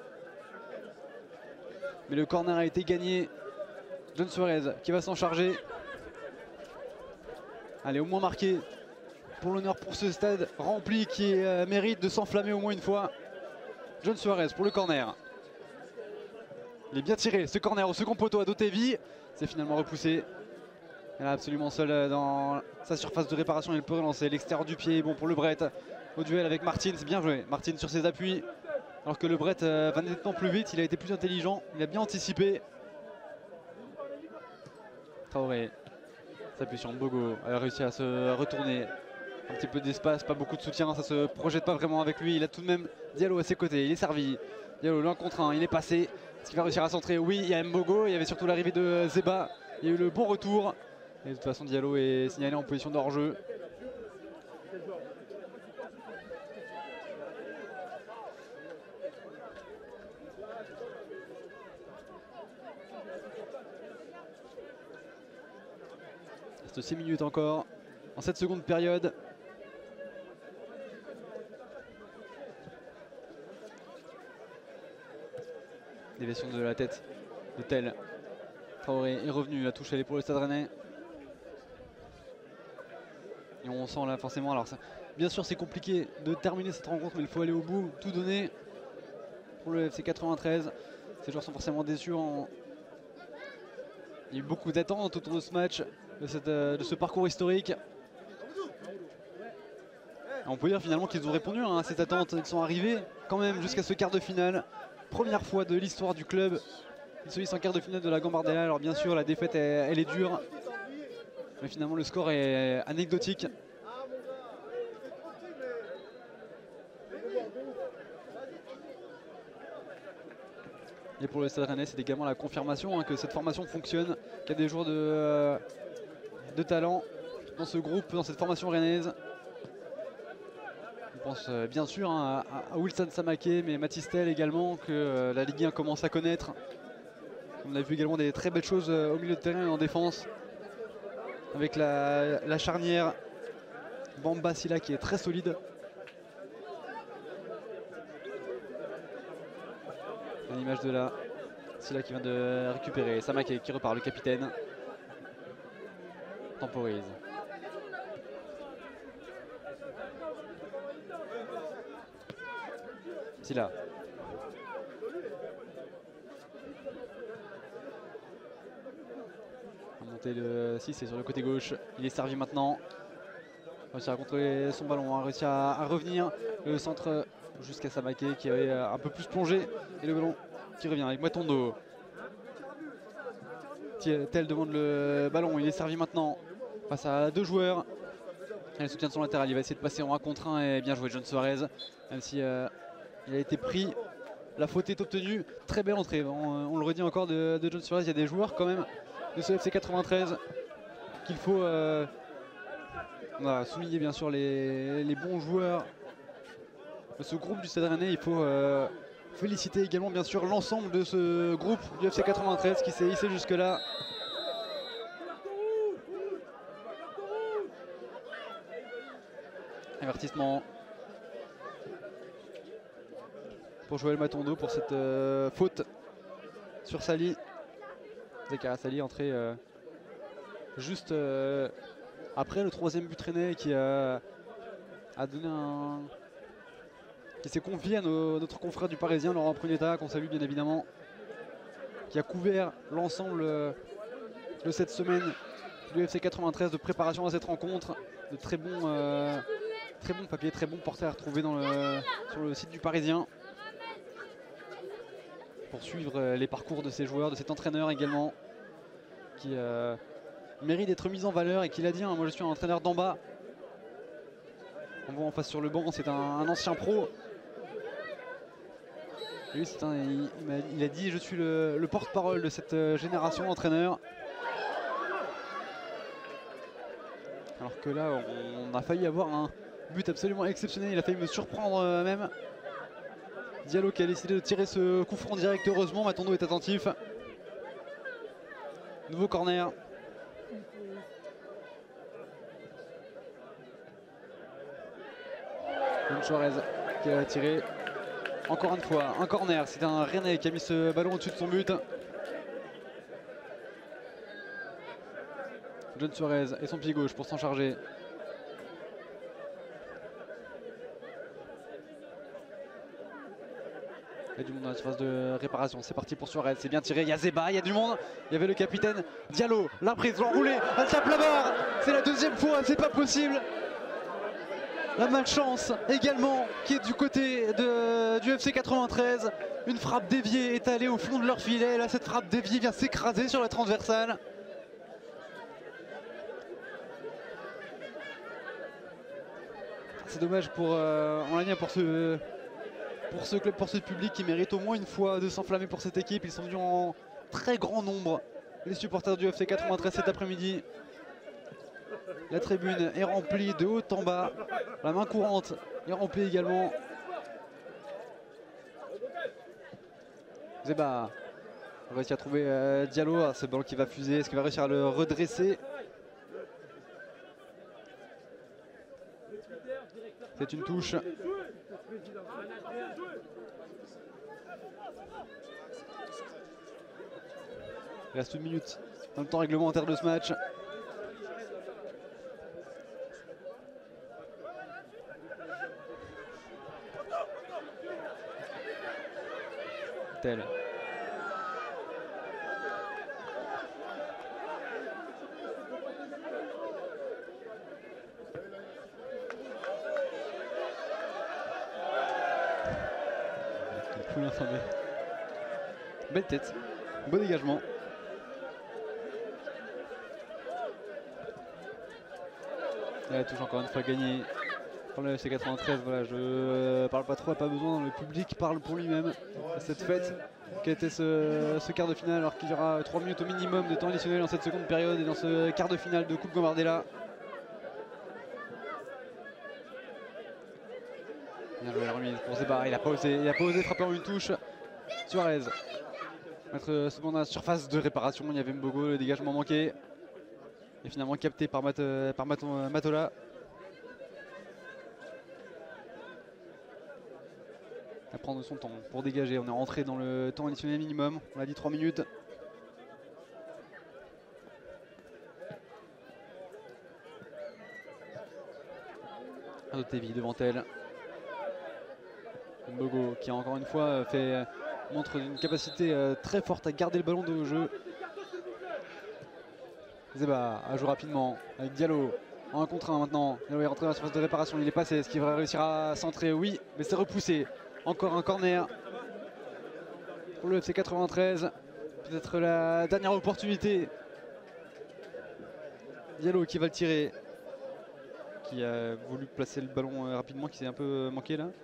Mais le corner a été gagné. John Suarez qui va s'en charger. Allez, au moins marqué pour l'honneur pour ce stade rempli qui euh, mérite de s'enflammer au moins une fois. John Suarez pour le corner. Il est bien tiré ce corner au second poteau à Dotevi. C'est finalement repoussé. Elle est absolument seule dans sa surface de réparation. Elle peut relancer l'extérieur du pied. Bon pour le Brett au duel avec Martins. Bien joué. Martins sur ses appuis. Alors que le Brett euh, va nettement plus vite. Il a été plus intelligent. Il a bien anticipé. Traoré s'appuie sur Mbogo, elle a réussi à se retourner, un petit peu d'espace, pas beaucoup de soutien, ça se projette pas vraiment avec lui, il a tout de même Diallo à ses côtés, il est servi, Diallo l'un contre un, il est passé, est-ce qu'il va réussir à centrer? Oui, il y a Mbogo, il y avait surtout l'arrivée de Zeba, il y a eu le bon retour, et de toute façon Diallo est signalé en position de hors-jeu. six minutes encore en cette seconde période. Déviation de la tête de Tel. Traoré est revenu, la touche elle est pour le Stade Rennais. Et on sent là forcément, alors ça, bien sûr c'est compliqué de terminer cette rencontre mais il faut aller au bout, tout donner pour le F C quatre-vingt-treize. Ces joueurs sont forcément déçus. En... Il y a eu beaucoup d'attentes autour de ce match. De, cette, de ce parcours historique. Et on peut dire finalement qu'ils ont répondu hein, à cette attente. Ils sont arrivés quand même jusqu'à ce quart de finale. Première fois de l'histoire du club Ils se hissent en quart de finale de la Gambardella. Alors bien sûr, la défaite, elle, elle est dure. Mais finalement, le score est anecdotique. Et pour le Stade Rennais, c'est également la confirmation hein, que cette formation fonctionne, qu'il y a des joueurs de, euh, de talent dans ce groupe, dans cette formation rennaise. On pense euh, bien sûr hein, à, à Wilson Samaké, mais Mathys Tel également, que euh, la Ligue un commence à connaître. On a vu également des très belles choses euh, au milieu de terrain et en défense, avec la, la charnière Bamba Silla qui est très solide. À l'image de là, Silla qui vient de récupérer, Samaké qui repart, le capitaine temporise. Silla. Monter le six, c'est sur le côté gauche, il est servi maintenant. Réussi à contrôler son ballon, a réussi à, à revenir. Le centre jusqu'à Samaké qui avait un peu plus plongé. Et le ballon qui revient avec Matondo. Tel demande le ballon, il est servi maintenant face à deux joueurs. Et le soutien de son latéral, il va essayer de passer en un contre un et bien joué John Suarez. Même si euh, il a été pris, la faute est obtenue. Très belle entrée, on, on le redit encore de, de John Suarez. Il y a des joueurs quand même de ce F C quatre-vingt-treize qu'il faut euh, voilà, souligner bien sûr les, les bons joueurs de ce groupe du Stade Rennais. Il faut euh, féliciter également bien sûr l'ensemble de ce groupe du F C quatre-vingt-treize qui s'est hissé jusque là. Avertissement pour Joël Matondo pour cette euh, faute sur Sali. Zakaria Sali entré euh, juste euh, après le troisième but rennais qui a, a donné un qui s'est confié à nos, notre confrère du Parisien Laurent Prunetta, qu'on salue bien évidemment, qui a couvert l'ensemble euh, de cette semaine du F C quatre-vingt-treize de préparation à cette rencontre. De très bons euh, très bons papiers, très bons portraits à retrouver dans le, sur le site du Parisien, pour suivre les parcours de ces joueurs, de cet entraîneur également, qui euh, mérite d'être mis en valeur et qui l'a dit, hein, moi je suis un entraîneur d'en bas. On voit en face sur le banc, c'est un, un ancien pro. Et lui, c'est un, il, il, a, il a dit je suis le, le porte-parole de cette euh, génération d'entraîneurs. Alors que là, on, on a failli avoir un but absolument exceptionnel, il a failli me surprendre euh, même. Diallo qui a décidé de tirer ce coup franc direct, heureusement Matondo est attentif. Nouveau corner. John Suarez qui a tiré encore une fois un corner. C'est un Rennais qui a mis ce ballon au-dessus de son but. John Suarez et son pied gauche pour s'en charger. Il y a du monde dans la surface de réparation, c'est parti pour Suarez, c'est bien tiré, il y a Zeba, il y a du monde. Il y avait le capitaine Diallo, la prise, l'enroulé, elle tape la barre. C'est la deuxième fois, c'est pas possible. La malchance également qui est du côté de, du F C quatre-vingt-treize. Une frappe déviée est allée au fond de leur filet. Là, cette frappe déviée vient s'écraser sur la transversale. C'est dommage pour euh, en ligne pour ce, pour ce club, pour ce public qui mérite au moins une fois de s'enflammer pour cette équipe. Ils sont venus en très grand nombre, les supporters du F C quatre-vingt-treize cet après-midi. La tribune est remplie de haut en bas. La main courante est remplie également. Zeba va réussir à trouver euh, Diallo. Ah, ce ballon qui va fuser. Est-ce qu'il va réussir à le redresser? C'est une touche. Il reste une minute dans le temps réglementaire de ce match. Tel. Belle tête. Beau dégagement. Elle touche encore une fois gagnée pour le F C quatre-vingt-treize. Voilà, je euh, parle pas trop, pas besoin. Le public parle pour lui-même. Cette fête qui a été ce, ce quart de finale, alors qu'il y aura trois minutes au minimum de temps additionnel dans cette seconde période et dans ce quart de finale de Coupe Gambardella. Bien joué la remise pour Zeba, il a pas osé, il a pas osé frapper en une touche. Suarez. Mettre ce ballon dans la surface de réparation, il y avait Mbogo, le dégagement manqué. Et finalement capté par, Mat par Mat Matola. À prendre son temps pour dégager. On est rentré dans le temps additionnel minimum. On a dit trois minutes. Adotevi devant elle. Mbogo qui encore une fois fait, montre une capacité très forte à garder le ballon de jeu. Zeba a joué rapidement avec Diallo en un contre un maintenant. Diallo est rentré dans la surface de réparation, il est passé. Est-ce qu'il va réussir à centrer? Oui, mais c'est repoussé. Encore un corner pour le F C quatre-vingt-treize. Peut-être la dernière opportunité. Diallo qui va le tirer. Qui a voulu placer le ballon rapidement, qui s'est un peu manqué là.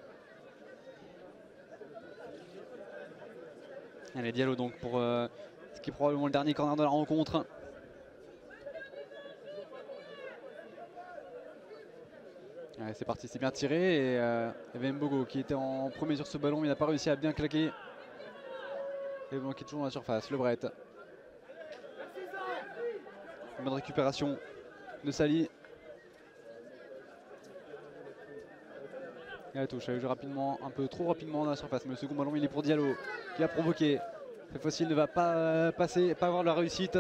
Allez, Diallo donc pour euh, ce qui est probablement le dernier corner de la rencontre. C'est parti, c'est bien tiré et euh, il y avait Mbogo qui était en premier sur ce ballon, mais il n'a pas réussi à bien claquer. Et bon, qui est toujours dans la surface, Le Bret. Une bonne récupération de Sali. Et la touche, elle joue rapidement, un peu trop rapidement dans la surface, mais le second ballon il est pour Diallo qui a provoqué. Cette fois-ci il ne va pas euh, passer, pas avoir la réussite.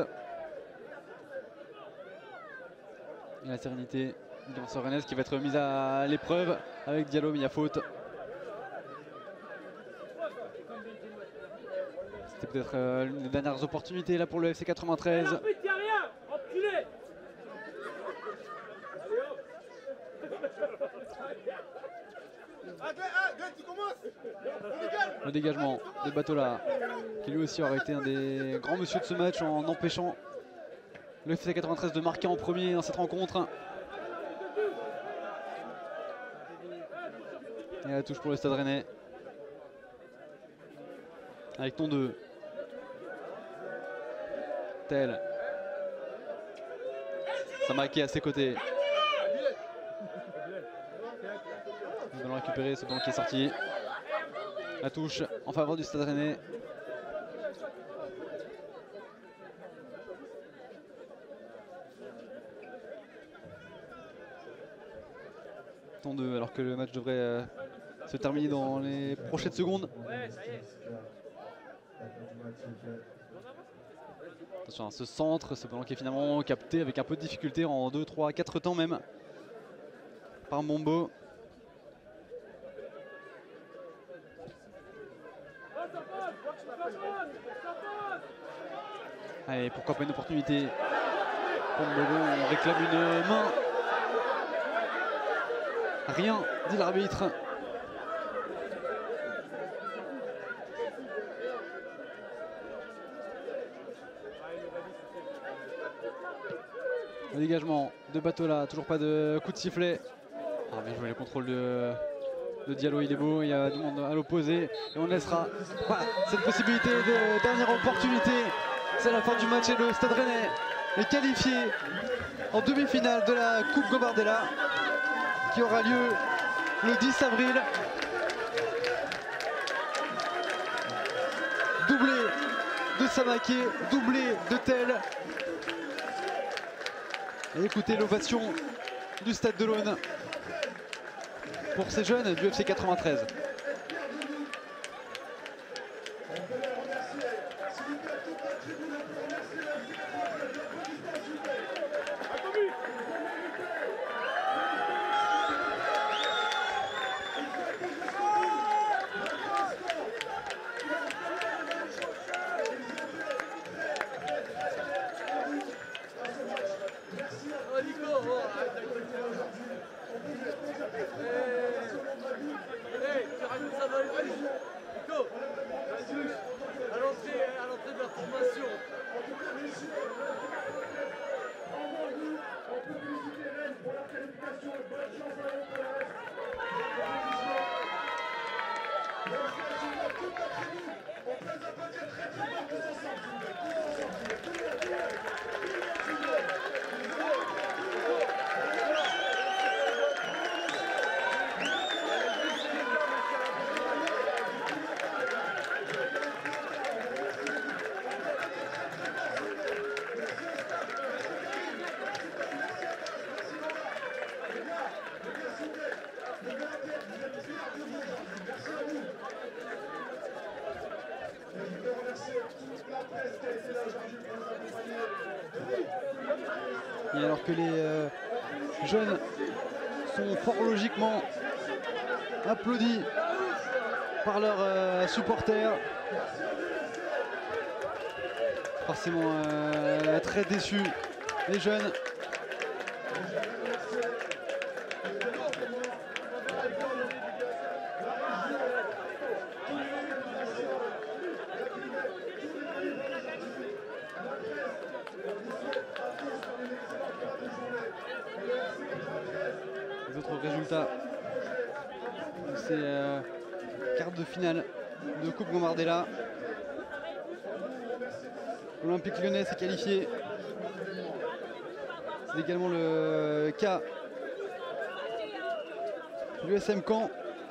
Et la sérénité. Rennes qui va être mise à l'épreuve avec Diallo, mais il y a faute. C'était peut-être euh, l'une des dernières opportunités là pour le F C quatre-vingt-treize. Le dégagement de Batola qui lui aussi aurait été un des grands monsieur de ce match en empêchant le F C quatre-vingt-treize de marquer en premier dans cette rencontre. Et la touche pour le Stade Rennais. Avec ton deux. Tel. Samaki à ses côtés. Nous allons récupérer ce ballon qui est sorti. La touche en faveur du Stade Rennais. Ton deux alors que le match devrait euh, se terminer dans les prochaines secondes. Attention à ce centre, ce ballon qui est finalement capté avec un peu de difficulté en deux, trois, quatre temps même par Mbombo. Allez, pourquoi pas une opportunité pour Mbombo, on réclame une main. Rien, dit l'arbitre. Le dégagement de Batola, toujours pas de coup de sifflet. Ah, bien joué, le contrôle de, de Diallo, il est beau, il y a du monde à l'opposé. Et on ne laissera pas cette possibilité de dernière opportunité. C'est la fin du match et le Stade Rennais est qualifié en demi-finale de la Coupe Gambardella qui aura lieu le dix avril. Doublé de Samaké, doublé de Tel. Et écoutez l'ovation du Stade de l'Aune pour ces jeunes du F C quatre-vingt-treize. À l'entrée de Et alors que les euh, jeunes sont fort logiquement applaudis par leurs euh, supporters, forcément euh, très déçus, les jeunes. Les autres résultats, c'est euh, quart de finale de Coupe Gambardella. L'Olympique Lyonnais s'est qualifié. C'est également le cas de l'U S M Caen.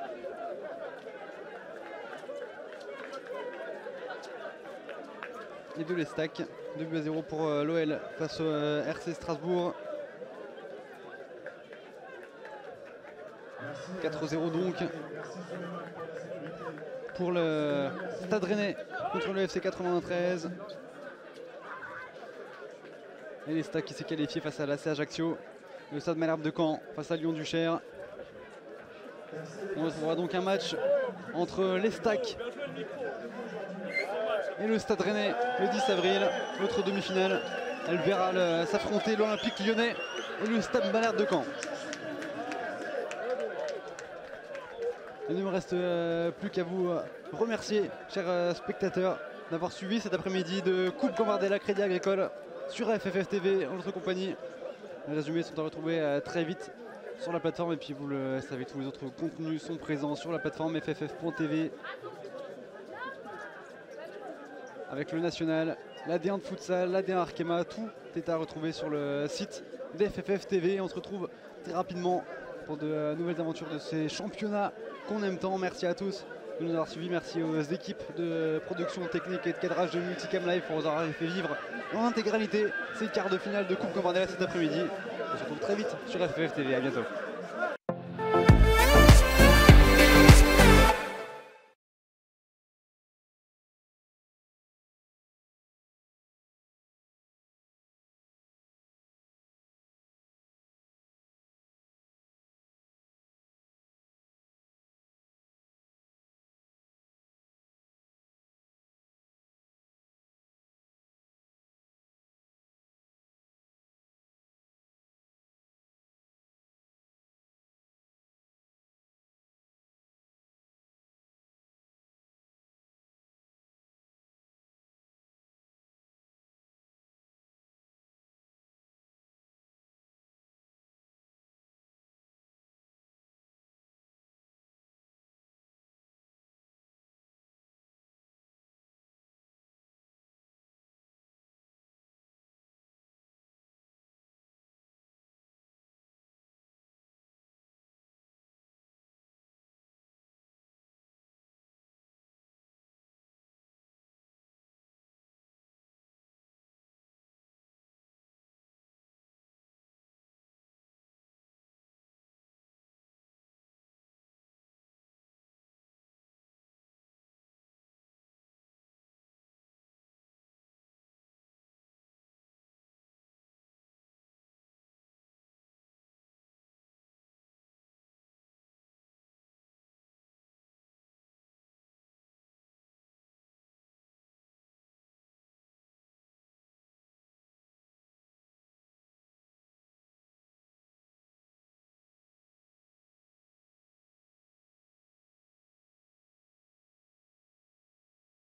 Et de l'Estac. deux buts à zéro pour euh, l'O L face au euh, R C Strasbourg. quatre zéro donc pour le Stade Rennais contre le F C quatre-vingt-treize. Et l'Estac qui s'est qualifié face à l'A C Ajaccio. Le Stade Malherbe de Caen face à Lyon-Duchère. On retrouvera donc un match entre l'Estac et le Stade Rennais le dix avril. L'autre demi-finale, elle verra s'affronter l'Olympique Lyonnais et le Stade Malherbe de Caen. Il ne me reste euh, plus qu'à vous euh, remercier, chers euh, spectateurs, d'avoir suivi cet après-midi de Coupe Gambardella Crédit Agricole sur F F F T V en notre compagnie. Les résumés sont à retrouver euh, très vite sur la plateforme et puis vous le savez, tous les autres contenus sont présents sur la plateforme F F F point T V. Avec le national, l'A D un de futsal, l'A D un Arkema, tout est à retrouver sur le site de F F F T V. On se retrouve très rapidement pour de euh, nouvelles aventures de ces championnats qu'on aime tant. Merci à tous de nous avoir suivis. Merci aux équipes de production technique et de cadrage de Multicam Live pour nous avoir fait vivre en intégralité ces quarts de finale de Coupe Gambardella cet après-midi. On se retrouve très vite sur F F F T V. À bientôt.